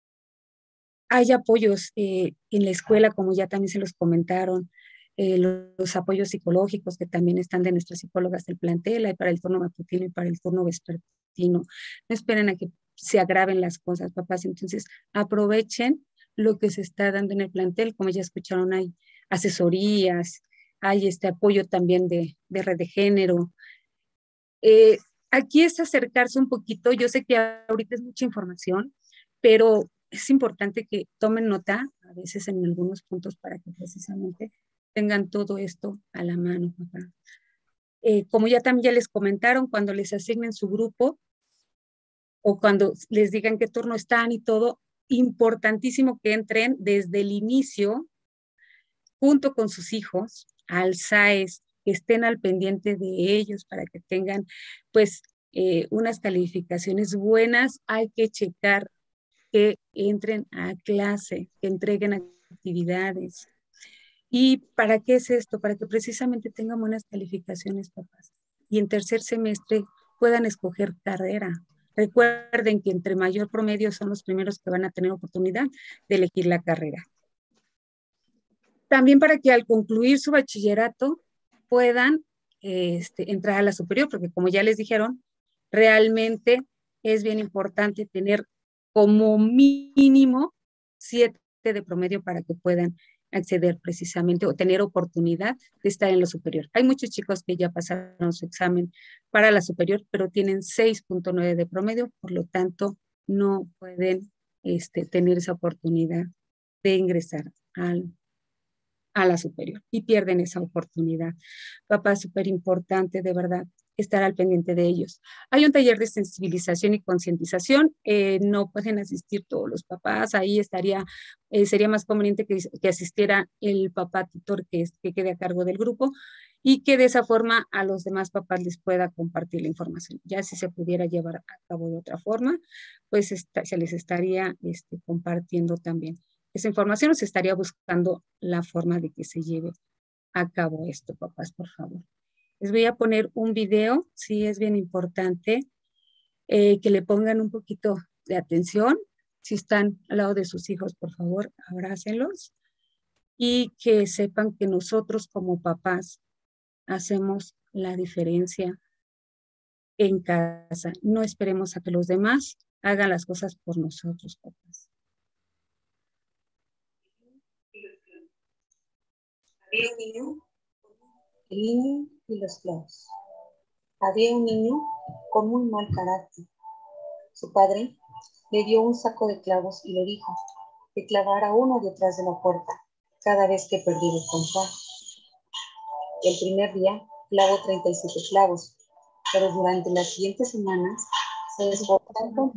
hay apoyos en la escuela, como ya también se los comentaron, los apoyos psicológicos que también están de nuestras psicólogas del plantel, hay para el turno matutino y para el turno vespertino. No esperen a que se agraven las cosas, papás. Entonces, aprovechen lo que se está dando en el plantel. Como ya escucharon, hay asesorías, hay este apoyo también de red de género. Aquí es acercarse un poquito. Yo sé que ahorita es mucha información, pero es importante que tomen nota a veces en algunos puntos para que precisamente tengan todo esto a la mano, papá. Como ya también ya les comentaron, cuando les asignen su grupo o cuando les digan qué turno están y todo, importantísimo que entren desde el inicio junto con sus hijos al SAES, que estén al pendiente de ellos para que tengan pues unas calificaciones buenas. Hay que checar que entren a clase, que entreguen actividades. ¿Y para qué es esto? Para que precisamente tengan buenas calificaciones, papás. Y en tercer semestre puedan escoger carrera. Recuerden que entre mayor promedio son los primeros que van a tener oportunidad de elegir la carrera. También para que al concluir su bachillerato puedan entrar a la superior, porque como ya les dijeron, realmente es bien importante tener como mínimo 7 de promedio para que puedan acceder precisamente o tener oportunidad de estar en lo superior. Hay muchos chicos que ya pasaron su examen para la superior, pero tienen 6.9 de promedio, por lo tanto no pueden tener esa oportunidad de ingresar a la superior y pierden esa oportunidad. Papá, es súper importante, de verdad, estar al pendiente de ellos. Hay un taller de sensibilización y concientización, no pueden asistir todos los papás, ahí sería más conveniente que asistiera el papá tutor que quede a cargo del grupo y que de esa forma a los demás papás les pueda compartir la información. Ya si se pudiera llevar a cabo de otra forma, pues se les estaría compartiendo también esa información, o se estaría buscando la forma de que se lleve a cabo esto, papás, por favor. Les voy a poner un video, sí, es bien importante que le pongan un poquito de atención. Si están al lado de sus hijos, por favor, abrácenlos y que sepan que nosotros como papás hacemos la diferencia en casa. No esperemos a que los demás hagan las cosas por nosotros, papás. Había un niño, el niño y los clavos. Había un niño con muy mal carácter. Su padre le dio un saco de clavos y le dijo que clavara uno detrás de la puerta cada vez que perdiera el control. El primer día clavó 37 clavos, pero durante las siguientes semanas se esforzaron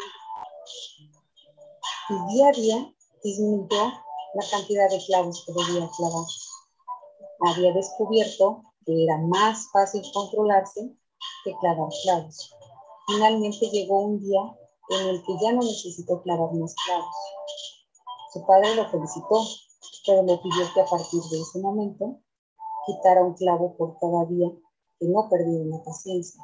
y día a día disminuyó la cantidad de clavos que debía clavar. Había descubierto que era más fácil controlarse que clavar clavos. Finalmente llegó un día en el que ya no necesitó clavar más clavos. Su padre lo felicitó, pero le pidió que a partir de ese momento quitara un clavo por cada día que no perdiera la paciencia.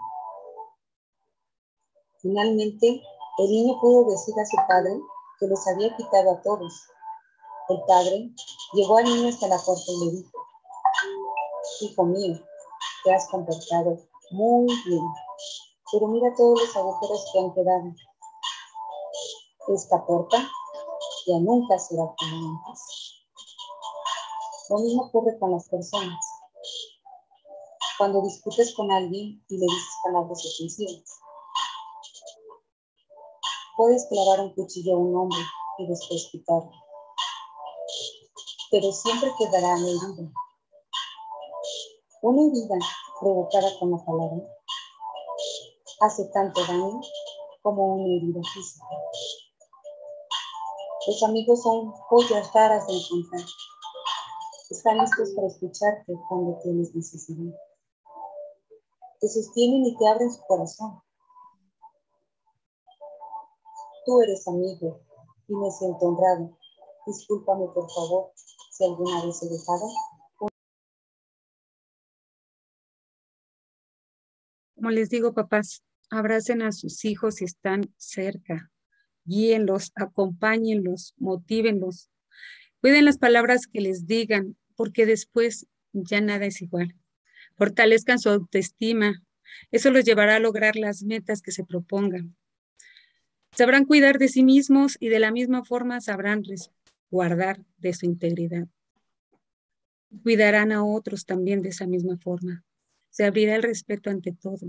Finalmente, el niño pudo decir a su padre que los había quitado a todos. El padre llevó al niño hasta la puerta y le dijo: hijo mío, te has comportado muy bien, pero mira todos los agujeros que han quedado. Esta puerta ya nunca será como antes. Lo mismo ocurre con las personas. Cuando discutes con alguien y le dices palabras ofensivas, puedes clavar un cuchillo a un hombre y después quitarlo, pero siempre quedará una herida. Una herida provocada con la palabra hace tanto daño como una herida física. Los amigos son joyas raras de encontrar. Están listos para escucharte cuando tienes necesidad. Te sostienen y te abren su corazón. Tú eres amigo y me siento honrado. Discúlpame, por favor, si alguna vez he dejado. Como les digo, papás, abracen a sus hijos si están cerca. Guíenlos, acompáñenlos, motívenlos. Cuiden las palabras que les digan, porque después ya nada es igual. Fortalezcan su autoestima. Eso los llevará a lograr las metas que se propongan. Sabrán cuidar de sí mismos y de la misma forma sabrán resguardar de su integridad. Cuidarán a otros también de esa misma forma. Se abrirá el respeto ante todo.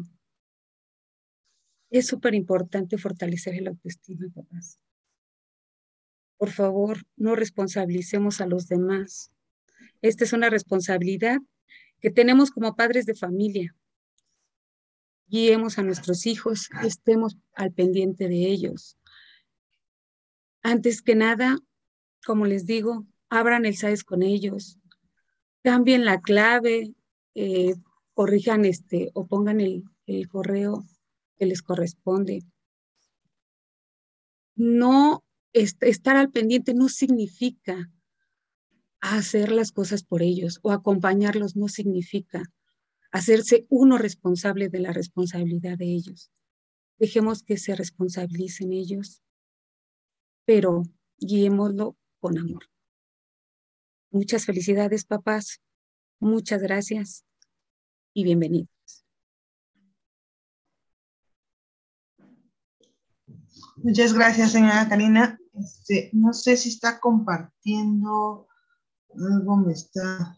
Es súper importante fortalecer el autoestima, papás. Por favor, no responsabilicemos a los demás. Esta es una responsabilidad que tenemos como padres de familia. Guiemos a nuestros hijos, estemos al pendiente de ellos. Antes que nada, como les digo, abran el SAES con ellos, cambien la clave, corrijan o pongan el correo que les corresponde. No, estar al pendiente no significa hacer las cosas por ellos o acompañarlos, no significa hacerse uno responsable de la responsabilidad de ellos. Dejemos que se responsabilicen ellos, pero guiémoslo con amor. Muchas felicidades, papás. Muchas gracias. y bienvenidos. Muchas gracias, señora Karina. No sé si está compartiendo, algo me está...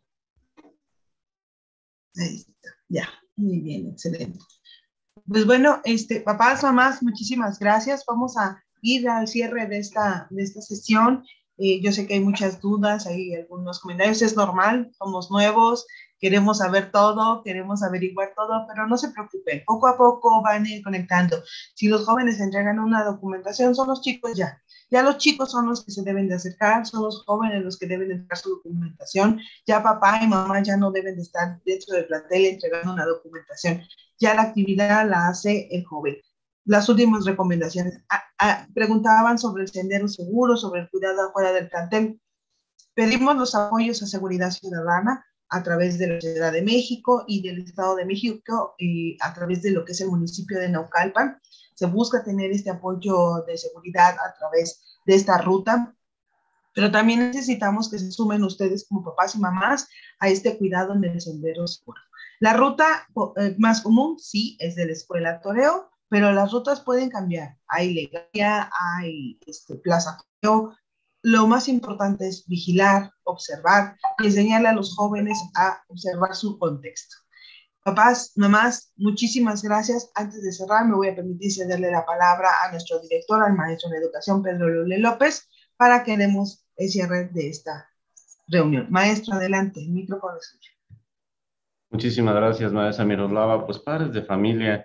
Ahí está, ya, muy bien, excelente. Pues bueno, papás, mamás, muchísimas gracias. Vamos a ir al cierre de esta sesión. Yo sé que hay muchas dudas, hay algunos comentarios, es normal, somos nuevos, queremos saber todo, queremos averiguar todo, pero no se preocupen, poco a poco van a ir conectando. Si los jóvenes entregan una documentación, son los chicos ya los chicos son los que se deben de acercar, son los jóvenes los que deben entregar su documentación, ya papá y mamá ya no deben de estar dentro del plantel entregando una documentación, ya la actividad la hace el joven. Las últimas recomendaciones. Preguntaban sobre el sendero seguro, sobre el cuidado afuera del plantel. Pedimos los apoyos a seguridad ciudadana a través de la Ciudad de México y del Estado de México, a través de lo que es el municipio de Naucalpan. Se busca tener este apoyo de seguridad a través de esta ruta, pero también necesitamos que se sumen ustedes como papás y mamás a este cuidado en el sendero seguro. La ruta más común, sí, es de la Escuela Toreo, pero las rutas pueden cambiar. Hay Legaria, hay Plaza Toreo. Lo más importante es vigilar, observar y enseñarle a los jóvenes a observar su contexto. Papás, mamás, muchísimas gracias. Antes de cerrar, me voy a permitir cederle la palabra a nuestro director, al maestro de educación, Pedro Lule López, para que demos el cierre de esta reunión. Maestro, adelante, el micrófono es suyo. Muchísimas gracias, maestra Miroslava. Pues padres de familia,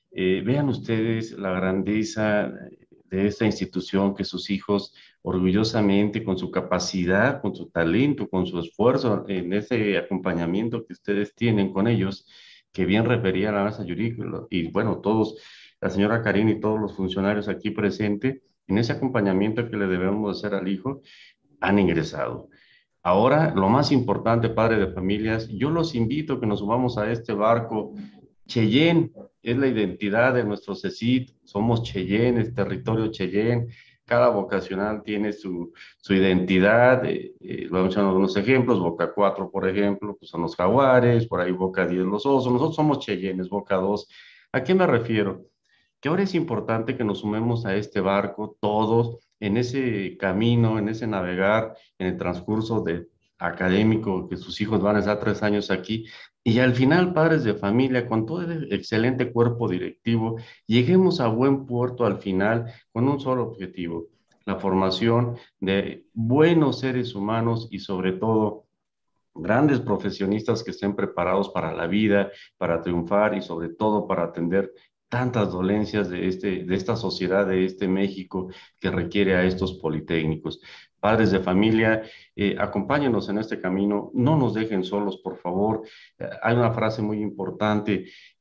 vean ustedes la grandeza de esta institución, que sus hijos orgullosamente, con su capacidad, con su talento, con su esfuerzo, en ese acompañamiento que ustedes tienen con ellos, que bien refería la maestra Yuri, y bueno, todos, la señora Karina y todos los funcionarios aquí presentes, en ese acompañamiento que le debemos hacer al hijo, han ingresado. Ahora, lo más importante, padre de familias, yo los invito a que nos subamos a este barco. Cheyenne es la identidad de nuestro CECIT, somos Cheyenne, es territorio Cheyenne, cada vocacional tiene su identidad, vamos a dar unos ejemplos, Boca 4, por ejemplo, pues son los jaguares, por ahí Boca 10 los osos, nosotros somos Cheyennes, Boca 2. ¿A qué me refiero? Que ahora es importante que nos sumemos a este barco todos en ese camino, en ese navegar, en el transcurso académico, que sus hijos van a estar 3 años aquí, y al final, padres de familia, con todo el excelente cuerpo directivo, lleguemos a buen puerto al final con un solo objetivo: la formación de buenos seres humanos y sobre todo grandes profesionistas que estén preparados para la vida, para triunfar y sobre todo para atender tantas dolencias de esta sociedad, de este México que requiere a estos politécnicos. Padres de familia, acompáñenos en este camino, no nos dejen solos, por favor. Hay una frase muy importante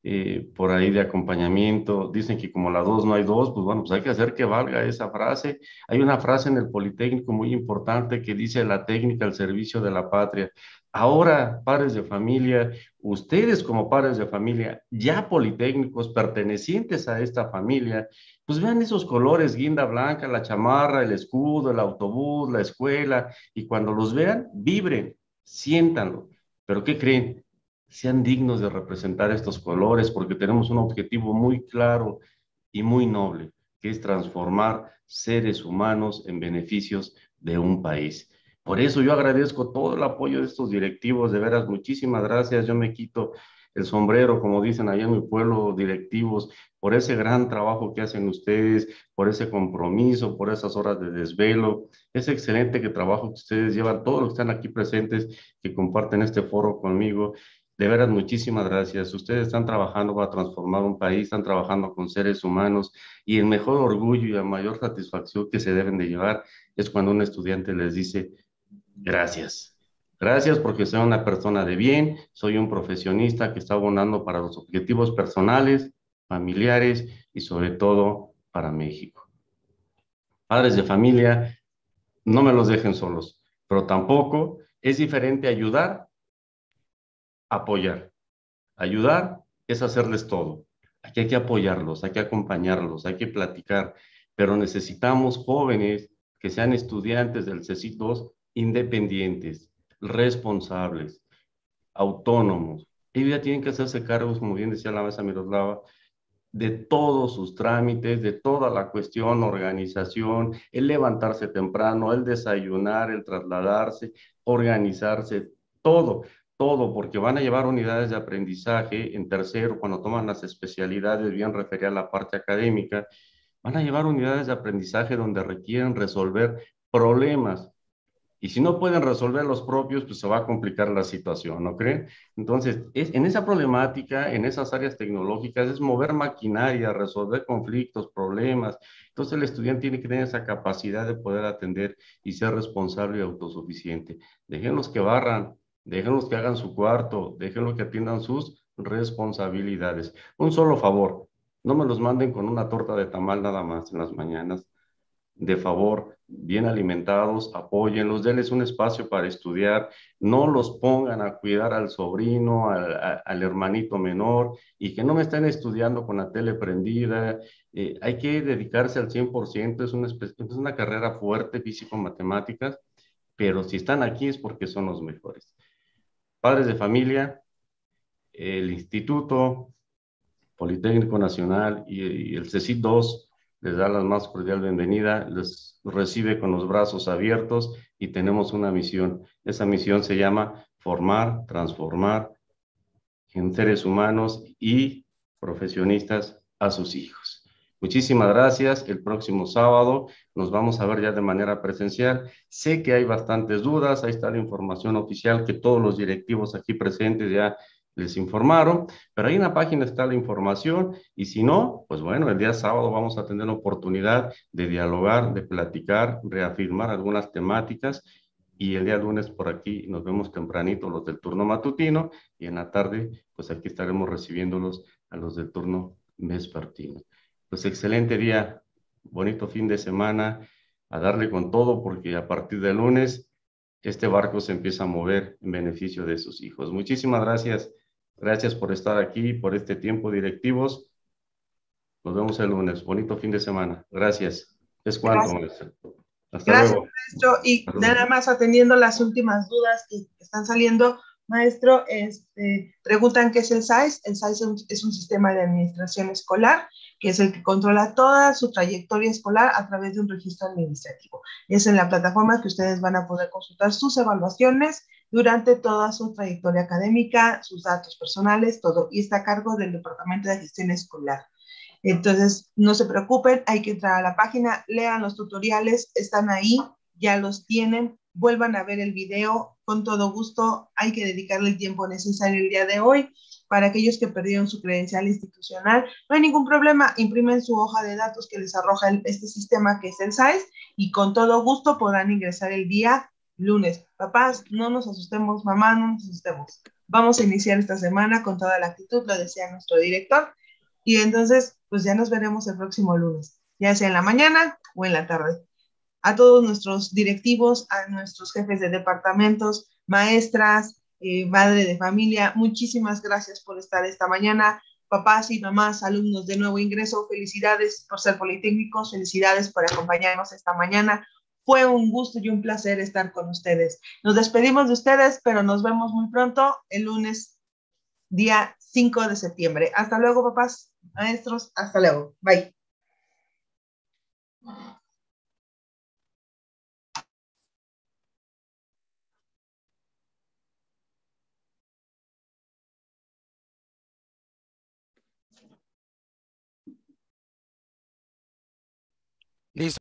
por ahí de acompañamiento, dicen que como la 2 no hay 2, pues bueno, pues hay que hacer que valga esa frase. Hay una frase en el Politécnico muy importante que dice: la técnica al servicio de la patria. Ahora, padres de familia, ustedes como padres de familia, ya politécnicos pertenecientes a esta familia, pues vean esos colores, guinda blanca, la chamarra, el escudo, el autobús, la escuela, y cuando los vean, vibren, siéntanlo. ¿Pero qué creen? Sean dignos de representar estos colores, porque tenemos un objetivo muy claro y muy noble, que es transformar seres humanos en beneficios de un país. Por eso yo agradezco todo el apoyo de estos directivos, de veras, muchísimas gracias. Yo me quito el sombrero, como dicen allá en mi pueblo, directivos, por ese gran trabajo que hacen ustedes, por ese compromiso, por esas horas de desvelo, ese excelente trabajo que ustedes llevan, todos los que están aquí presentes, que comparten este foro conmigo. De veras, muchísimas gracias. Ustedes están trabajando para transformar un país, están trabajando con seres humanos, y el mejor orgullo y la mayor satisfacción que se deben de llevar es cuando un estudiante les dice: gracias. Gracias porque soy una persona de bien, soy un profesionista que está abonando para los objetivos personales, familiares y sobre todo para México. Padres de familia, no me los dejen solos, pero tampoco es diferente ayudar, apoyar. Ayudar es hacerles todo. Aquí hay que apoyarlos, hay que acompañarlos, hay que platicar, pero necesitamos jóvenes que sean estudiantes del CECIT 2 independientes, responsables, autónomos, Ellos ya tienen que hacerse cargos, como bien decía la maestra Miroslava, de todos sus trámites, de toda la cuestión, organización, el levantarse temprano, el desayunar, el trasladarse, organizarse, todo, porque van a llevar unidades de aprendizaje en tercero, cuando toman las especialidades, bien refería a la parte académica, van a llevar unidades de aprendizaje donde requieren resolver problemas. Y si no pueden resolver los propios, pues se va a complicar la situación, ¿no creen? Entonces, en esa problemática, en esas áreas tecnológicas, es mover maquinaria, resolver conflictos, problemas. Entonces, el estudiante tiene que tener esa capacidad de poder atender y ser responsable y autosuficiente. Déjenlos que barran, déjenlos que hagan su cuarto, déjenlos que atiendan sus responsabilidades. Un solo favor, no me los manden con una torta de tamal nada más en las mañanas. De favor, bien alimentados, apóyenlos, denles un espacio para estudiar, no los pongan a cuidar al sobrino, al hermanito menor, y que no me estén estudiando con la tele prendida. Hay que dedicarse al 100%, es una carrera fuerte, físico-matemáticas, pero si están aquí es porque son los mejores. Padres de familia, el Instituto Politécnico Nacional y el CECIT 2 les da la más cordial bienvenida, les recibe con los brazos abiertos y tenemos una misión. Esa misión se llama formar, transformar en seres humanos y profesionistas a sus hijos. Muchísimas gracias. El próximo sábado nos vamos a ver ya de manera presencial. Sé que hay bastantes dudas, ahí está la información oficial que todos los directivos aquí presentes ya les informaron, pero ahí en la página está la información y si no, pues bueno, el día sábado vamos a tener la oportunidad de dialogar, de platicar, reafirmar algunas temáticas y el día lunes por aquí nos vemos tempranito los del turno matutino y en la tarde pues aquí estaremos recibiéndolos a los del turno vespertino. Pues excelente día, bonito fin de semana, a darle con todo porque a partir del lunes este barco se empieza a mover en beneficio de sus hijos. Muchísimas gracias. Gracias por estar aquí, por este tiempo, directivos. Nos vemos el lunes. Bonito fin de semana. Gracias. Es cuanto, maestro. Hasta luego. Gracias, maestro. Y nada más atendiendo las últimas dudas que están saliendo, maestro, preguntan qué es el SAES. El SAES es un sistema de administración escolar que es el que controla toda su trayectoria escolar a través de un registro administrativo. Es en la plataforma que ustedes van a poder consultar sus evaluaciones durante toda su trayectoria académica, sus datos personales, todo, y está a cargo del Departamento de Gestión Escolar. Entonces, no se preocupen, hay que entrar a la página, lean los tutoriales, están ahí, ya los tienen, vuelvan a ver el video, con todo gusto, hay que dedicarle el tiempo necesario el día de hoy. Para aquellos que perdieron su credencial institucional, no hay ningún problema, imprimen su hoja de datos que les arroja este sistema que es el SAES y con todo gusto podrán ingresar el día lunes. Papás, no nos asustemos, mamá, no nos asustemos. Vamos a iniciar esta semana con toda la actitud, lo decía nuestro director, y entonces pues ya nos veremos el próximo lunes, ya sea en la mañana o en la tarde. A todos nuestros directivos, a nuestros jefes de departamentos, maestras, madre de familia, muchísimas gracias por estar esta mañana. Papás y mamás, alumnos de nuevo ingreso, felicidades por ser politécnicos, felicidades por acompañarnos esta mañana. Fue un gusto y un placer estar con ustedes. Nos despedimos de ustedes, pero nos vemos muy pronto el lunes, día 5 de septiembre. Hasta luego, papás, maestros, hasta luego. Bye.